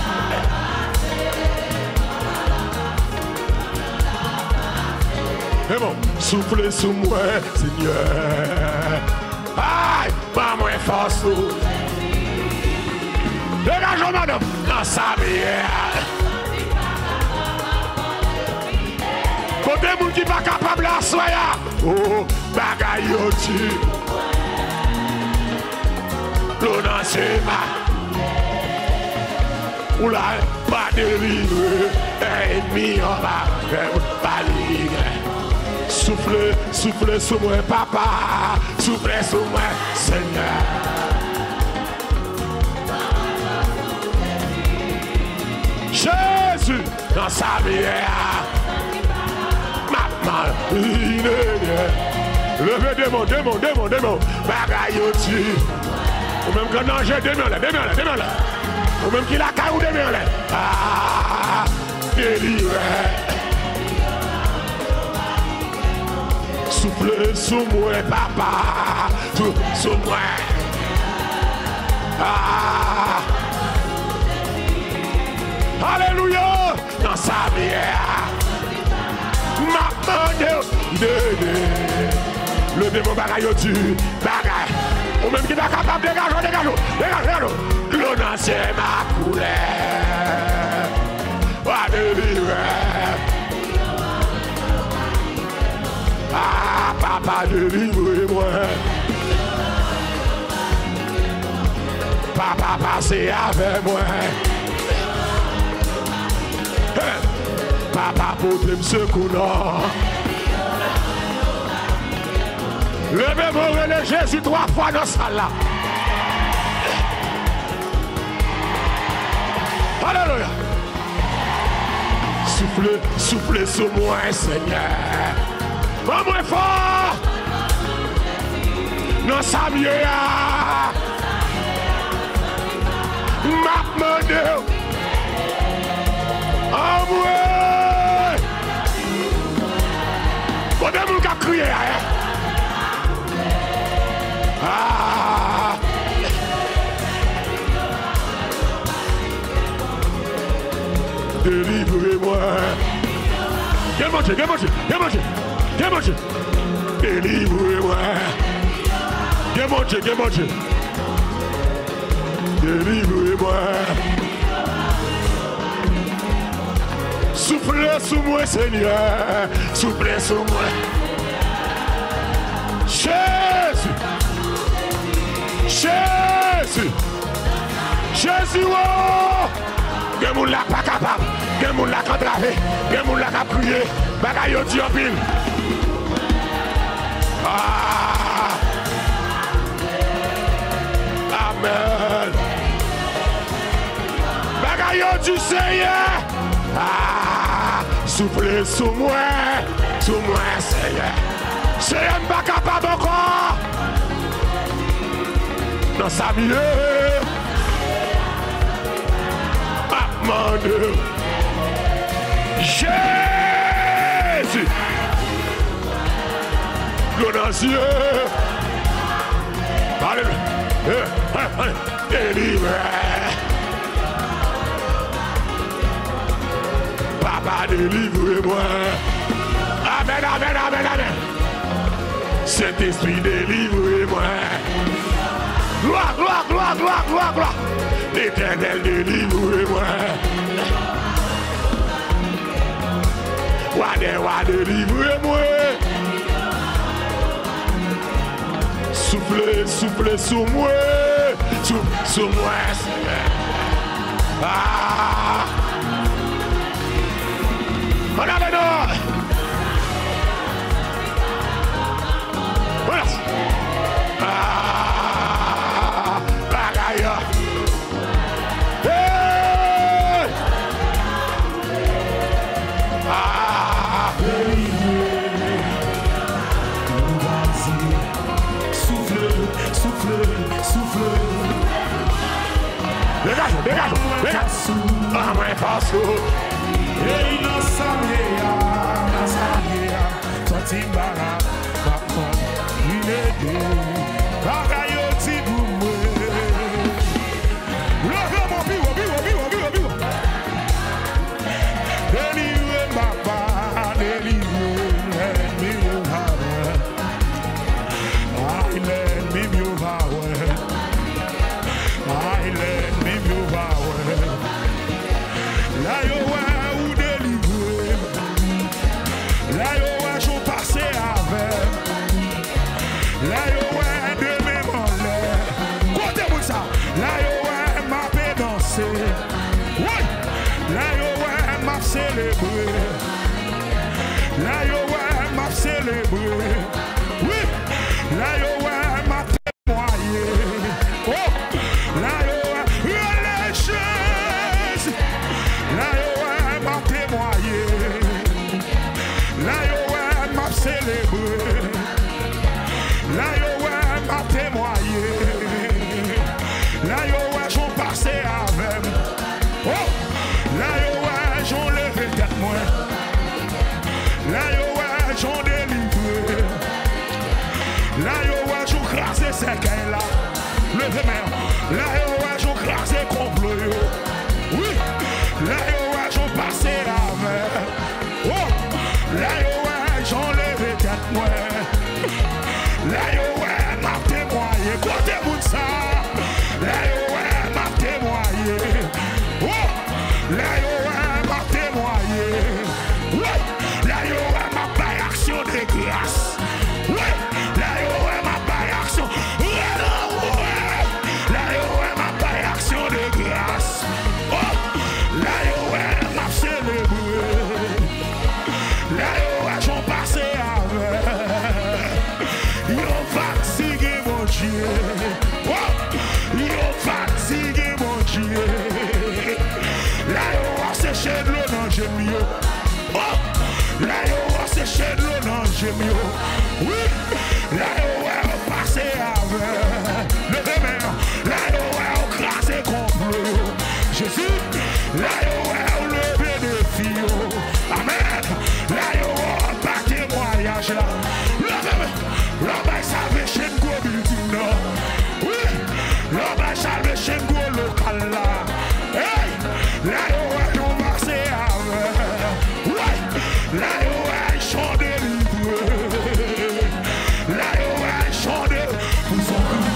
[SPEAKER 2] Mais bon, soufflez sous moi, Seigneur. Aïe, pas moins fort sous. Dégagez madame, dans sa bière. Côté moun qui pas capable à soya. Oh, bagaille au tu. L'on a ma. Ou la pas délivré. Ennemi en bas, pas livré. Soufflez sur moi, papa. Soufflez sur moi, Seigneur. Jésus, dans sa bière. Maman, levez démon. Bagaille au dessus. Ou même quand danger, démon là. Ou même qu'il a caillou démon là. Ah, délivré. Soufflez sur moi, papa. Sur moi. Ah. Alléluia. Dans sa bière. Le démon bagaille au-dessus. Bagaille. Ou même qui n'est pas capable de dégager. L'on ancien ma couleur. Alléluia. Ah, papa, délivre-moi. Papa, passez avec moi. Papa, portez me secours. Levez-moi le Jésus 3 fois dans ça là. Alléluia. Soufflez sur moi, Seigneur. Va moins fort. Non, ça mieux. Ma demande. Oh, ouais. Bon, de mon cap crier, hein. Ah. Délivrez-moi. Viens manger. Délivrez-moi. Viens manger. Délivrez-moi. Soufflez sur moi, Seigneur. Soufflez sur moi. Jésus, oh! Gen moun la pas capable, gen moun la entravé, gen moun la cap crier, bagaille au Dieu pile. souffler sous moi, Seigneur. Seigneur, pas capable encore. Dans sa milieu, amende. Jésus, l'eau dans les yeux. Allez, délivre. Papa, délivre-moi. Amen, amen, amen, amen. Saint-Esprit, délivre-moi. Gloire, gloire, gloire, gloire, gloire, gloire. L'Éternel, délivre-moi. Wade, délivre-moi. Soufflez, soufflez sur moi. Sur moi, Seigneur. Ah. On a le nom. Voilà. Ah. Bagaille. Hey. Ah.
[SPEAKER 4] Souffle, souffle, souffle.
[SPEAKER 2] Dégage, dégage, dégage. Ah, ouais, passe.
[SPEAKER 4] Ei, nossa meia, Totimbara, Papa, Inede, Bagayoti Bumwe. Love mon biwo. Deliver, Papa, deliver, let me have it. Let me have it. Let me have it. Là, yo, là, yo, je passe avec. Là, yo, de même en l'air. Côté-moi ça. Là, yo, m'a fait danser. Oui. Là, yo, m'a célébré. Là, yo, m'a célébré. Oui. Là, yo, m'a témoigné. Oh. Là, yo, les choses. Là, yo, m'a témoigné. Là, yo, m'a célébré. Là, yo, m'a témoigné. Là, yo, j'en passé avec. Oh! Là, yo, j'en levé tête moi. Là, yo, j'en délivré. Là, yo, j'en crasé ces là. Levez main. Là, yo, j'en crasé complot. Oui! Là, yo, j'en passé avec. Oh! Là, yo, j'en levé tête moi. Là, yo, m'a témoigné. Côté bout de ça. Là, yo, m'a témoigné. Oh! Là, yo, m'a témoigné. Oui! Là, yo, m'a pas action de grâce. Oui! Là, yo, m'a pas action. Là, yo, m'a pas action de grâce. Oh! Là, yo, m'a célébré. Là, yo, j'en passé avec. Yo fatigué mon Dieu. Oh! Yo fatigué mon Dieu. Là, yo, séché de l'eau dans Gémio. Oh! Là, yo, séché de l'eau dans Gémio. Oui! Là, yo, passé avec. Le remède. Là, yo, crasé complot. Jésus. Là, yo, levé des filles. Amen. Là, yo, pas témoignage là. L'homme salvation go building là. Oui. L'homme salvation go local là. Hey. Là, yo, on va se avec. Oui. Là, yo, chant de livre. Là, yo, chant de. Pour son cul.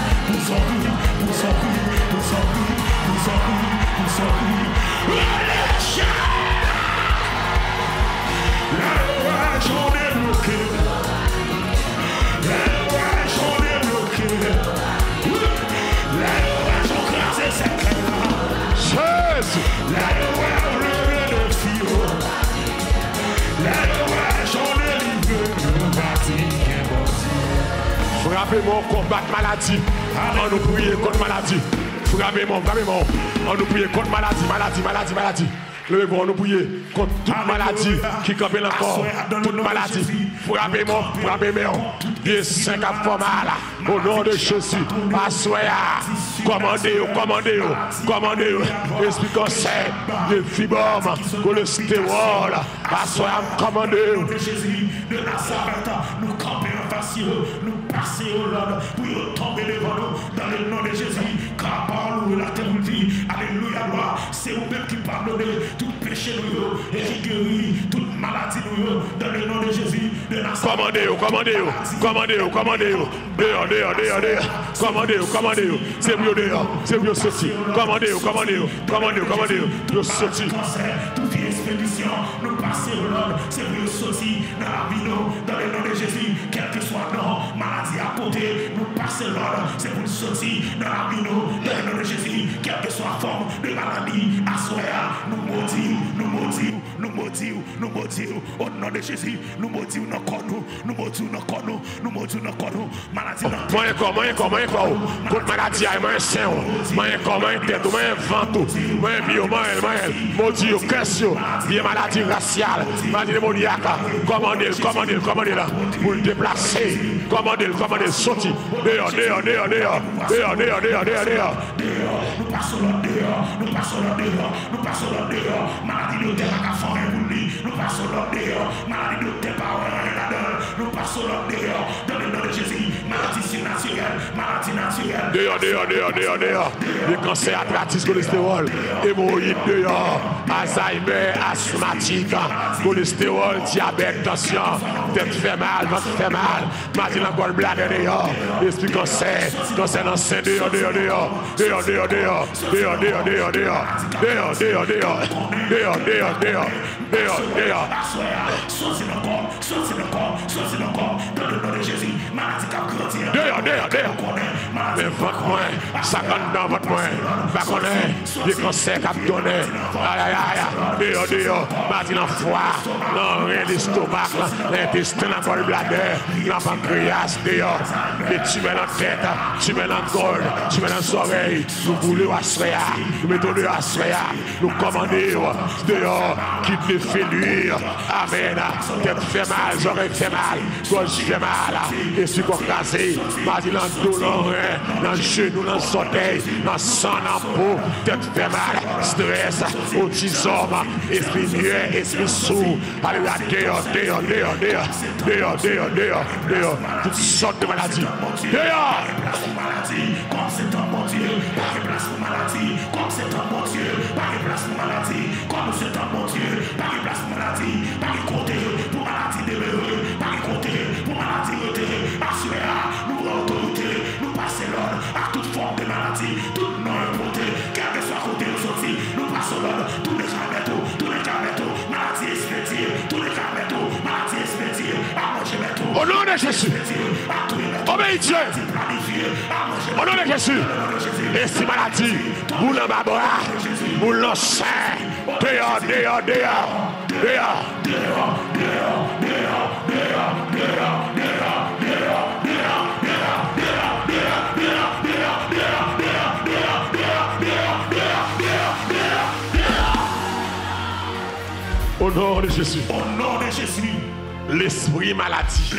[SPEAKER 2] Frappez-moi combattre maladie. On nous prie contre maladie. Frappez-moi. On nous prie contre maladie. Levez-vous, nous prier contre toute maladie qui campe encore. Toute maladie. Frappez-moi, frappez-moi. Des 5 à fois mal. Au nom de Jésus. Assoya. Commandez-vous, commandez-vous, commandez-vous. Esprit cancer, des fibromes, cholestérol. Assoya, commandez-vous.
[SPEAKER 4] De Nazareth, nous camper en face, nous passer au Lord pour tomber devant nous dans le nom de Jésus. Car par nous, la terre nous dit, alléluia, gloire. C'est vous-même qui pardonnez tout péché nous et qui guérit toute maladie nous dans le nom de Jésus. De Nazareth.
[SPEAKER 2] Commandez-vous, commandez-vous, commandez-vous, commandez-vous. Dehors, dehors, dehors, dehors. Commandez-vous, commandez-vous. C'est mieux dehors, c'est mieux sorti. Commandez-vous, commandez-vous, commandez-vous, commandez-vous. Nous sorti.
[SPEAKER 4] Toute expédition, nous passer au Lord, c'est mieux sorti dans la vie dans le nom de Jésus, quel que soit non, maladie à côté, nous passons l'ordre, c'est pour sortir dans la vie dans le nom de Jésus, quelle que soit forme de maladie, à soya, nous maudissons, nous maudissons, nous maudissons, nous maudissons, au nom de Jésus, nous maudissons nos corps, nous maudissons nos corps, nous maudissons nos corps, maladie dans
[SPEAKER 2] moi encore, contre maladie, moi sein, moi encore, moi tête, moi ventre, moi bio, moi maudit, question, bien maladie raciale, maladie démoniaque, commandez là, pour le déplacer, commandez, sorti, dehors.
[SPEAKER 4] Nous passons dehors, maladie de terre à fond nous passons dehors, maladie de terre nous passons dehors, dans le nom de Jésus, maladie naturelle,
[SPEAKER 2] dehors, les cancers, arthritis, cholestérol, hémorroïdes, dehors, Alzheimer, asthmatique, cholestérol, diabète, tension, tête fait mal, ventre fait mal, maladie dans le gallbladder, dehors, esprit cancer dans le sein, dehors. Mais votre moins, ça compte dans votre moins. Pas connaître les cancers qui donné. Dehors. Martin en foie, non, rien d'estomac, l'intestin dans le bladder, dans le pancréas, dehors. Les tumeurs dans la tête, tumeurs dans la gorge, tumeurs dans les oreilles. Nous voulons assoya, nous mettons de assoya, nous commandons dehors, quitte les fêlures. Amen. Tête fait mal, oreille fait mal, gorge fait mal, esprit casé, Martin dans le dos, dans le genou, dans le orteil, dans le sang, dans la peau, tête fait mal, stress, autisme, esprit muet, esprit sourd. Alléluia, dehors, toutes sortes de maladies. Dehors!
[SPEAKER 4] Comme c'est un bon Dieu, pas de place pour maladie. Comme c'est un bon Dieu, pas de place pour maladie. Comme c'est un bon Dieu, pas de place pour maladie. Pas de côté pour maladie déméreux, pas de côté pour maladie retirée. Assurez, nous prenons autorité, nous passons l'ordre à toute forme de maladie, toute non-importée, quel que soit côté nous sortis, nous passons l'ordre, tous les camétos, maladie expédiée, tous les camétos, maladie expédiée, à manger métaux.
[SPEAKER 2] Au nom de Jésus, obéis Dieu. Au nom de Jésus, et si maladie, vous l'en bras, vous l'en sein, dehors. Au nom de Jésus. L'esprit maladie.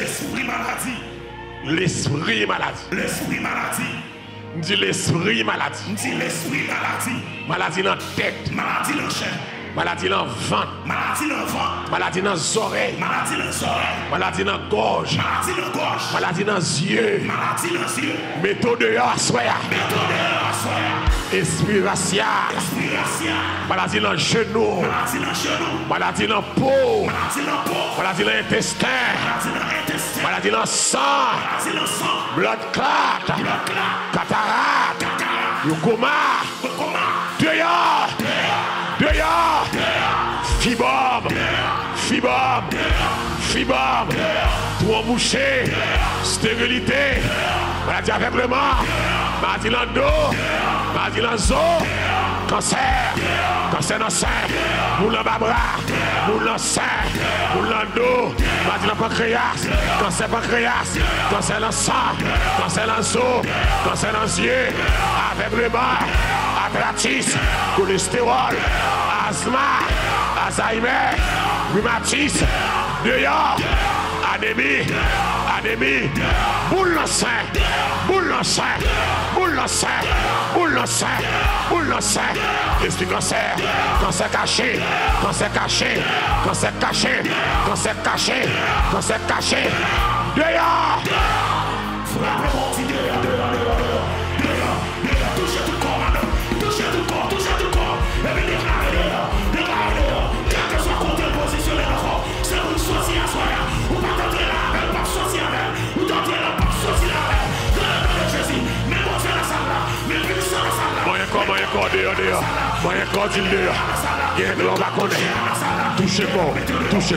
[SPEAKER 2] On dit l'esprit maladie. Maladie dans la tête.
[SPEAKER 4] Maladie dans la chair.
[SPEAKER 2] Maladie dans le ventre. Maladie dans les oreilles. Maladie dans la gorge. Maladie dans les yeux. Méthode dehors, soya. Esprit racial. Maladie dans le genou. Maladie dans la peau. Maladie dans l'intestin. Maladie dans le sang. Blood clot. Cataracte. Yokoma. Dehors. Fibrome. Trou bouché. Stérilité. Maladie aveuglement. Maladie dans le dos. Maladie dans les os. Cancer dans le sein. Boule dans le bras. Boule dans le sein. Boule dans le dos. Maladie dans le pancréas. Cancer pancréas. Cancer dans le sang. Cancer dans les os. Cancer dans les yeux. Aveuglement. Arthritis. Cholestérol. asthma, Alzheimer, rhumatisme, dehors, anémie, boule dans sein, boule dans sein, boule dans sein, boule dans sein, boule dans sein, esprit cancer, cancer caché, cancer caché, cancer caché, cancer caché, cancer caché, dehors.
[SPEAKER 4] Touchez tout corps, touchez tout corps, et puis déclarez-le, quel que soit côté positionné encore, c'est une sortie à soi, ou pas tenter là, elle pas sortir avec, ou tenter là, pas sortir avec, dans le nom de Jésus, mais bon c'est la salle là, mais puissant la salle là.
[SPEAKER 2] Moyen corps dehors, moyen corps dit dehors, il y a un l'on va connaître, touchez corps, touchez,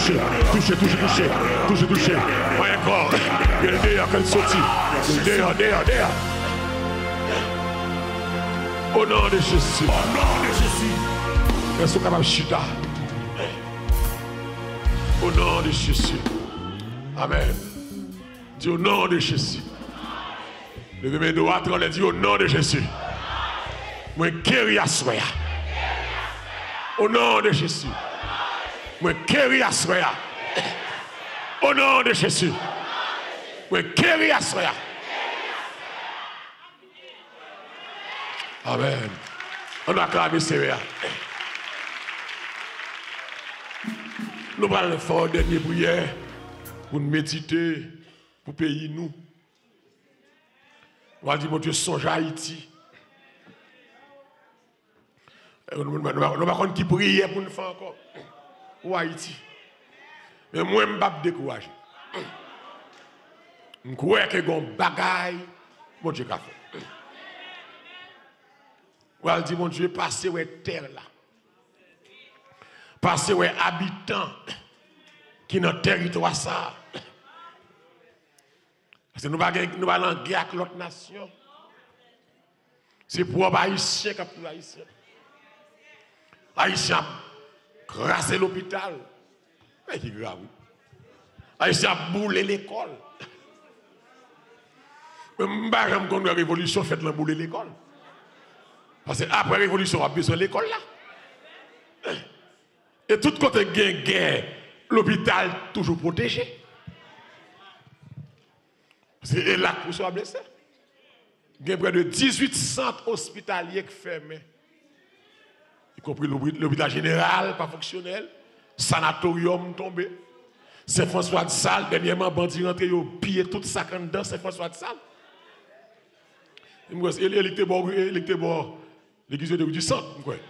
[SPEAKER 2] moyen corps, il y a dehors, qu'elle sortit, dehors. Au nom de Jésus. Est-ce que capable chita? Au nom de Jésus. Amen. Dis au nom de Jésus. Levez mes doigts, on dit au nom de Jésus. Moi guéri à soya. Au nom de Jésus. Moi guéri à soya. Au nom de Jésus. Moi guéri à soya. Amen. On a acclamé Seigneur. Nous allons faire une dernière prière pour nous méditer, pour payer nous. On va dire, mon Dieu, songe à Haïti. Nous ne savons pas qui prie pour nous faire encore. Ou Haïti. Mais moi, je ne vais pas me décourager. Je crois que mon bagaille, mon Dieu, a fait. On dit, mon Dieu, passez où est terre là. Passez où est habitants qui dans le territoire ça. Parce que nous allons en guerre avec l'autre nation. C'est pour les Haïtiens qui ont pris les Haïtiens. Les Haïtiens ont crassé l'hôpital. Mais qui grave. Les Haïtiens ont boulé l'école. Mais je ne sais pas si la révolution fait la bouler l'école. Parce qu'après la révolution, on a besoin de l'école là. Et tout côté de guerre, l'hôpital toujours protégé. C'est là que vous soyez blessés. Il y a près de 18 centres hospitaliers qui fermés. Y compris l'hôpital général, pas fonctionnel. Sanatorium tombé. Saint-François de Sales, dernièrement, bandit rentré, ils ont pillé tout ça dedans, Saint-François de Sales. Il était bon, l'église du centre.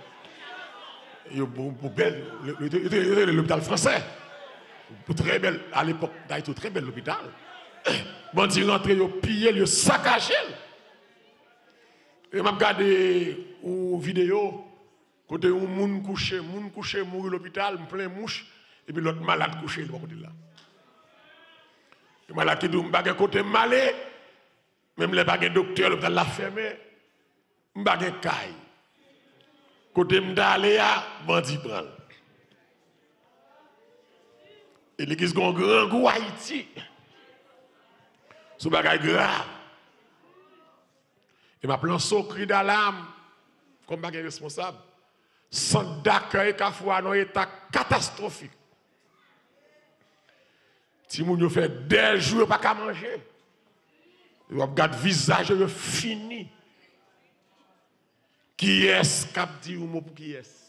[SPEAKER 2] L'hôpital français. Très belle, à l'époque, c'était très bel l'hôpital. Bandit rentré, ils ont pillé, ils ont saccagé. Et je regarde une vidéo, côté où moun couché, mourir l'hôpital, plein mouche, et puis l'autre malade couché de côté là. Le malade qui dit, je côté malé, même les baguettes docteur, l'hôpital l'a fermé, je suis caille. Côté m'dalé à bandit prend. Et l'église a un grand goût Haïti. C'est bagay grave. Et m'a plan son cri d'alarme comme bagay responsable. Centre d'accueil Kafouan dans état catastrophique. Si moun yo fait des jours pas qu'à manger. Yo regarde visage yo fini. Qui est-ce qui dit ou mot pour qui est?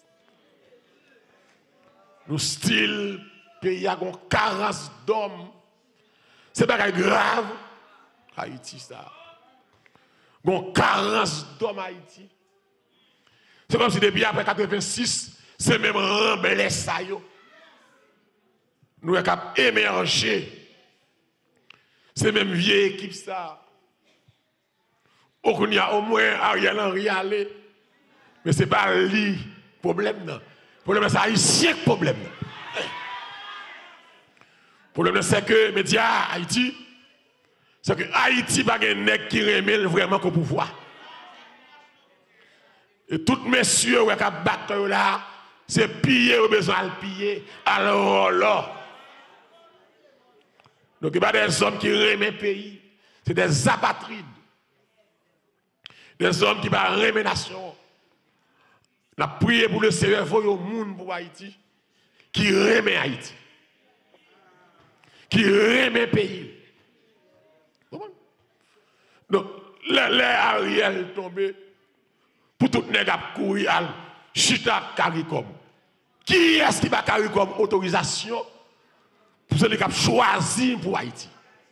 [SPEAKER 2] Nous style pays a une carence d'hommes. C'est pas grave. Haïti ça. Une carence d'hommes Haïti. C'est comme si depuis après 86, c'est même rembellé ça yo. Nous avons émergé. C'est même vieille équipe ça. Il y a au moins Ariel Henry allé. Mais ce n'est pas le problème. Le problème, c'est Haïtien le problème. Le problème, c'est que les médias Haïti, c'est que Haïti n'a pas de nègre qui remet vraiment au pouvoir. Et tous les messieurs qui ont battu là, c'est piller au besoin de piller. Alors là. Donc il n'y a pas des hommes qui remettent le pays. C'est des apatrides. Des hommes qui ne remettent la nation. La prière pour le Seigneur, il faut un monde pour Haïti qui remet Haïti. Qui remet le pays. Donc, les Ariel tombé, pour tout le monde courir à Chita Caricom. Qui est-ce qui va Caricom autorisation pour celui qui a choisi pour Haïti?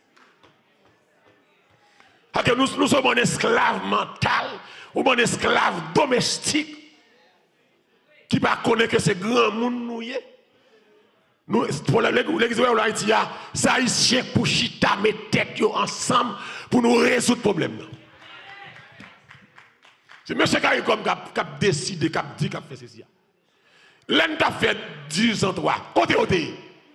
[SPEAKER 2] Parce que nous sommes un esclave mental ou un esclave domestique qui ne connaît que ce grand monde nous y est. Nous, pour l'église de Haïti, c'est haïtien pour chita mettre tête ensemble pour nous résoudre le problème. C'est M. Caricom qui a décidé, qui a dit, qui a fait ceci. L'un a fait 10 ans, 3. Côté.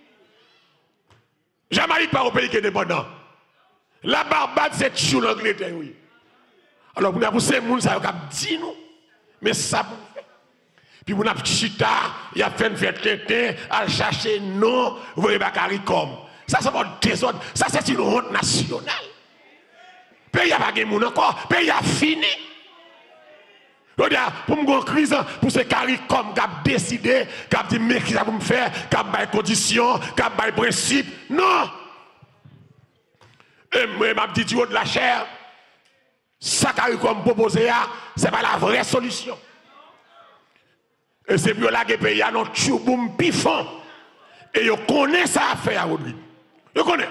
[SPEAKER 2] Jamaïque pas au pays qui est indépendant. La Barbade, c'est toujours l'Angleterre, oui. Alors, pour ces gens, ça a dit nous. Mais ça, pour faire. Puis, pour nous, chita, il a fait une fête tété, à chercher non, vous voyez, Caricom. Ça, c'est pas désordre. Ça, c'est une honte nationale. Pays n'a pas de monde encore. Pays a fini. Pour me crise, pour ce Caricom qui a décidé, qui a dit, mais qui ça pour me faire, qui a des conditions, qui a des principes. Non! Et moi, je dis, de la chair, ça Caricom proposé, ce n'est pas la vraie solution. Et c'est pour la pays, il y a un tchouboum pifon. Et vous connaissez ça à faire aujourd'hui. Vous connaissez.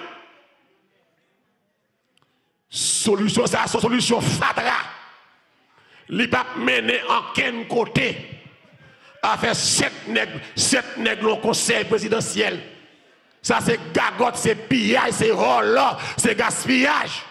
[SPEAKER 2] Solution, c'est la solution fatra. Il va mener en quel côté à faire 7 nègres au conseil présidentiel. Ça c'est gagotte, c'est pillage, c'est rôle, c'est gaspillage.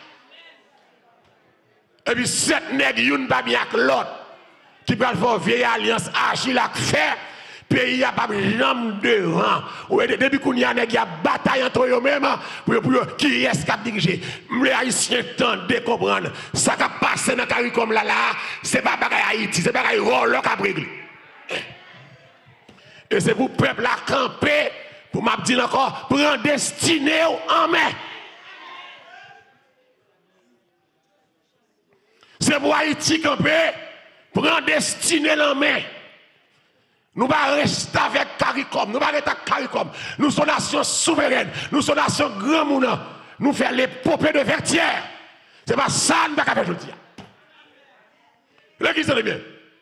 [SPEAKER 2] Et puis 7 nègres, une pas bien avec l'autre. Qui va faire vieille alliance, agir à faire. Pays a pas jambe devant. Ou depuis qu'on y a une bataille entre eux-mêmes pour qui est-ce qui a dirigé. Les Haïtiens tentent de comprendre. Ça qui a passé dans le Caricom là, c'est pas bagaille Haïti, c'est bagaille rôle qui a réglé. Et c'est pour le peuple à camper, pour m'a dit encore, prendre destinée en main. C'est pour Haïti camper, prendre destinée en main. Nous ne pas rester avec Caricom, nous ne pas rester avec Caricom. Nous sommes nation souveraine, nous sommes nation grand monde. Nous faisons l'épopée de Vertière. Ce n'est pas ça que nous ne pouvons pas faire. L'église est bien.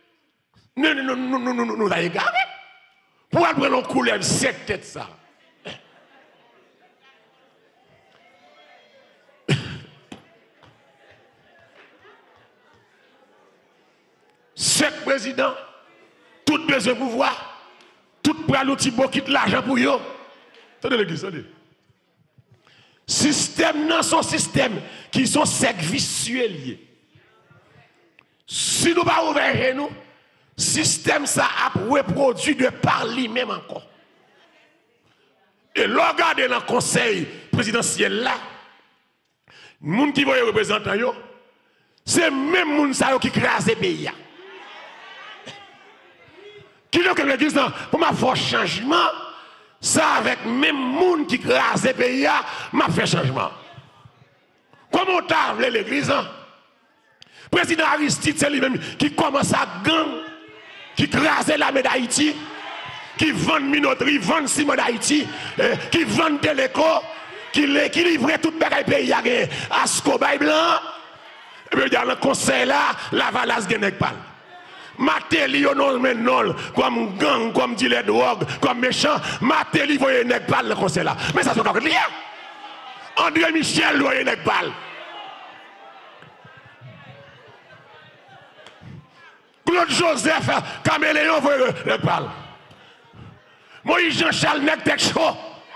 [SPEAKER 2] Nous avons égaré. Pour aller prendre nos couleurs, cette tête ça. Cet président. Tout besoin de pouvoir, tout bras l'outil beau quitte l'argent pour eux. Attendez l'église, attendez. Système, non, son système qui sont cercles vicieux liés. Si nous ne pas ouvrir nous, système ça a reproduit de par lui-même encore. Et regardez dans le conseil présidentiel là, les gens qui vont représenter, c'est même les gens qui crasent le pays. Qui veut que l'église, pour ma faire changement, ça avec même monde qui crase le pays, m'a fait changement. Comment t'as vu l'église? Président Aristide, c'est lui-même qui commence à gang, qui crase l'armée d'Haïti, qui vend minoterie, vend ciment d'Haïti, qui vend téléco, qui livre tout le pays à Scobaye Blanc. Et puis dans le conseil là, la valasse gagne pas. Matéli non mais non comme gang comme dealer de drogue comme méchant Matéli voyez nèg pas le conseil là mais ça sont encore lié André Michel voyez nèg pas Claude Joseph Caméléon voyez nèg pas Moïse Jean-Charles nèg tête chaud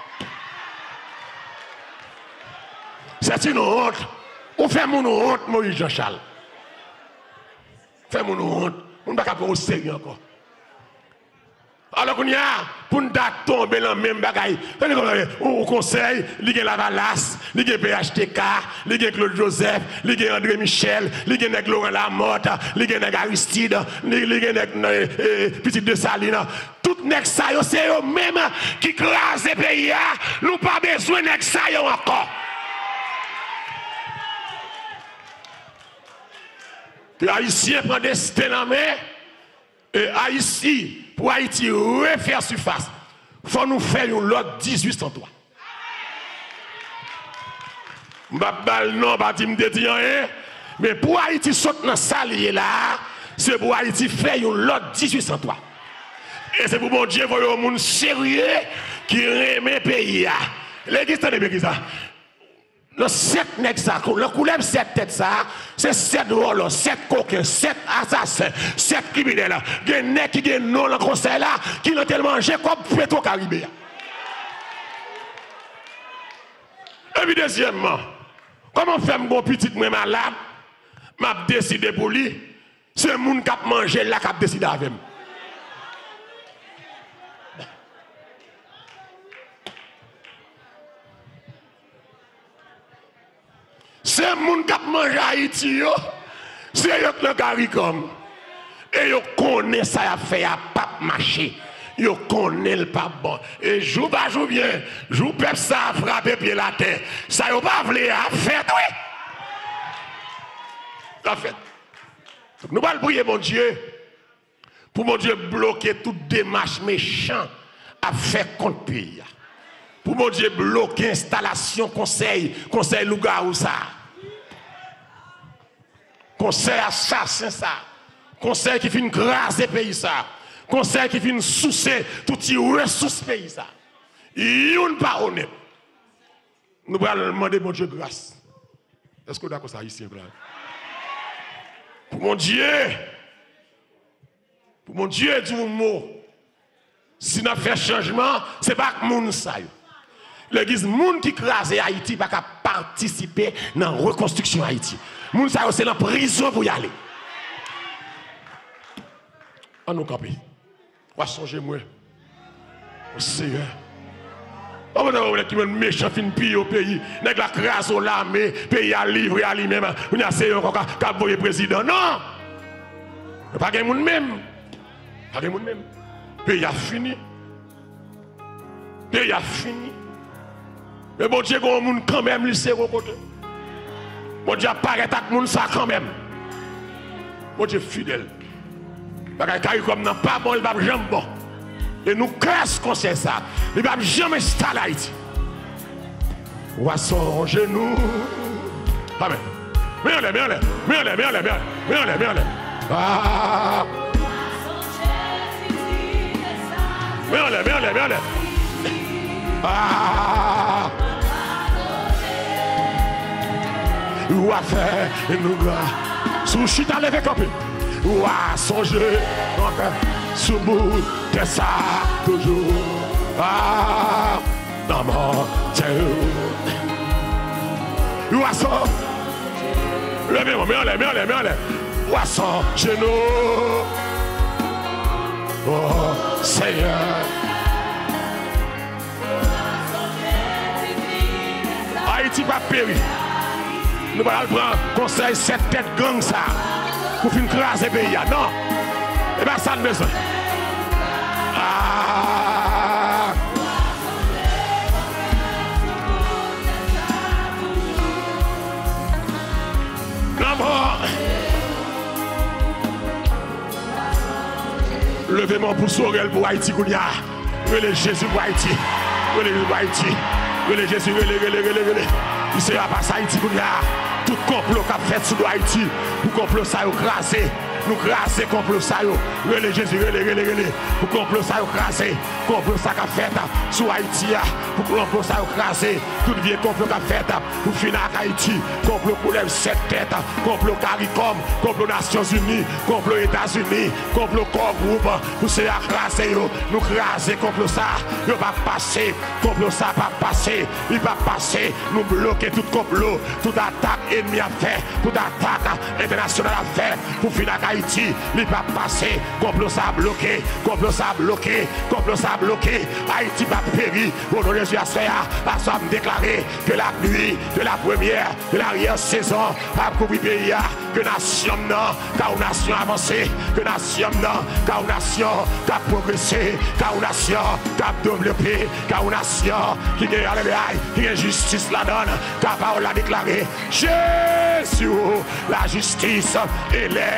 [SPEAKER 2] c'est une honte on fait mon honte Moïse Jean-Charles fait mon honte on ne peut pas prendre au sérieux encore. Alors qu'on y a, pour nous tomber dans le même bagaille, au conseil, il y a la Valasse, il y a PHTK, il y a Claude Joseph, il y a André Michel, il y a Laurent Lamotte, il y a Aristide, il y a Petit de Saline. Tout les ça, c'est eux-mêmes qui crasent le pays. Nous n'avons pas besoin de ça encore. Les Haïtiens prennent des destin en main, Et Haïti, pour Haïti refaire surface, il faut nous faire une lot 1803. Je ne vais pas dire non, mais pour Haïti sauter dans salier là, c'est pour Haïti faire une lot 1803. Et c'est pour mon Dieu voir un monde sérieux qui remet le pays. L'église de l'église. Le 7 nègres ça, le couleur 7 têtes ça, c'est 7 voleurs, 7 coquins, 7 assassins, 7 criminels. Il y a des nègres qui ont non dans le conseil là, qui ont tellement mangé comme Petro-Caribé. Et puis deuxièmement, comment faire mon petit moi malade, m'a décidé pour lui, c'est le monde qui a mangé là qui a décidé avec moi. C'est le monde qui a mangé à Haïti, c'est le CARICOM. Et ils connaissent ça, a fait à pas marcher. Ils connaissent le pas bon. Et joue pas, joue bien. Joue peuple ça a frappé pied la terre. Ça n'a pas voulu à faire, oui. La fête. Nous allons prier, mon Dieu, pour mon Dieu bloquer toute démarche méchante à faire contre le pays. Pour mon Dieu bloquer installation conseil Lougarou ça. Conseil assassin ça. Conseil qui finit graser pays ça. Conseil qui finit soucier tout les ressources pays ça. Yon pas honnête. Nous allons demander mon Dieu grâce. Est-ce que vous êtes d'accord ça ici? Pour mon Dieu, dit un mot. Si nous fait changement, ce n'est pas que moun ça. L'église, moun qui crase Haïti va participer dans la reconstruction Haïti. Moun ça c'est dans la prison pour y aller. On nous camper. On va songer moi. Au Seigneur. On va voir qui est méchant fin pire au pays. Nèg la crase au l'armée, pays à livrer à lui-même. On a essayé encore qu'à voyer président. Non. Pas de moun même. Pas de moun même. Pays a fini. Pays a fini. Mais bon Dieu, quand moun quand même, lui c'est au côté. Bon Dieu apparaît avec moun ça quand même. Bon Dieu fidèle. Parce que comme n'a pas bon, il va jamais bon. Et nous casse comme ça. Il va jamais installer Haïti. On va songer nous. Amen. Mais on est. Ah. Mais on est. Ah. Ou à faire nous gars. Sous chita levé copé. Ou à songer sous bout de ça toujours. Ah. Dans mon Dieu. Ou à songer. Levez-moi, mais on est. Ou à songer nous. Oh Seigneur. Haïti va périr. Nous allons prendre conseil cette tête gang ça pour finir craser le pays. Non. Et bien ça ne besoin. Ah. D'abord. Levez-moi pour Sorel pour Haïti. Relais Jésus pour Haïti. Relais Jésus. Il sera pas ça Haïti. Tout complot qu'a fait sur Haïti. Pour complot ça crasé. Nous craser complot ça. Relais Jésus. Pour complot ça crasé. Complot ça qu'a fait sur Haïti. Pour complot ça crasé. Tout vieux complot qu'a fait pour finir Haïti. Complot pour les 7 têtes. Complot CARICOM. Complot Nations Unies. Complot États-Unis. Complot corps groupe. Pour se craser. Nous craser complot ça. Il va passer. Complot ça va passer. Il va passer. Nous bloquer tout complot. Toute attaque ennemie à faire. Toute attaque internationale à faire. Pour finir Haïti. Il va passer. Complot ça bloqué. Complot ça bloqué. Complot ça bloqué. Haïti va périr. Au nom de Jésus, à ça me déclarer que la nuit de la première, de l'arrière-saison, a couvert le pays, que nation non, car nation avancée, que nation non, car nation qui a progressé, car nation qui a développé, car nation qui a justice la donne, car parole a déclaré Jésus, la justice élève une nation.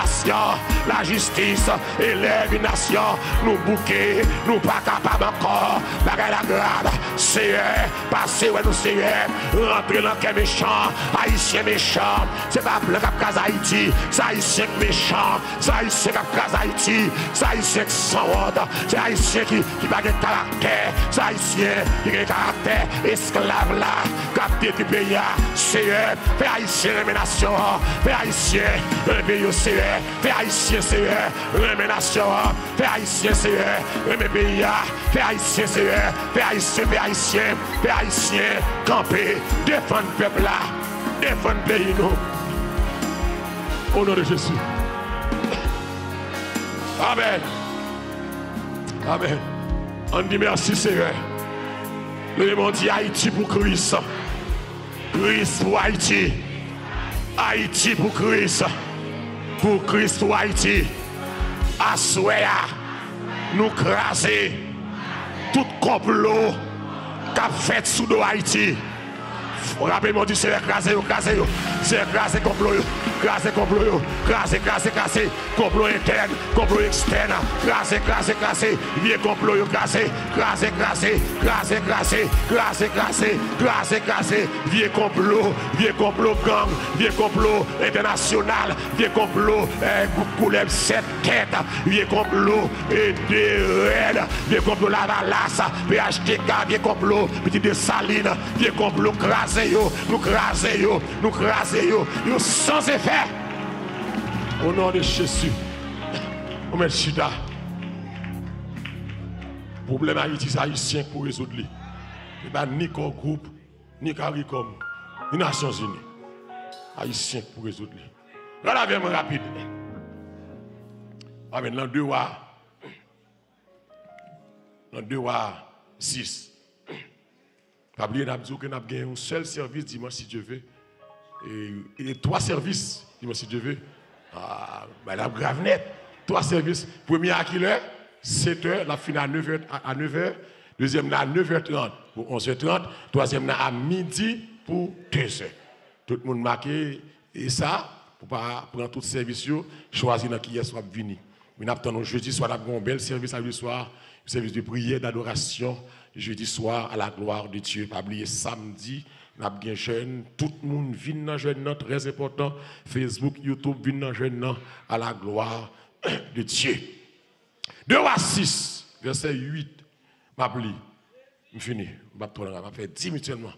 [SPEAKER 2] nation, la justice élève une nation. Nous bouquets, nous pas capables encore. Bagay la grade, Seigneur, passez ouais nous Seigneur, rentrer dans le méchant, haïtien méchant. C'est pas blanc qui a Haïti, c'est haïtien méchant, c'est haïtien qui a Haïti, c'est haïtien qui sans ordre, c'est haïtien qui n'a pas de caractère, c'est haïtien qui a un caractère esclave là, capté du pays. Seigneur, fais haïtien les nations, fais haïtien le pays Seigneur, fais haïtien Seigneur, les nations, fais haïtien Seigneur, les pays, fais haïtien Seigneur, fais haïtien, fais haïtien, fais haïtien, camper, défendre le peuple là, défendre le pays nous. Au nom de Jésus. Amen. Amen. On dit merci Seigneur. Le monde dit Haïti pour Christ. Christ pour Haïti. Haïti pour Christ. Pour Christ pour Haïti. Assoya. Nous craser. Tout complot qu'a fait sous de Haïti. Rappelez-moi du c'est écrasé, c'est écrasé complot, écrasé complot, écrasé, complot interne, complot externe, écrasé, vieux complot, écrasé, vieux complot gang, vieux complot international, vieux complot couleur 7 têtes, vieux complot de Red, vieux complot la Valasse, PHTK, vieux complot petit de Saline, vieux complot nous craser yo sans effet. Au nom de Jésus. On met Chida. Problème Haïti, c'est haïtien pour résoudre. Il n'y a ni qu'un groupe, ni CARICOM, ni Nations Unies. Haïtien pour résoudre. Regardez vraiment rapide. Amen. Dans 2 Rois 6. Pas oublier que nous avons gagné un seul service dimanche si Dieu veut. Et 3 services dimanche si Dieu veut. Ah, madame Gravenet, 3 services. Premier à quelle heure? 7h, la fin à 9h. Deuxième à 9h30 pour 11h30. Troisième à midi pour 2h. Tout le monde marqué et ça, pour ne pas prendre tout service, choisir qui est soit venu. Nous avons jeudi soir, nous avons un bel service à soir, un service de prière, d'adoration. Jeudi soir, à la gloire de Dieu. Pas oublier samedi, nous avons un jeune. Tout le monde vient dans le jeune, très important. Facebook, YouTube, vient dans le jeune, à la gloire de Dieu. 2 Rois 6, verset 8. Je m'appelle. Je finis. Je vais faire 10 minutes seulement.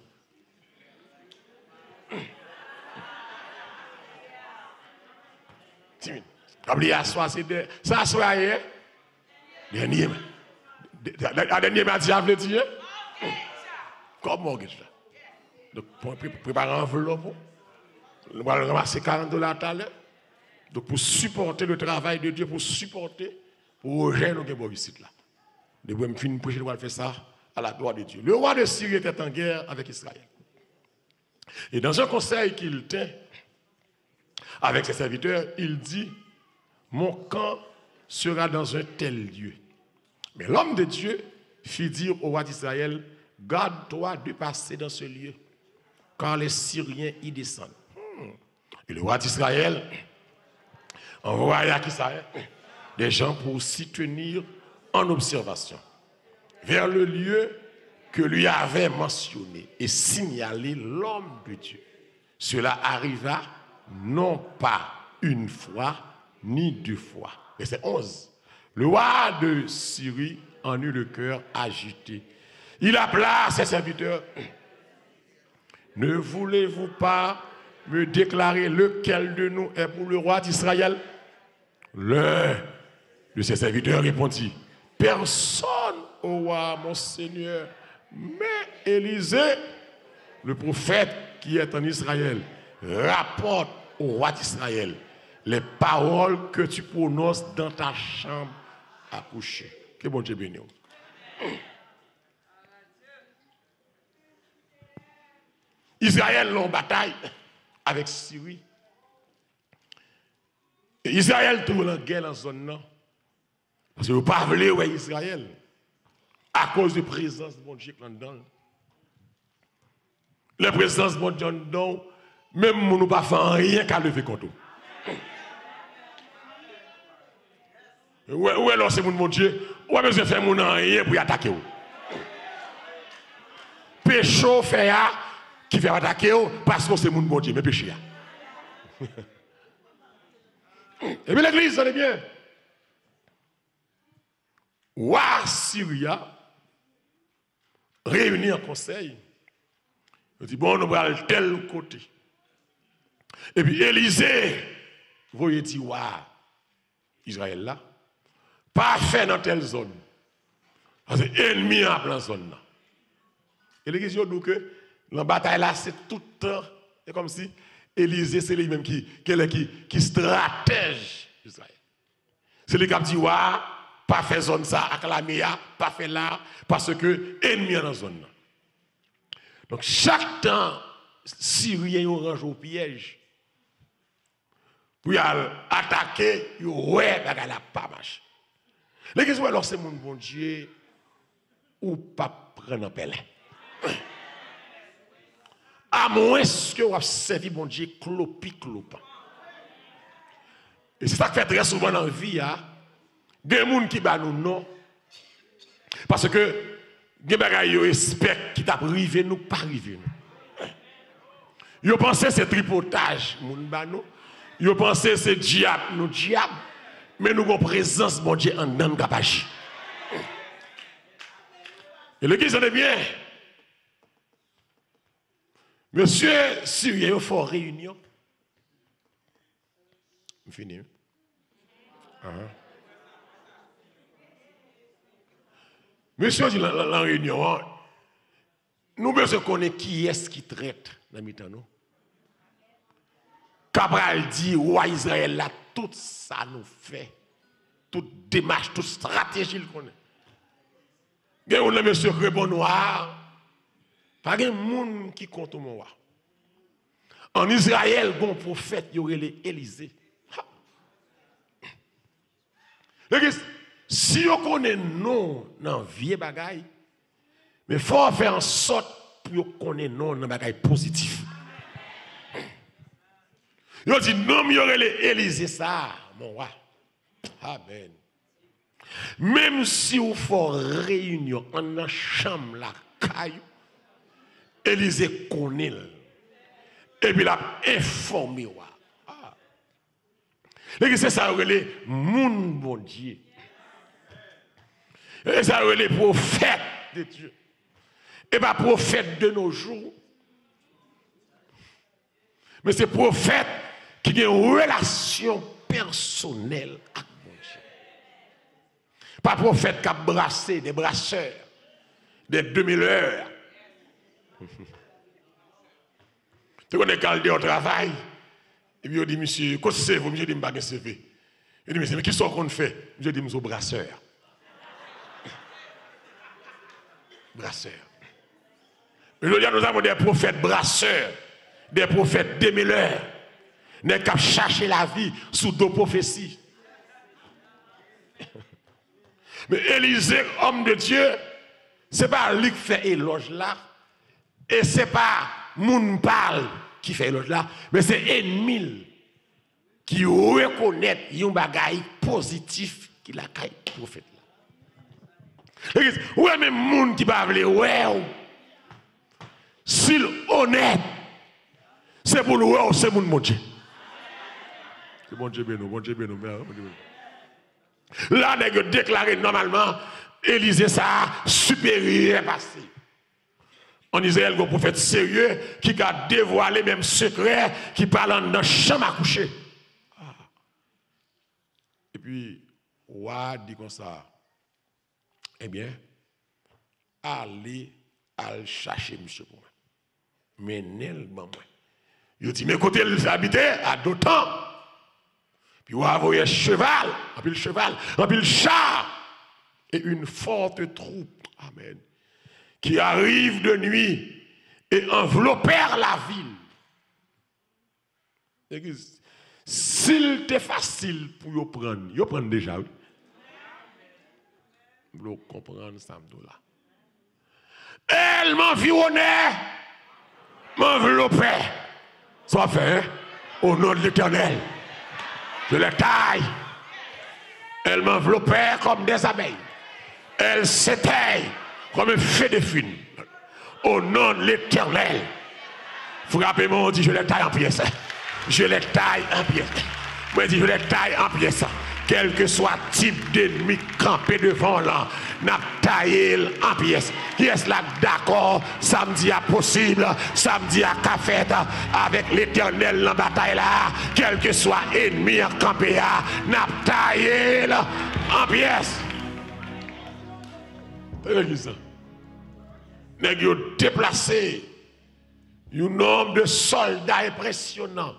[SPEAKER 2] Oubliez à soi, c'est ça, soit hier. Dernier. La dernière m'a dit, vous dire. Comment ça? Donc, pour préparer un enveloppe, nous allons ramasser $40 tout à l'heure. Donc, pour supporter le travail de Dieu, pour supporter, pour rejeter nos gens ici là. Depuis que je finis de prêcher, nous allons faire ça à la gloire de Dieu. Le roi de Syrie était en guerre avec Israël. Et dans un conseil qu'il tient avec ses serviteurs, il dit, mon camp sera dans un tel lieu. Mais l'homme de Dieu fit dire au roi d'Israël, garde-toi de passer dans ce lieu, car les Syriens y descendent. Et le roi d'Israël envoya à Israël des gens pour s'y tenir en observation vers le lieu que lui avait mentionné et signalé l'homme de Dieu. Cela arriva non pas une fois, ni 2 fois. Verset 11. Le roi de Syrie en eut le cœur agité. Il appela ses serviteurs. Ne voulez-vous pas me déclarer lequel de nous est pour le roi d'Israël? L'un de ses serviteurs répondit, personne au roi, mon Seigneur, mais Élisée, le prophète qui est en Israël, rapporte au roi d'Israël les paroles que tu prononces dans ta chambre à coucher. Que bon Dieu bénisse. Israël en bataille avec Syrie. Et Israël trouve la guerre dans zone là. Parce que vous ne parlez pas Israël. À cause de la présence de mon Dieu là-dedans. La présence de mon Dieu là-dedans, même nous ne pas faire rien qu'à lever contre vous. Ouais, alors c'est mon Dieu. Ouais, mais je fais mon rien pour attaquer. Pécho fait qui fait attaquer parce que c'est mon Dieu, mais péché. Et bien l'église, ça est bien. Roi Syria réunit un conseil. Il dit bon, nous allons tel côté. Et puis Élisée, vous voyez, dit waouh, Israël là, pas fait dans telle zone. Parce que l'ennemi a plein zone là. Et l'église dit que la bataille là, c'est tout le temps, c'est comme si Élisée, c'est lui-même qui stratège Israël. C'est lui qui a dit waouh, pas fait zone ça, acclamer, pas fait là, parce que l'ennemi est dans la zone là. Donc chaque temps, Syrien range au piège. Pour y attaquer, ouais, la pas marche. L'église, alors c'est mon bon Dieu, ou pas prendre un pelle. À moins que vous avez servi mon Dieu, clopi. Et c'est ça qui fait très souvent dans la vie, il y a des gens qui battent nous non. Parce que des gens qui espèrent qui t'a privé nous, pas privé nous. Ils pensent que c'est tripotage, moun ba nous. Ils pensent que c'est diable, nous diable. Mais nous avons présence, mon Dieu, en dans capacité. Et l'église, on est bien. Monsieur Syrien, il faut réunion. Fini. Monsieur dit la réunion, nous besoin connaître qui est-ce qui traite dans mi-temps nous. Cabral dit, roi Israël, là, tout ça nous fait. Toute démarche, toute stratégie, il connaît. Il y a un monsieur répond noir. Pas de monde qui compte au roi. En Israël, bon prophète, il y aurait les Élysée. Si on connaît non dans vieux bagaille, mais il faut faire en sorte pour connaître non dans bagaille positif. Il dit non, il y aurait les Élysée ça, mon roi. Amen. Même si vous faites réunion en une chambre la caillou, Élysée connaît. Et puis il a informé. C'est ça, les moun bon Dieu. Et ça, les prophètes de Dieu. Et pas prophète de nos jours. Mais c'est prophète qui a une relation personnelle avec mon Dieu. Pas prophète qui a brassé des brasseurs, des 2000 heures. Tu connais quand au travail, et puis il dit, monsieur, qu'est-ce que c'est vous? Je dis, je ne sais pas CV. Il dit, mais qu'est-ce qu'on fait? Je dis, je suis brasseur. Brasseur. Mais nous avons des prophètes brasseurs, des prophètes démêleurs, des qui cherchent la vie sous deux prophéties. Mais Élisée, homme de Dieu, ce n'est pas lui qui fait éloge là, et ce n'est pas moun parle qui fait éloge là, mais c'est ennemi qui reconnaît un bagage positif qu'il a fait prophète là. Ouais, même moun qui va vle ouais, s'il honnête, c'est pour le ouais, c'est moun mon Dieu. C'est bon Dieu bénou, bon Dieu bénou, là, on a déclaré normalement, Élisée ça supérieur passé. En Israël, un prophète sérieux qui a dévoilé même secret, qui parle dans chambre à coucher. Et puis, roi dit comme ça, eh bien, allez chercher monsieur pour moi. Menez-le pour moi. Il dit, mais côté il habitait à d'autant. Puis il a envoyé un cheval, un pile char, et une forte troupe. Amen. Qui arrive de nuit et enveloppèrent la ville. S'il était facile pour vous prendre, vous prenez déjà, oui. Vous comprenez ça, là. Elle m'environnait, m'enveloppait. Ça fait, hein? Au nom de l'Éternel, je la taille. Elle m'enveloppait comme des abeilles. Elle s'éteille comme un feu de fune. Au nom de l'Éternel. Frappez-moi, on dit je les taille en pièces. Je les taille en pièces. Moi, je dis je les taille en pièces. Quel que soit type d'ennemi campé devant là, n'a taillé en pièces. Qui est là d'accord, samedi à possible, samedi à café avec l'Éternel en bataille là, quel que soit ennemi en campé là, n'a taillé en pièces. Nèg yo déplacé un nombre de soldats impressionnants.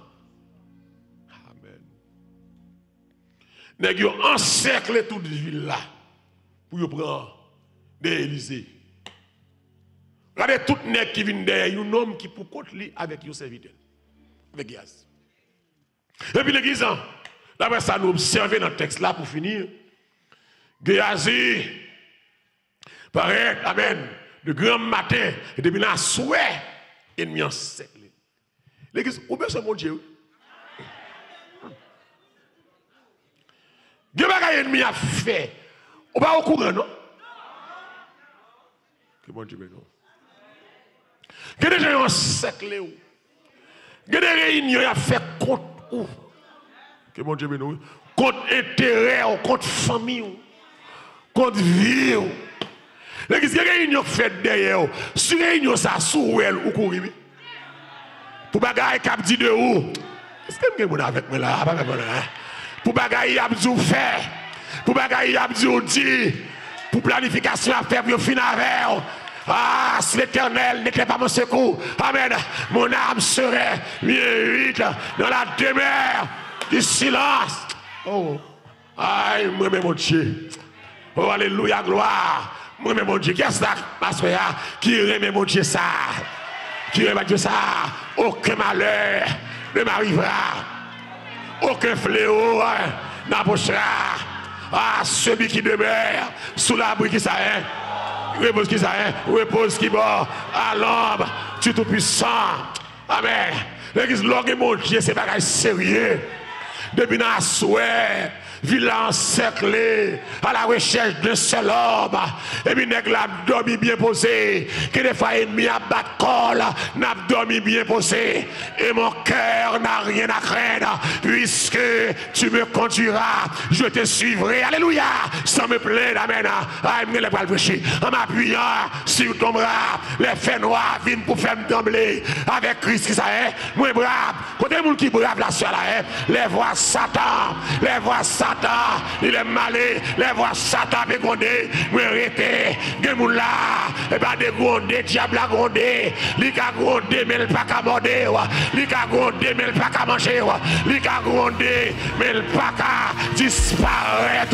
[SPEAKER 2] Nèg yo encerclé toute ville là pour yo prendre des Élysées. Regardez tout nèg qui vient derrière un homme qui pour contre lui avec un serviteur avec gaz. Et puis l'église d'après ça nous observer dans le texte là pour finir. Géasi paraît amen de grand matin et depuis là souhait ennemi encerclé. L'église ou bien c'est mon Dieu. Dieu va ennemi a fait. On va au courant, non? Que bon Dieu non. Que des gens ont encerclé ou. Que des réunions a fait contre ou. Que bon Dieu non. Contre intérêt ou contre famille ou. Contre vie ou. L'église que réunion fait derrière ou. Sur réunion ça sous elle ou courir. Pour bagaille cap dit de ou. Est-ce que vous avec moi là? Pour bagaille abdou faire, pour bagaille abdou dit, pour planification à faire, pour finir avec. Ah, si l'Éternel n'était pas mon secours, amen, mon âme serait vite dans la demeure du silence. Oh, aïe, moi-même mon Dieu. Oh, alléluia, gloire. Moi-même mon Dieu, qu'est-ce que ça, ma soeur, qui remet mon Dieu ça? Qui remet Dieu ça? Aucun malheur ne m'arrivera. Aucun fléau n'approchera à celui qui demeure sous l'abri qui s'arrête. Repose qui s'arrête, repose qui bord à l'ombre du Tout-Puissant. Amen. L'église, l'orgue mon Dieu, c'est pas sérieux. Depuis la souhait, villa encerclé, à la recherche d'un seul homme. Et puis, nèg la dormi bien posé. Que des fois, ennemi à battre col, n'a dormi bien posé. Et mon cœur n'a rien à craindre, puisque tu me conduiras, je te suivrai. Alléluia. Sans me plaindre, amen. Ah, je ne vais pas le prêcher. En m'appuyant sur ton bras, les faits noirs viennent pour faire me trembler. Avec Christ qui s'arrête, moi brave. Côté monde qui brave la soeur là, les voix Satan, les voix Satan, il est malé, les voix Satan gronder, moi arrêter, des moun là, et pas de gronder, diable a gronder, li ka gronder mais il pas qu'à morder, li ka gronder mais il pas qu'à manger, li ka gronder mais il pas qu'à disparaître.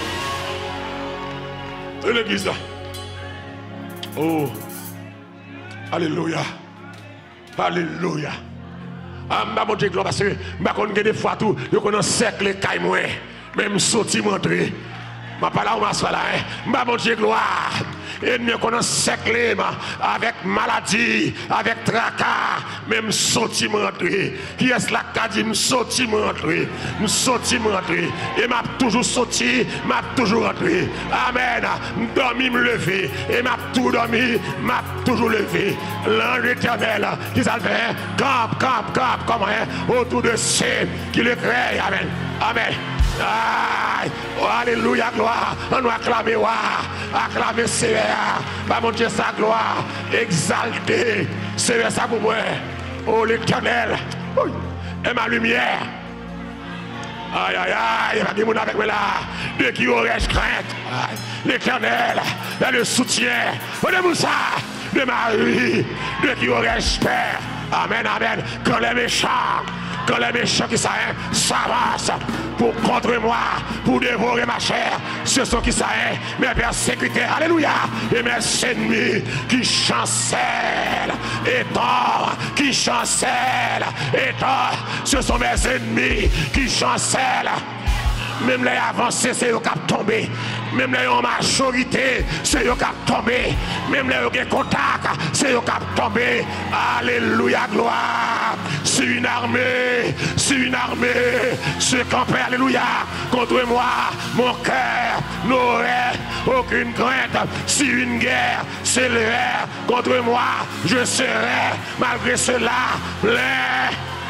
[SPEAKER 2] Et l'église là. Oh, alléluia, alléluia. Ah, mon Dieu, parce que je connais des fois tout, je connais cercle les cailles, même sorti montrer. Je parle là où je suis là, mon Dieu, gloire. Et nous connaissons cercle avec maladie, avec tracas, même sorti montrer. Qui est-ce là qui a dit, je sorti montrer, je sorti montrer. Et m'a toujours sorti, m'a toujours rentré. Amen. Je dormi, me lever. Et m'a tout dormi, m'a toujours levé. L'ange éternel qui s'en fait, camp, comme un, autour de ceux qui le créent. Amen. Amen. Aïe. Oh, alléluia, gloire. On doit acclamer, acclamer Seigneur. Va monter sa gloire. Exalter Seigneur, ça pour moi. Oh, l'Éternel. Et ma lumière. Aïe, aïe, aïe. Il va dire, mon avec moi là. De qui aurais-je crainte? L'Éternel. Et le soutien. Prenez-vous ça. De ma vie. De qui aurais-je peur? Amen, amen. Quand les méchants qui s'avancent pour contre moi, pour dévorer ma chair, ce sont qui s'arrêtent, mes persécuteurs, alléluia, et mes ennemis qui chancellent, et tort, qui chancellent, et tort, ce sont mes ennemis qui chancellent. Même les avancés, c'est eux qui ont tombé. Même les en majorité, c'est eux qui ont tombé. Même les qui ont contact, c'est eux qui ont tombé. Alléluia, gloire. C'est une armée si une armée se campait, alléluia, contre moi, mon cœur n'aurait aucune crainte. Si une guerre s'élevait contre moi, je serais malgré cela plein.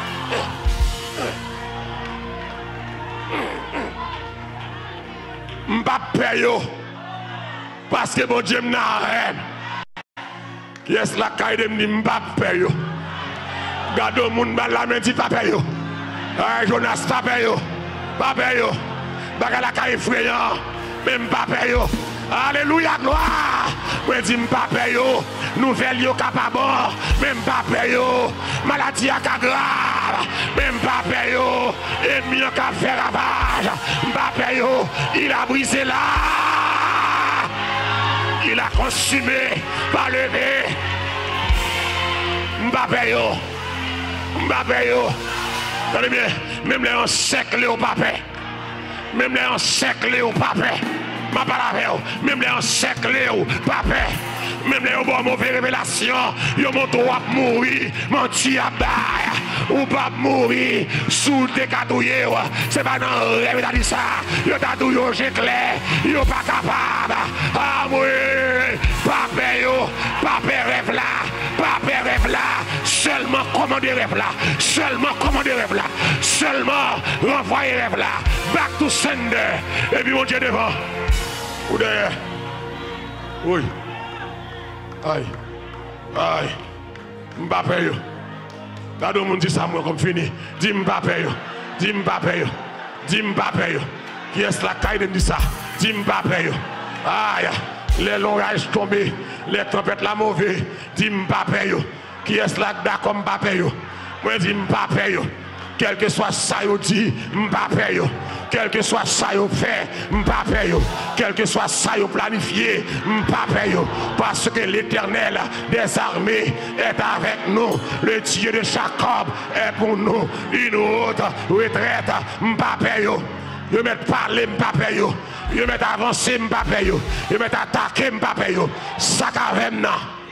[SPEAKER 2] M'pape yo, parce que mon Dieu n'a rien. Yes, la caille de m'pape yo. Gade au monde la main dit pape yo. Jonas pape yo. Pape yo. Baga la caille effrayant. Même pape yo. Alléluia, gloire. Moi dis pape yo. Nouvelle yo capable. Même pape yo. Maladie à grave. Même pape yo. Ennemi a fait ravage. Pape yo. Il a brisé là. Il a consumé par le nez. Mbappé yo. Mbappé yo. Tenez bien, même les encerclés au papé. Même les encerclés au papé. Ma parole, même les encerclés au papé. Même les bonnes mauvaises révélations. Yo mon droit mourir. Menti à bail. Ou pas mourir sous des cadouillés. C'est pas dans le rêve t'as dit ça. Yo t'adouille au jet clair. Yo pas capable. Ah oui. Papé yo. Papé rêve là. Papé rêve là. Seulement commander rêve là. Seulement commander rêve là. Seulement renvoyer rêve là. Back to sender. Et puis mon Dieu devant. Ou derrière. Oui. Aïe. Aïe. Mbappé yo. Gado moun dit ça moi comme fini. Dis Mbappé yo. Dis Mbappé yo. Dis Mbappé yo. Qui est la caille de dit ça? Dis Mbappé yo. Aïe. Les longs rages tombés. Les trompettes la mauvaise. Dis Mbappé yo. Qui est là d'accord Mbappé yo. Moi dis Mbappé yo. Quel que soit ça yo dit Mbappé yo. Quel que soit ça yo fait Mbappé yo. Quel que soit ça yo planifié Mbappé yo. Parce que l'Éternel des armées est avec nous. Le Dieu de Jacob est pour nous une haute retraite Mbappé yo. Yo met parler Mbappé yo. Yo met avancer Mbappé yo. Yo met attaquer Mbappé yo. Sakaremna.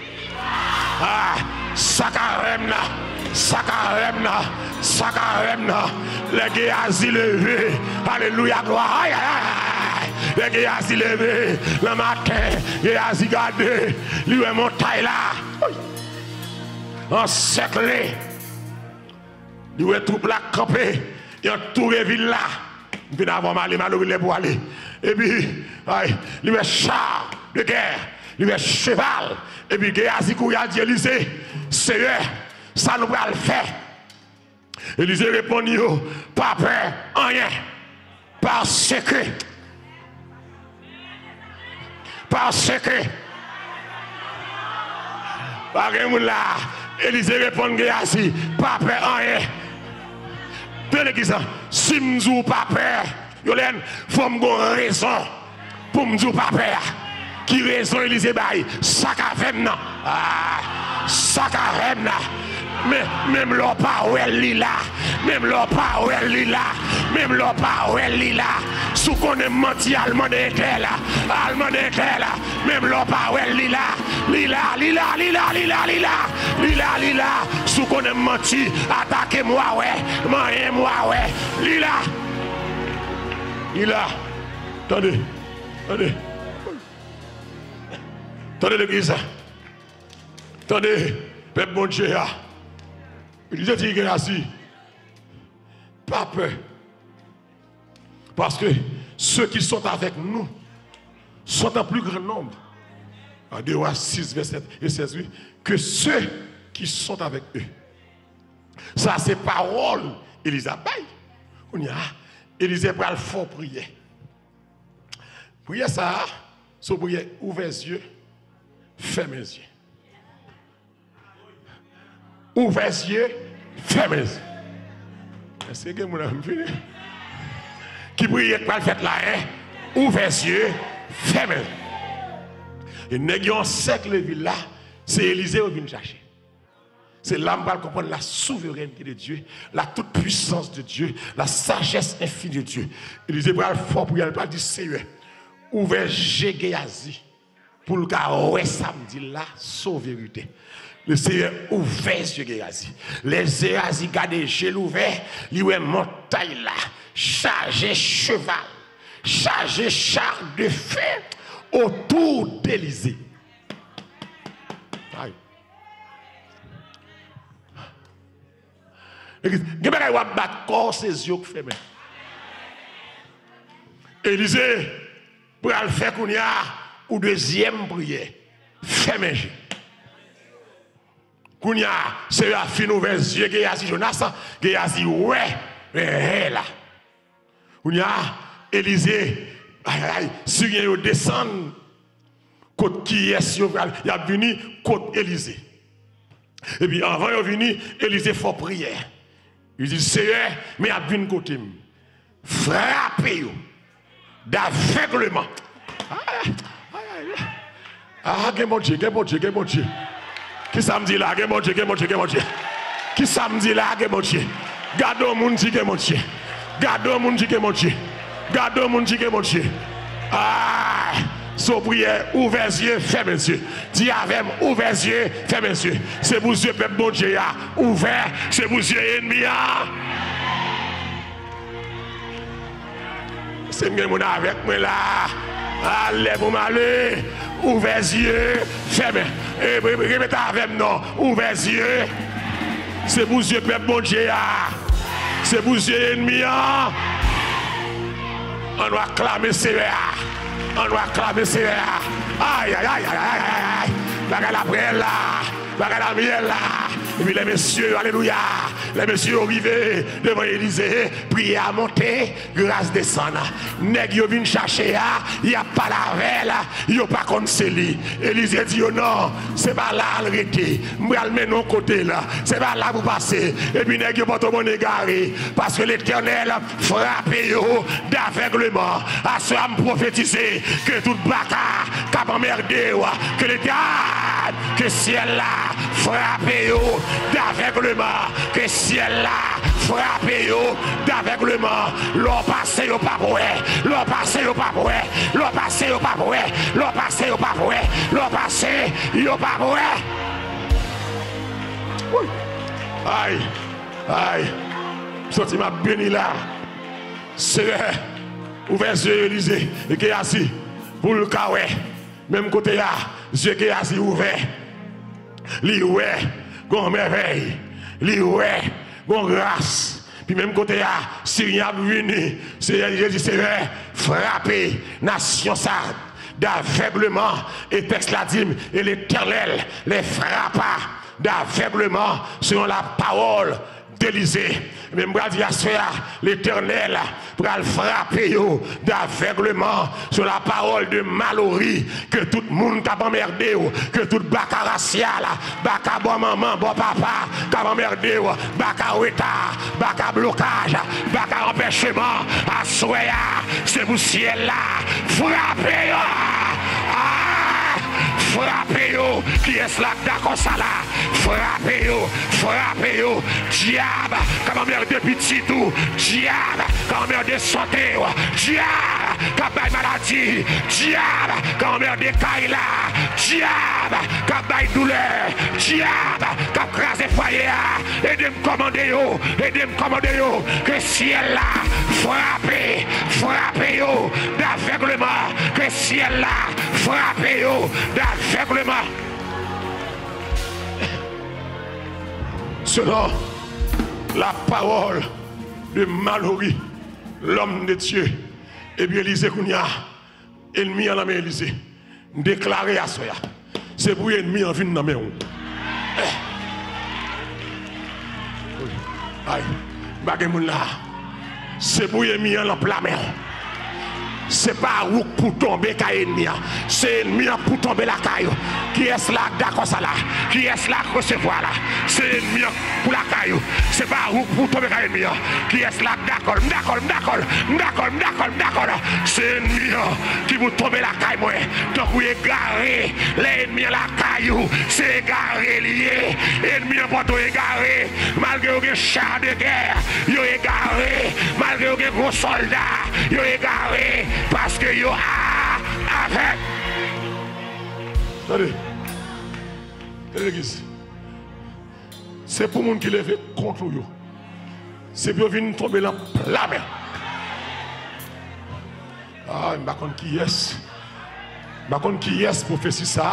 [SPEAKER 2] Ah, Sakaremna. Sakaremna. Sakaremna. Les Géasi levés. Alléluia, gloire. Aïe, aïe, aïe. Les Géasi levés. Le matin, Géasi gardé. Lui est montagne là. Encerclé. Lui est tout plat campé. Il a tout ville là. Il vient avoir mal, malheureux pour aller. Et puis, aïe, lui est char de guerre. Lui est cheval. Et puis, Géasi couille à Élysée. Seigneur, ça nous va le faire. Élysée répond, pas peur, rien. Parce que, par exemple là, Élysée répond, Géasi, pas peur, rien. Tenez qui ça, si m'dou pas peur, Yolène, faut m'gon raison pour m'dou pas peur. Qui raison Élysée baille, ça qu'a fait non. Ah, ça qu'a fait non. Même l'on pas où elle est là, même l'on pas où elle est là, même l'on pas où elle est là. Sous qu'on est menti, allemand était là, allemand était là, même l'on pas où elle est là, lila, lila, lila, lila, lila, lila, lila. Sous qu'on est menti, attaquez-moi, ouais, mangez-moi, ouais, lila, lila. Attendez, attendez, attendez l'église, attendez, peuple bon Dieu. Il dit ainsi, pas peur. Parce que ceux qui sont avec nous sont en plus grand nombre. En 2 Rois 6, verset et 16, oui, que ceux qui sont avec eux. Ça, c'est parole Élisabeth. On y a, Élisée prend le fort prier. Prier ça, c'est prier, ouvre les yeux, ferme les yeux. Ouvre les yeux, ferme les yeux. Est-ce que vous avez fini? Qui prie pour le faire là, hein? Ouvre les yeux, ferme les yeux. Et nous avons un siècle de ville là, c'est Élysée qui vient chercher. C'est là qu'on va comprendre la souveraineté de Dieu, la toute puissance de Dieu, la sagesse infinie de Dieu. Élysée va le fort pour y aller, pas dire Seigneur, ouvre Géasi pour le cas où samedi là, sauve vérité. Le Seigneur ouvert les yeux Géasi. Les Géasi gardent j'ai ouvert, il y a une montagne là, chargé cheval, chargé char de fer autour d'Élysée. Aïe. Vous avez battre corps ses yeux fermés. Élysée, pour le faire qu'on y a, ou deuxième prière, fermez. Qu'on y a, c'est la fin ouvert les yeux, Géasi Jonas, Géasi, ouais, là. Qu'on y a, Élysée, si vous descendez, côte qui est, il a venu côte Élysée. Et puis avant de venir, Élysée fait prière. Il dit, Seigneur, mais à une côté, frappez-vous d'aveuglement. Ah, que mon Dieu, que mon Dieu, que mon Dieu. Qui ça me dit là, que mon Dieu, que mon Dieu, que mon Dieu. Qui ça me dit là, que mon Dieu. Gardons mon Dieu, que mon Dieu. Gardons mon Dieu, que mon Dieu. Gardons mon Dieu, que mon Dieu. Ah, son prière, ouvrez les yeux, fermez les yeux. Dis avec moi, ouvrez les yeux, fermez les yeux. C'est pour yeux, peuple bon Dieu, ouvert, c'est pour yeux ennemis. C'est bien mon avec moi là. Allez, vous m'allez. Ouvrez les yeux, fermez. Et répétez avec moi, ouvrez les yeux. C'est pour yeux, peuple bon Dieu. C'est pour yeux ennemis. On doit clamer Seigneur. On doit clamer Seigneur. Aïe, aïe, aïe, aïe, aïe, aïe. Bagarre la prière là. Bagarre la miel là. Et puis les messieurs, alléluia. Les messieurs arrivés devant l'Élysée. Priez à monter, grâce descendre. Nèg yo vinn chercher, il n'y a pas la veille, il n'y a pas contre celui. Élysée dit non, c'est pas là arrêter. M'bral men non côté là. C'est pas là pour passer. Et puis nèg yo pas tout bon égaré. Parce que l'Éternel frappe yo d'aveuglement. À ce à me prophétiser que toute baka cap emmerdé, que l'Éternel, que ciel là frappe yo d'aveuglement, que ciel là frappe yo d'aveuglement. L'on passe yo pas pour l'on passe yo pas pour l'on passe yo pas pour l'on passe yo pas pour l'on passe yo pas pour. Aïe, aïe, sorti ma béni là. C'est ouvert les yeux Élysée et qui est assis pour le kawé. Même côté là, yeux qui est assis ouvert. Li ouais, gon merveille. Li ouais, gon grâce. Puis même côté là, si rien venu, c'est Jésus Seigneur frapper nation ça d'aveuglement et texte la dit et l'Éternel les frappa d'aveuglement selon la parole d'Élysée. Même l'Éternel pour frapper d'aveuglement sur la parole de Mallory que tout le monde t'a emmerdé, que tout baka racial, baka bon maman, bon papa, t'a emmerdé, baka retard, baka blocage, baka empêchement, à soya, c'est pour ciel là, frapper frappez-vous, qui est là d'accord ça là, frappez-vous, diable, comment merde de petit tout, diable, comment merde de santé, diable, comment maladie, diable, comment merde de caille là, diable, comment douleur, diable, comment craser foyer, aidez-moi commander, que ciel là, frappez-vous, d'aveuglement, que ciel là, frappez-vous, d'aveuglement. Selon la parole de Mallory, l'homme de Dieu, et bien Élysée Kounia, ennemi en amé Élysée, déclaré à soi, c'est pour ennemi en vie dans mes aïe, bagemoun là, c'est pour ennemi en plein mer. C'est pas où pour tomber qu'à ennemi, c'est ennemi pour tomber la caille. Qui est là d'accord ça là? Qui est là recevoir là? C'est ennemi pour la caille. C'est pas où pour tomber qu'à ennemi. Qui est là d'accord? C'est ennemi qui vous tomber la caille moi. Donc vous égarez l'ennemi la caille. C'est égaré lié. Ennemi pas tout égaré. Malgré les chars de guerre, ils égaré. Malgré les gros soldats, ils égaré. Parce que yo a avec. Attendez. L'église. C'est pour les gens qui lèvent contre eux. C'est pour venir tomber dans la mer. Ah, je ne sais pas qui est. Je ne sais pas qui est pour faire ça.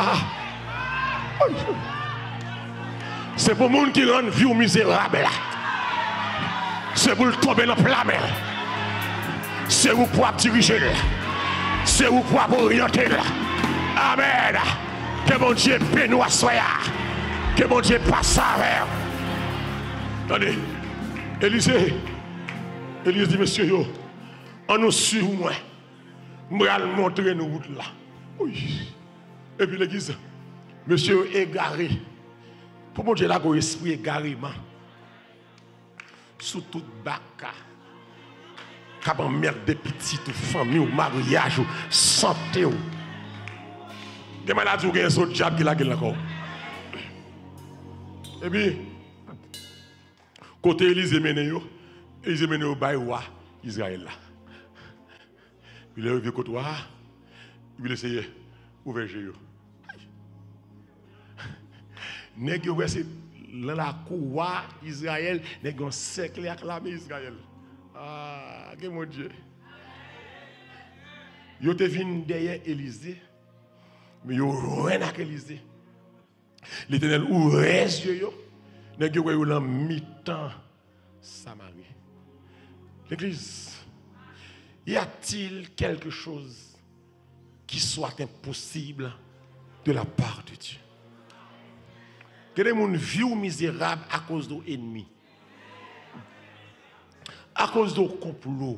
[SPEAKER 2] C'est pour les gens qui rendent vie misérable. C'est pour tomber dans la mer. C'est pour pouvoir diriger. C'est pour pouvoir orienter. Amen. Que mon Dieu bénisse soya. Que mon Dieu passe avec. Attendez. Élisée dit, monsieur, on nous suit ou moins. Je vais montrer nous route là. Oui. Et puis l'église, monsieur égaré. Pour mon Dieu, là, il esprit égarément. Sous toute baka. Quand on merde des petites familles, ou mariage, ou santé. Des malades ou des autres diables qui la gueule encore. Et puis, côté Élysée mené au Baïwa, Israël là. Il est arrivé côté là, il essayé d'ouvrir les yeux. Nèg yo c'est dans la cour Israël, nèg on cercle acclamé Israël. Ah, que mon Dieu. Yo te vinn derrière Élysée, mais yo rien avec Élysée. L'Éternel ouvre les yeux yo, nèg yo yo dans mi-temps Samarie. L'église, y a-t-il quelque chose qui soit impossible de la part de Dieu? Que les gens vivent misérables à cause de l'ennemi, à cause de complot,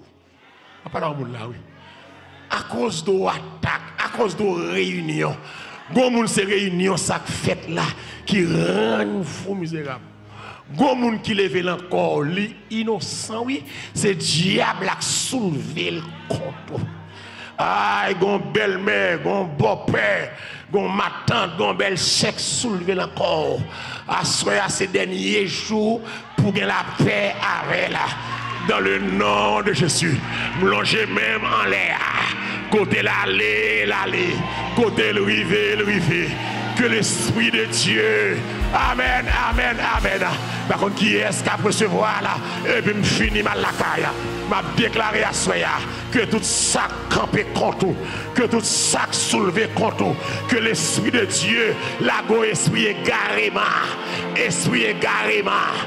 [SPEAKER 2] à cause de l'attaque, à cause de réunion. Gon ces réunions, ça fait là, qui rend vous misérables. Gon qui lève encore, li innocent, oui, c'est diable qui soulève le compte. Aïe, gon belle-mère, gon beau-père, gon ma tante, gon belle chèque soulevé encore. Assoyez à ces derniers jours pour gagner la paix avec là. Dans le nom de Jésus. Mélangez même en l'air. Côté l'aller, côté le river. Que l'Esprit de Dieu. Amen, amen, amen. Par contre, qui est-ce qu'à recevoir là? Et puis, je finis ma lacaille. M'a déclaré à Soya que tout ça campé contre, que tout ça soulevé contre, que l'Esprit de Dieu, l'ago esprit égarément, esprit égarément,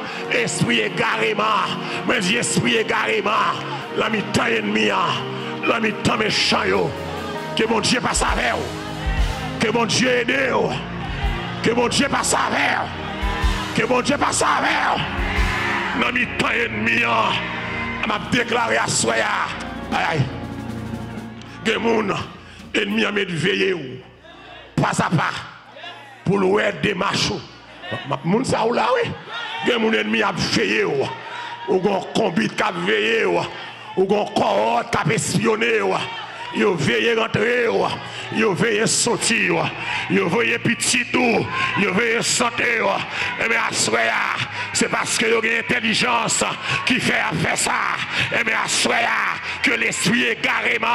[SPEAKER 2] mais dit esprit égarément, la mi-temps ennemi, la mi-temps méchant, que mon Dieu passe avec vous, que mon Dieu aide vous, que mon Dieu passe avec vous, que mon Dieu passe avec vous, la mi-temps ennemi, m'a déclaré à Soya, aïe, que mon ennemi a mis veillé pas à pas pour le démarche. Mon ça ou là, oui, que mon ennemi a veillé ou gon combi qui a veillé ou gon cohorte qui a espionné. Yo veillé rentrer, yo veillé sortir, yo veillé petit tout, yo veillé santé. Et bien, c'est parce que yo a une intelligence qui fait faire ça. Et bien, que l'esprit est carrément,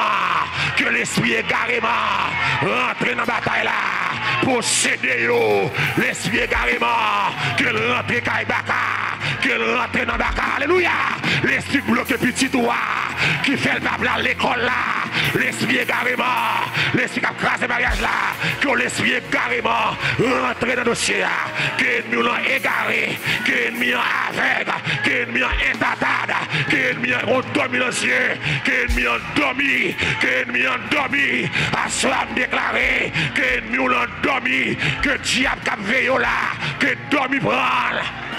[SPEAKER 2] rentre dans la bataille là, posséder yo, l'esprit est carrément, que rentre Kaibaka, que rentre dans Baka, alléluia, l'esprit bloqué petit tout, qui fait le peuple à l'école là. L'esprit est carrément, l'esprit qui a crasé le mariage là, que l'esprit est carrément rentré dans le dossier, que l'ennemi est égaré, que l'ennemi est aveugle, que l'ennemi est intatade, que l'ennemi est dominancier, que l'ennemi est dormi, que l'ennemi est dormi, à cela déclaré, que l'ennemi est dormi, que le diable qui a veillé là, que dormi prend.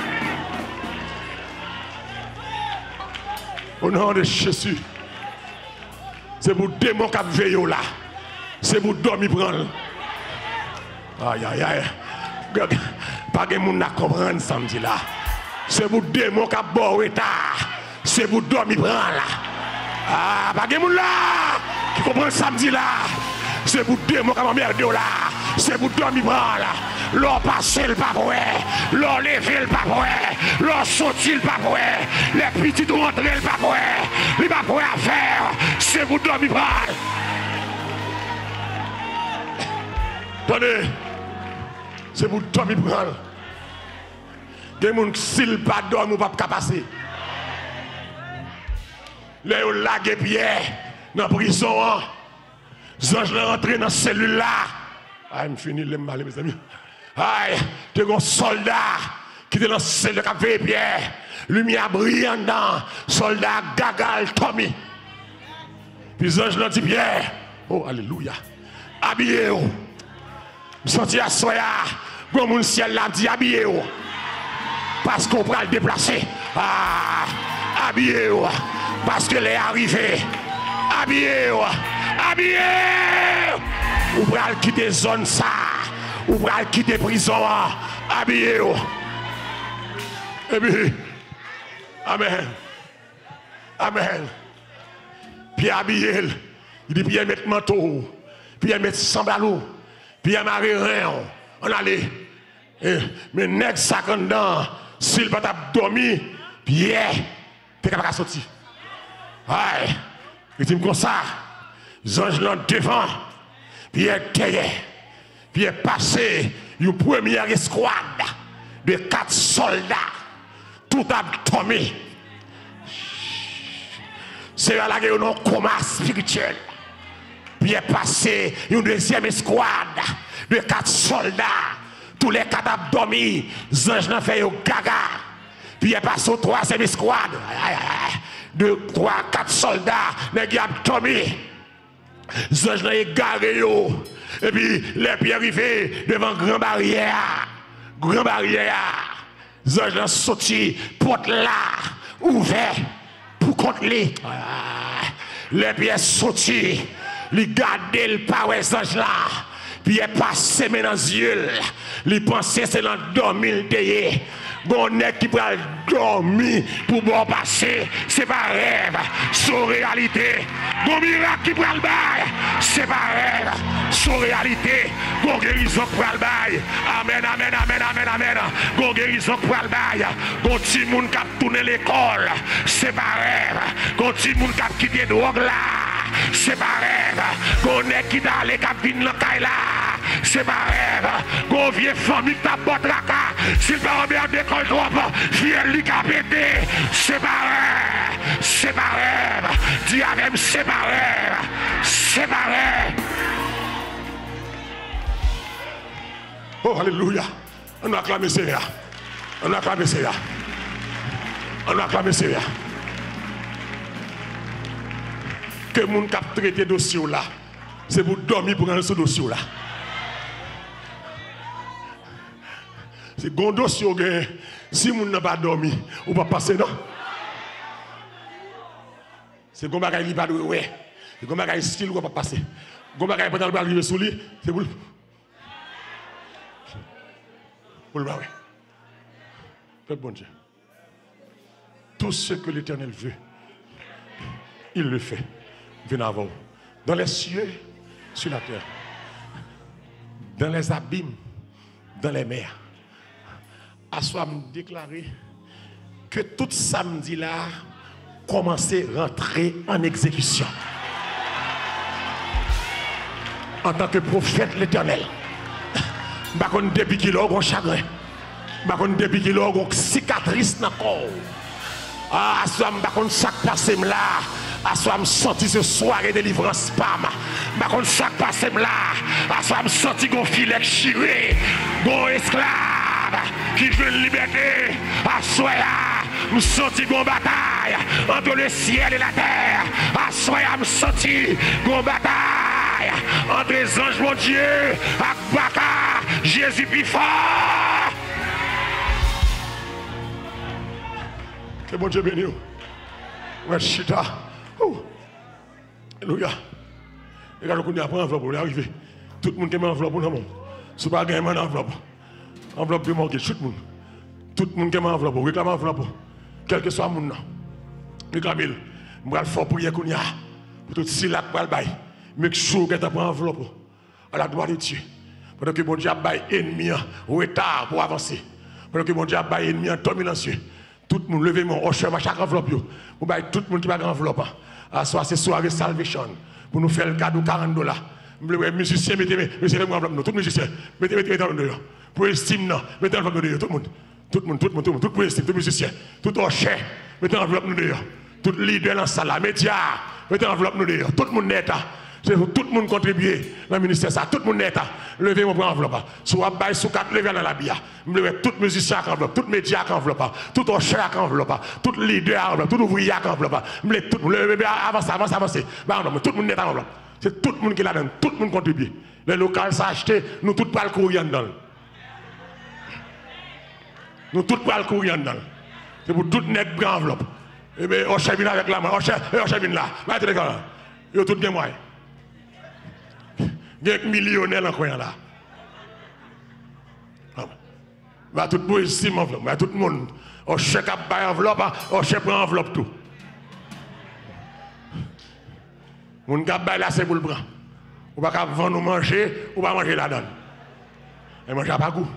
[SPEAKER 2] Au nom de Jésus. C'est pour démon qui a veillé là. C'est pour dormir prendre. Aïe, aïe, aïe. Pas de monde à comprendre samedi là. C'est pour démon qui a boire tard. C'est pour dormir prendre là. Ah, pas de monde là qui comprend samedi là. C'est pour démon qui a merdé là. C'est pour dormir prendre là. L'on passe le papouet, l'on lève le papouet, l'on saute le papouet, les petits rentrent le papouet, les papouets à faire, c'est pour dormir prendre. Attendez, c'est pour dormir prendre. des gens s'ils pas dorment, pas passer. Là, ils ont lagué Pierre dans la prison. Les anges sont rentrés dans cette cellule-là. Ah, je finis les mal, mes amis. Aïe, tu as un soldat qui était dans cette cellule qui a fait Pierre. Lumière brillante dedans. Soldat Gagal Tommy. Puis les anges ont dit Pierre. Oh, alléluia. Habillez-vous. Je me sens à soya. Comme mon ciel l'a dit, habillez-vous. Parce qu'on pourra le déplacer. Ah, habillez-vous. Parce que est arrivé. Habillez-vous. Habillez-vous. Vous pourrez quitter la zone ça. Vous pourrez quitter la prison. Habillez-vous. Et puis, amen. Amen. Puis habillez-vous. Il dit, puis il met manteau. Puis il met sandalo. Puis il marre rien. On allait. Mais nèg ça dedans, s'il pas t'a dormi, Pierre, t'es capable de sortir. Aïe, il dit comme ça, les anges l'ont devant, Pierre derrière, Pierre passé une première escouade de 4 soldats, tout a tombé. C'est là qu'il y a un coma spirituel. Pierre passé une deuxième escouade de 4 soldats. Tous les 4 abdomis, les anges n'ont fait au gaga. Puis il est passé au 3e escouade. 2, 3, 4 soldats, les abdomis. Les anges n'ont égaré. Et puis les pieds arrivés devant Grand Barrière. Grand Barrière. Les anges n'ont sorti, porte là, ouvert, pour contre les. Les pieds sortis, les garder le power les anges là. Puis il est passé dans les yeux. Les pensées, c'est dans le dormir. Bon nèg qui peut dormir pour bon passer, c'est pas rêve, c'est réalité. Bon miracle qui peut le bail, c'est pas rêve, c'est réalité. Bon guérison pour le bail. Amen, amen, amen, amen, amen. Bon guérison pour le bail. Bon petit monde qui a tourné l'école, c'est pas rêve. Bon petit monde qui a quitté drogue là, c'est pas rêve. Bon nèg qui a allé cap vinn la caille là, c'est pas rêve. Bon vieux famille qui a botté la caille, s'il pas bien d'école trop, vieux lui qui a pété, c'est pas rêve. C'est pas rêve. Dis avec c'est pas rêve. C'est pas rêve. Oh, alléluia. On acclame Seigneur. On acclame Seigneur. On acclame Seigneur. Que le monde qui a traité dossier là, c'est pour dormir pour rendre ce dossier là. C'est un dossier, si le monde n'a pas dormi, on va passer, non? C'est un bagage qui va pas ouais. C'est un bagage style qui va pas passer. Un bagage qui va arriver sous lui, c'est pour le. Pour le ouais. Faites bon Dieu. Tout ce que l'Éternel veut, il le fait. Venez avant. Dans les cieux, sur la terre. Dans les abîmes, dans les mers. À soi me déclarer que tout samedi là, commencer à rentrer en exécution. En tant que prophète l'Éternel. Je ne sais pas depuis qu'il a un chagrin. Je ne sais pas depuis qu'il a une cicatrice dans le corps. Ah, je ne sais pas ce qui passe là. À soi me senti ce soirée de délivrance spam. Je ne sais pas ce qui passe là. À soi me senti qu'on filet chiré. Bon esclave qui veut la liberté. À soi me senti qu'on bataille entre le ciel et la terre. À soi me senti qu'on bataille entre les anges, mon Dieu, et Baka, Jésus plus fort. Que bon Dieu bénisse. Ouais, chita. Alléluia. Et quand on a pris enveloppe, on est arrivé. Tout le monde qui met enveloppe dans le monde. Si pas gagner une enveloppe. Enveloppe de mortgage, tout le monde. Tout le monde qui met enveloppe, réclame enveloppe. Quel que soit le monde. Réclame-le. Je vais faire prier qu'on y a. Pour tout si là, pour le bail. Mais sure que tu prends enveloppe. À la droite de Dieu. Pendant que mon Dieu a bail ennemi en retard pour avancer. Pendant que mon Dieu a bail ennemi en dominance. Tout le monde levez mon hocheur à chaque enveloppe. Pour bail tout le monde qui va enveloppe. À soir, c'est soirée salvation. Pour nous faire le cadeau $40. Musiciens, mettez l'enveloppe. Tout musicien, mettez l'enveloppe. Pour estime, mettez l'enveloppe. Tout le monde. Tout le monde, tout président, tout musicien, tout hocher, mettez enveloppe nous dehors. Tout leader dans la salle, médias, mettez enveloppe nous dehors. Tout le monde net. C'est pour tout le monde contribuer dans le ministère. Ça. Tout le monde net. Levez mon enveloppe. Soit bail, sous 4, levez dans la bia. Tout musicien à enveloppe, tout média à enveloppe, tout hocher à enveloppe, tout leader à enveloppe, tout ouvrier à enveloppe. Tout le monde avancez. Tout le monde net à enveloppe. C'est tout le monde qui la donne. Tout le monde contribue. Les locales s'acheter, nous tous pas le courir dedans. Nous tous pas le courir dedans. C'est pour tout net grand enveloppe. Eh bien, on chevine avec la main, on chevine là. Mettez là. Yo tout bien moi. Il y a un millionnaire en coin là. Va tout pour ici enveloppe, va tout le monde. On chèque à bailler enveloppe, on chèque prend enveloppe tout. Mon gars baille là c'est pour le prendre. Ou pas vendre ou manger, ou pas manger la donne. Et manger pas goût.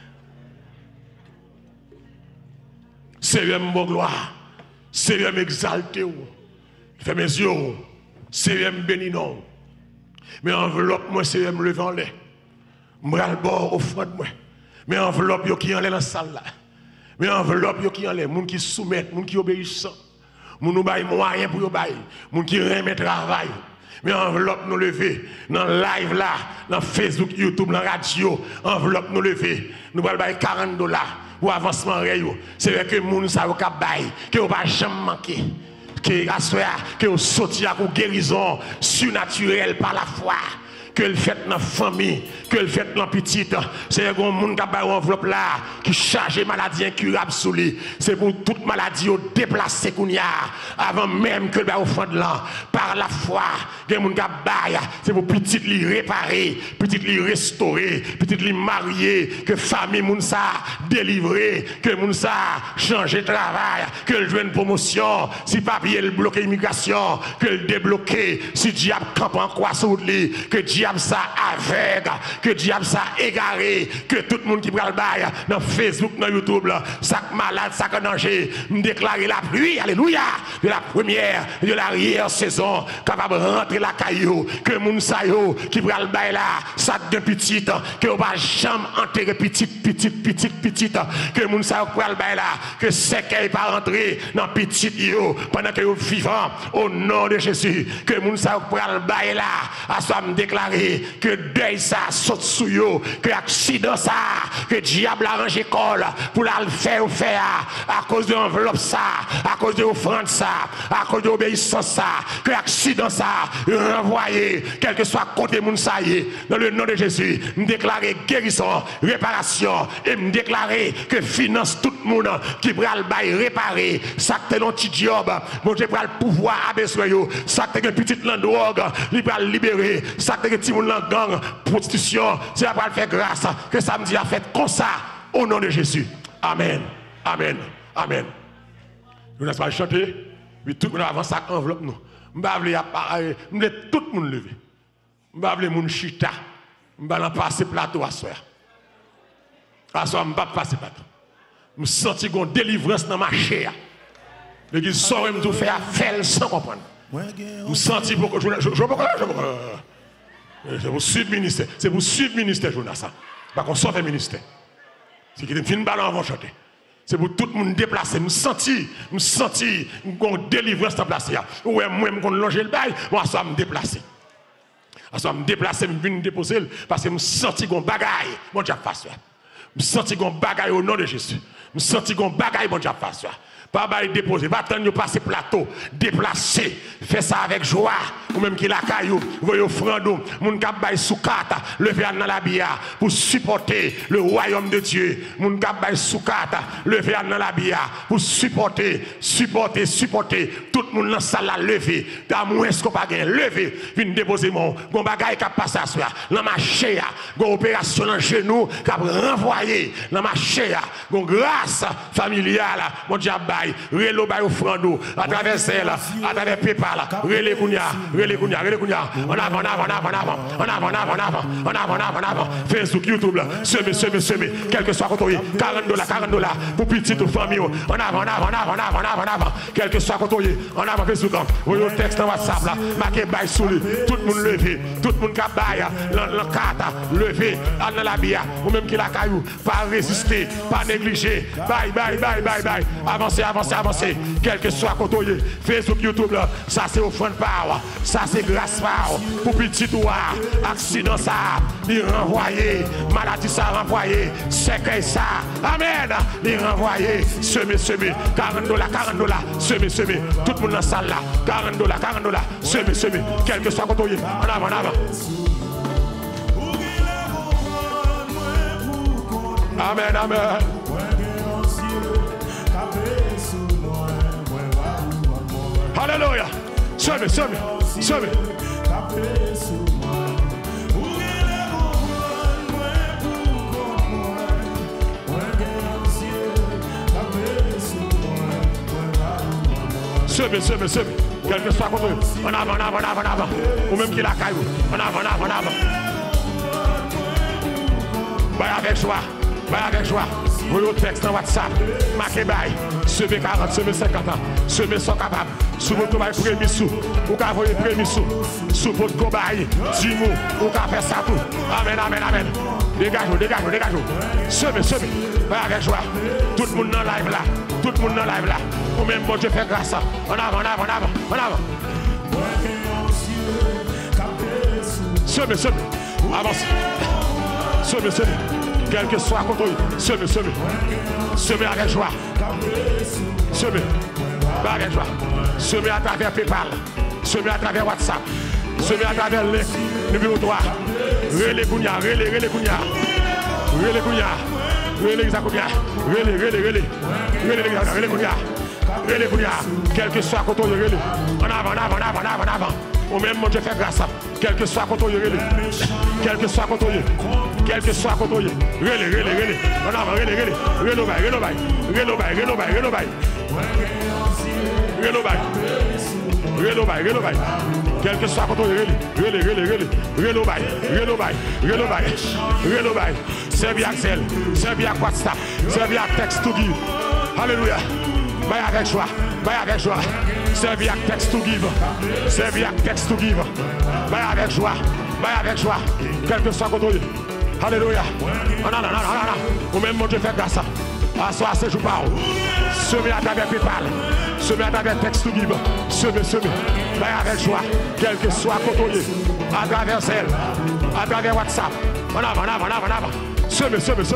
[SPEAKER 2] Seigneur mon gloire. Seigneur m'exalter. Fais mes yeux. Seigneur béni non. Mais enveloppe moi Seigneur me lever en l'air. Moi le bord au front de moi. Mais enveloppe yo qui en l'air dans la salle là. Mais enveloppe yo qui en l'air, moun qui soumettent, moun qui obéissent. Moun nous bail moyen pour yo bail. Moun qui remet travail. Mais enveloppe nous lever dans live là, dans Facebook, YouTube, dans radio, enveloppe nous lever. Nous allons bailler $40 pour avancement réel. C'est vrai que moun ça va bailler, que on va jamais manquer. Que vous sortiez à une guérison surnaturelle par la foi. Que le fait dans la famille, que le fait dans la petite. C'est un monde qui a une enveloppe là, qui charge maladie incurable sous lui. C'est pour toute maladie déplacer avant même que le offrande là. Par la foi, il y a un monde qui a c'est pour petite li réparer, petite li restaurer, petite li marier, que famille moun ça délivrer, que moun ça changer travail, que le joue une promotion, si papier le bloquer immigration, que le débloquer, si diable campe en quoi sur lui, que diable ça aveugle, que diable ça égaré, que tout le monde qui prend le bail dans Facebook, dans YouTube, ça malade, ça danger, me déclarer la pluie, alléluia, de la première, de l'arrière-saison, capable de rentrer la caillou, que moun sa yo, qui prend le bail là, ça de petite, que on va jamais enterrer petite, que moun sa yo prend le bail là, que c'est qu'elle pas rentrer dans petite yo, pendant que vous vivant, au nom de Jésus, que moun sa yo prend le bail là, à soi me déclarer que deuil ça saute sous yo, que accident ça, que diable arrange école pour la faire à cause de l'enveloppe ça, à cause de l'offrande ça, à cause de l'obéissance ça, que accident ça, renvoyer, quel que soit côté moun ça y est, dans le nom de Jésus, me déclarer guérison, réparation, et me déclarer que finance tout le monde qui prend le bail réparer, ça que t'es un petit job, bon Dieu prend le pouvoir abaisser yo, ça que t'es une petite land drogue, il prend libérer, ça que t'es petit monde dans gang, prostitution, c'est après le faire grâce, que samedi a fait comme ça, au nom de Jésus. Amen. Amen. Amen. Nous n'avons pas chanté, mais tout le monde avance à enveloppe nous. Je vais tout le monde lever. Je vais tout chita. Je vais passer plateau à soir. À soir, je ne vais pas passer plateau. Je sens une délivrance dans ma chair. L'église sort et me faire faire sans comprendre. Je sens beaucoup. C'est pour suivre le ministère. C'est pour suivre le ministère, Jonas. Parce qu'on sort du ministère. C'est qu'il y a une balle avant de chanter. C'est pour tout le monde déplacer. Je sens une délivrance dans la place. Ouais, moi, je vais longer le bail. Moi, je vais me déplacer. Je vais me déplacer, je vais me déposer. Parce que je sens une bagaille. Mon Dieu, face. Je sens une bagaille au nom de Jésus. Je sens une bagaille, mon Dieu, face. Pas bail déposer, va attendre de passer plateau, déplacer, fais ça avec joie, ou même qui la caillou, voyez offrande, moun kap bail soukata, lever dans la bia pour supporter le royaume de Dieu. Moun kap bail soukata, lever dans la bia pour supporter tout le monde dans salle la lever, dans moins qu'on pas gain, lever, vinn déposer mon bagay qui passe à soi, dans ma chair, gon opération dans genou qui renvoyer dans ma chair, gon grâce familiale, mon diable bail, relo bail offrande, à travers celle, à travers PayPal, relé Kounia, en avant, Facebook, YouTube, semez, quel que soit côté, $40, pour petite famille, en avant, quel que soit côté, en avant Facebook, voyez le texte dans WhatsApp là, marqué bail sous lui, tout le monde levé, tout le monde qui bail, la carte, levé, dans la bière, ou même qui la caillou, pas résister, pas négliger, bye, avancez, quel que soit côté, Facebook, YouTube là, ça c'est offrande power, ça c'est grâce power, pour petit doigt, accident ça, il renvoyé, maladie ça renvoyé, secret ça, amen, il renvoyé, semez, $40, semez, tout le monde dans la salle là, $40, semez, quel que soit côté, en avant. Amen. Alléluia. Semez. Semez. Quel que soit contre eux. En avant. Ou même qui la caille. En avant. Baille avec joie. Vous le texte dans WhatsApp. Marquez bail. Semez 40, semez 50 ans. Semez sont capables. Sous votre bail premier sous. Ou qu'à voyer premier sous. Sous votre cobaye. Dis-moi. Ou qu'à faire ça tout. Amen. Dégagez. Semez. Baille avec joie. Tout le monde dans live là. Ou même bon Dieu fait grâce. En avant. Semez. Avance. Semez. Quel que soit contre eux, semez avec joie. Semez avec joie. Semez à travers PayPal. Semez à travers WhatsApp. Semez à travers le numéro 3. Relé Kounia. Quel que soit contre eux, en avant. Ou même mon Dieu fait grâce. Quel que soit contre eux, relé. En avant, relé. Quel que soit contre eux, relé. Servi Axel, servi à WhatsApp, servi à texte to give. Alléluia. Baille avec joie. Servi à texte to give. Baille avec joie. Quel que soit contre eux. Alléluia. Non. Ou même mon Dieu fait grâce. Assois ce jour par semez à travers PayPal. Semez à travers texte to give. Semez. Baille avec joie. Quel que soit côté. À travers celle. À travers WhatsApp. En avant. Semez.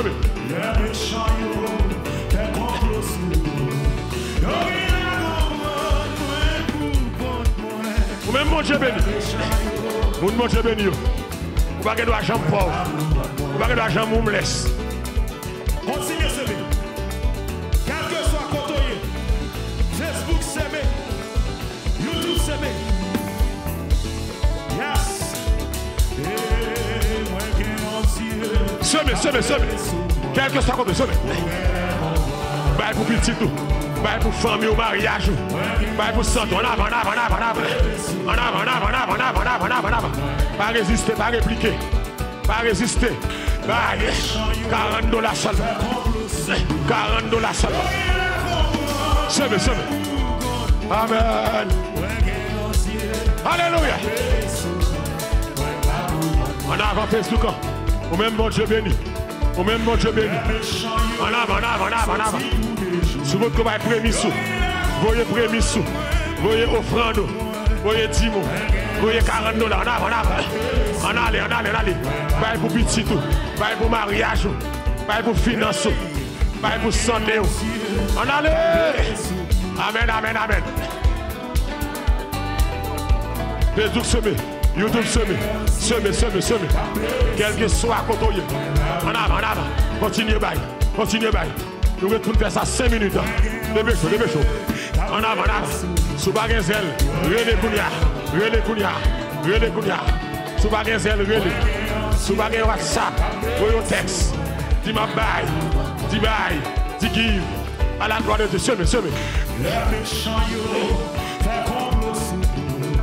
[SPEAKER 2] Ou même mon Dieu béni. Mon Dieu béni. Ou pas que de l'argent pauvre. Ou pas que de l'argent moumless.
[SPEAKER 1] Continuez à semer. Quel que soit côté. Facebook semer. YouTube semer. Yes.
[SPEAKER 2] Semez. Quel que soit côté, semez. Baille pour petit tout. Baille pour famille ou mariage. Baille pour santé. En avant. Pas résister, pas répliquer. Pas résister. Baille. $40 seulement. $40 seulement. Semez. Amen. Alléluia. En avant Facebook. Ou même mon Dieu béni. En avant. Sous votre combat premier sous. Voyez offrande. Voyez 10 mots. Voyez $40. En allez. Baille pour petit tout. Baille pour mariage. Baille pour finance. Baille pour santé. En allez. Amen. Facebook semé. YouTube semé. Quel que soit côté. En avant. Continuez bail. Nous retournons faire ça 5 minutes. Début chaud. En avant. Sous Bagenzel, relé Kounia. Sous Bagenzel, relé. Sous Bagenzel WhatsApp, voyez texte. Dis ma bail, dis give. À la gloire de Dieu, semez.
[SPEAKER 1] Les méchants, fait complot sous nous.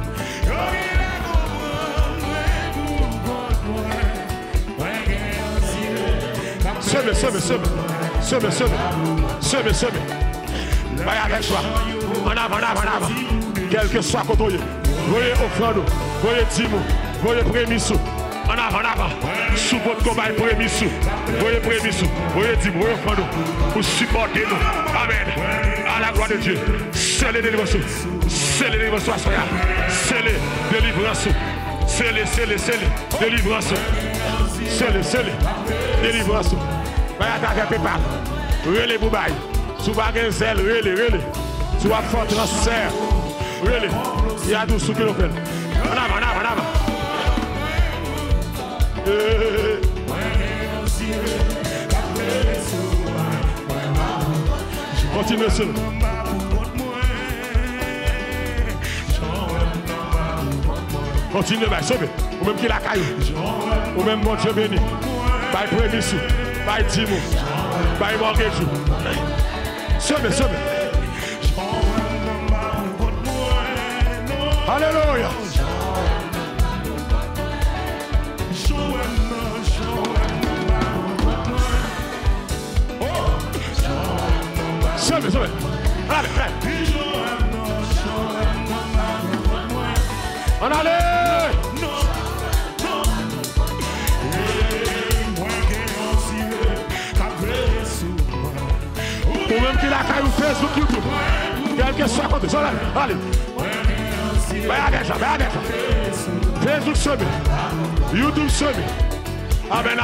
[SPEAKER 2] Semez. Vai avec soi. En avant. Quel que soit côté. Voyez offrande, voyez dîme, voyez prémisse. En avant. Sous votre combat, prémisse. Voyez prémisse, voyez dîme, voyez offrande. Pour supporter nous. Amen. À la gloire de Dieu. C'est les délivrances. C'est les délivrances. C'est les délivrances. C'est les délivrances. C'est les délivrances. Va attaquer PayPal. Relais Boubaï. Sous Bagenzel, relais. Sous un fort transfert. Relais. Il y a 12 sous qui l'ont fait. En avant. Continuez seul. Continuez, sauver. Ou même qui la caille. Ou même mon Dieu béni. By prémisse. By Timo. By mortgage. Sauver. Alléluia. Sauver. Allez. On allait. Ou même qui la caille ou Facebook, YouTube. Quel que soit côté. Allez. Vai avec ça. Facebook semé. YouTube semé. Amen.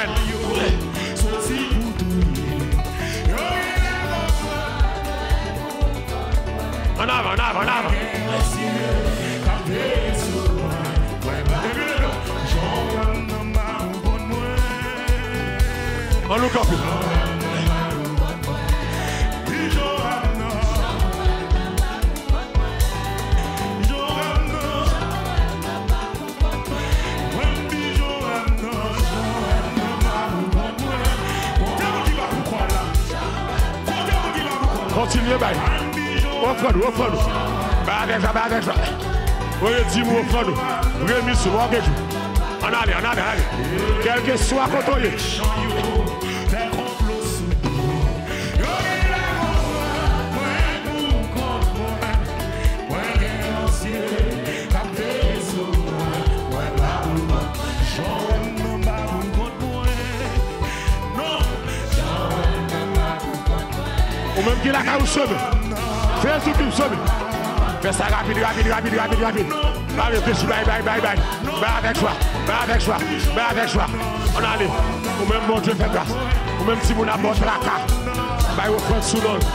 [SPEAKER 2] En avant. On nous copie. Continuez, bye. Offre-nous. Avec ça. Voyez, dis-moi, offre-nous. Remis sur moi, on allez. Quel que soit côté. Ou même qui la caille sauve. Fais tout qui sauve. Fais ça rapide. Va réfléchir, bye. Va avec soi. On allait. Ou même mon Dieu fait grâce. Ou même si vous n'avez pas de tracas. Va vous prendre sous l'eau.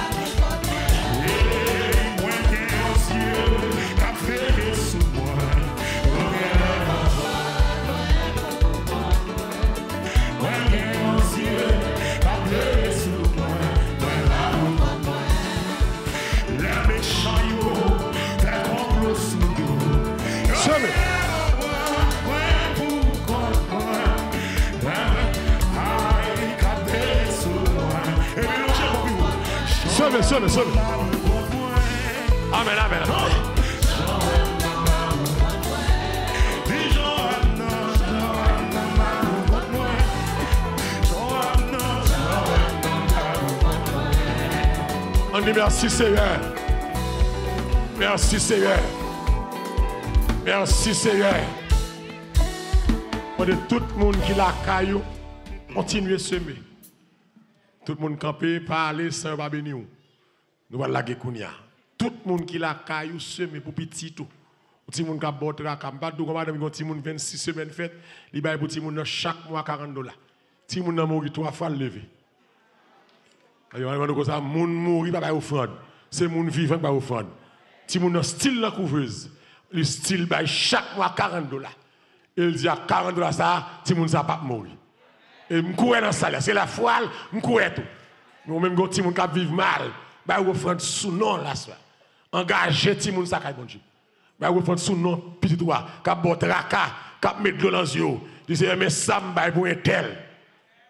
[SPEAKER 2] Sauve. Amen. On dit merci Seigneur. On dit tout le monde qui l'a caillou, continuez à semer. Tout le monde campé, parler sans pas bénir. Nous allons la Gekounia. Tout le monde qui l'a caillou semé pour petit tout. Petit monde qui a botté la campagne, donc madame petit monde 26 semaines fête, il bail pour petit monde chaque mois $40. Petit monde mourir 3 fois levé. Ayo on comme ça monde mourir pas offrande. C'est monde vivant pas offrande. Petit monde style la couveuse. Le style bail chaque mois $40. Il dit à $40 ça, petit monde ça pas mourir. Et m'courir dans salaire, c'est la foile, m'courir tout. Nous même petit monde qui vivre mal. Bah vous offrande sous nom là soir. Engagez ti moun sa kay bon Dieu. Bah vous offrande sous nom petit droit, cap botraka, cap mettre de l'eau dans yeux. Disait mais ça m'bay pour un tel.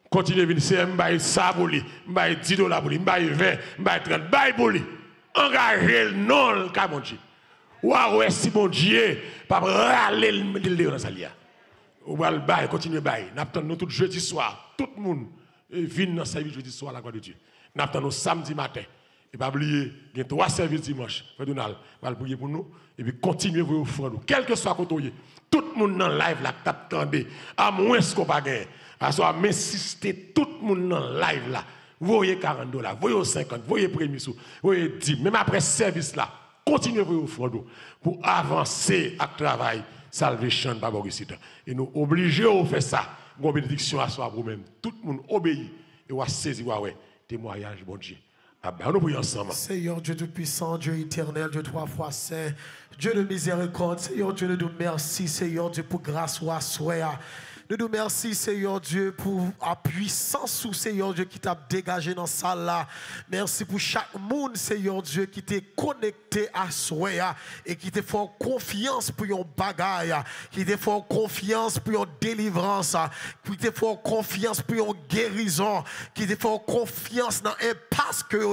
[SPEAKER 2] Continuez à venir, c'est m'baye ça pour lui, m'baye $10 pour lui, m'baye 20, m'baye 30, m'baye pour lui. Engagez le non, le cas mon Dieu. Ou ouais, si mon Dieu, pas râler le dans sa lia. Ou va le bail, continuez à bailler. N'attendons nous tout jeudi soir, tout le monde vient dans service jeudi soir, la gloire de Dieu. N'attendons nous samedi matin. Et pas oublier, il y a 3 services dimanche. Frère Donald, va prier pour nous. Et puis continuez à vous offrir nous. Quel que soit côté, tout le monde dans le live là, tape tendé. À moins qu'on pas gagner. À soit m'insister, tout le monde dans le live là. Vous voyez $40, vous voyez 50, vous voyez premier sous, vous voyez 10. Même après ce service là, continuez à vous offrir nous pour avancer à travail salvation par Borisita. Et nous obligés à faire ça. Une bénédiction à soi pour vous-même. Tout le monde obéit et va saisir ouais témoignage bon Dieu. Nous prions ensemble.
[SPEAKER 3] Seigneur Dieu Tout-Puissant, Dieu éternel, Dieu 3 fois saint, Dieu de miséricorde, Seigneur Dieu, nous merci, Seigneur Dieu, pour grâce ou à soi. Nous nous remercions, Seigneur Dieu, pour la puissance, Seigneur Dieu, qui t'a dégagé dans ça là. Merci pour chaque monde, Seigneur Dieu, qui t'est connecté à soi et qui t'a fait confiance pour une bagaille, qui t'a fait confiance pour une délivrance, qui t'a fait confiance pour une guérison, qui t'a fait confiance dans un parce que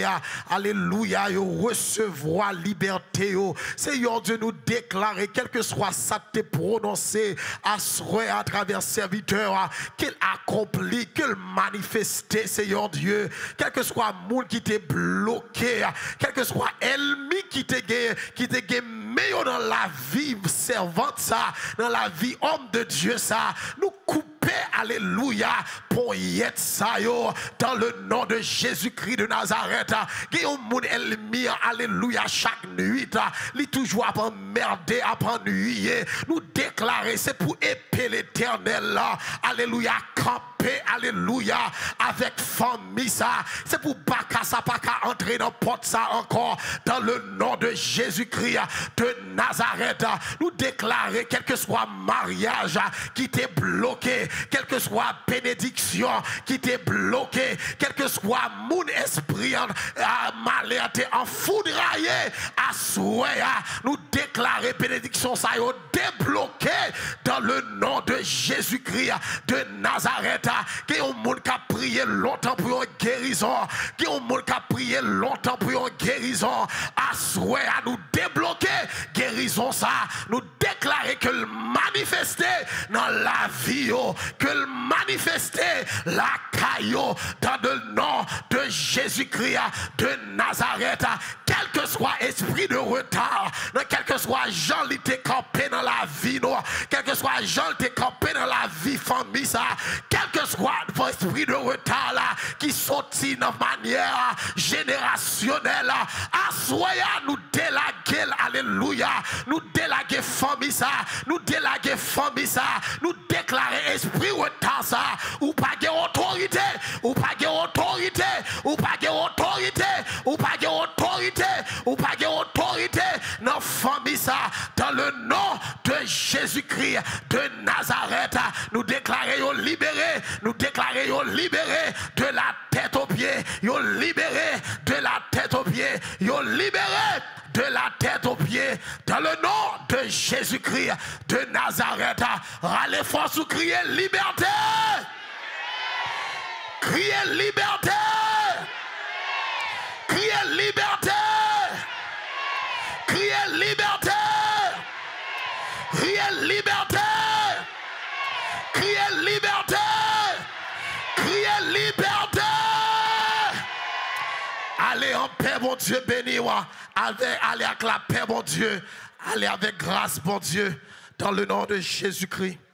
[SPEAKER 3] alléluia, recevoir liberté. Seigneur Dieu, nous déclarer, quel que soit ça que t'es prononcé à soi à travers serviteur, qu'il accomplit, qu'il manifeste, Seigneur Dieu, quel que soit le monde qui t'est bloqué, quel que soit l'ennemi qui t'est meilleur dans la vie servante, ça, dans la vie homme de Dieu, ça, nous coupons. Alléluia, pour y être ça, dans le nom de Jésus-Christ de Nazareth. Il y a un monde ennemi, alléluia, chaque nuit, il toujours à emmerder, à ennuyer. Nous déclarer, c'est pour épée l'éternel, là, alléluia, camper, alléluia, avec famille, ça. C'est pour pas qu'à ça, pas qu'à entrer dans porte ça encore, dans le nom de Jésus-Christ de Nazareth. Nous déclarer, quel que soit mariage qui t'est bloqué, quelle que soit bénédiction qui t'est bloqué, quel que soit mon esprit malheur t'est enfoudraillé, à souhait, nous déclarer bénédiction ça y est débloqué dans le nom de Jésus-Christ de Nazareth. Qui ont monde qui a prié longtemps pour une guérison, qui ont monde qui a prié longtemps pour une guérison, à souhait à nous débloquer guérison ça, nous déclarer que le manifester dans la vie, que le manifester la caillou dans le nom de Jésus-Christ de Nazareth. Quel que soit esprit de retard, quel que soit Jean qui t'est campé dans la vie, quel que soit Jean qui t'est campé dans la vie famille, ça, quel que soit votre esprit de retard là, qui sortit de manière générationnelle, à soya nous délaguer, alléluia, nous délaguer famille ça, nous délaguer famille ça, nous déclarer esprit retard ça, ou pas de autorité, ou pas de autorité, ou pas de autorité, ou pas de autorité, ou pas de autorité dans famille ça, dans le nom de Jésus-Christ de Nazareth, nous déclarons libérés, nous déclarons libérés de la tête aux pieds, libérés de la tête aux pieds, libérés de la tête aux pieds, dans le nom de Jésus-Christ de Nazareth. Râlez fort sous crier liberté. Criez liberté. Criez liberté. Criez liberté. Criez liberté. Criez liberté. Criez liberté. Allez en paix, mon Dieu, bénis-moi. Allez avec la paix, mon Dieu. Allez avec grâce, mon Dieu. Dans le nom de Jésus-Christ.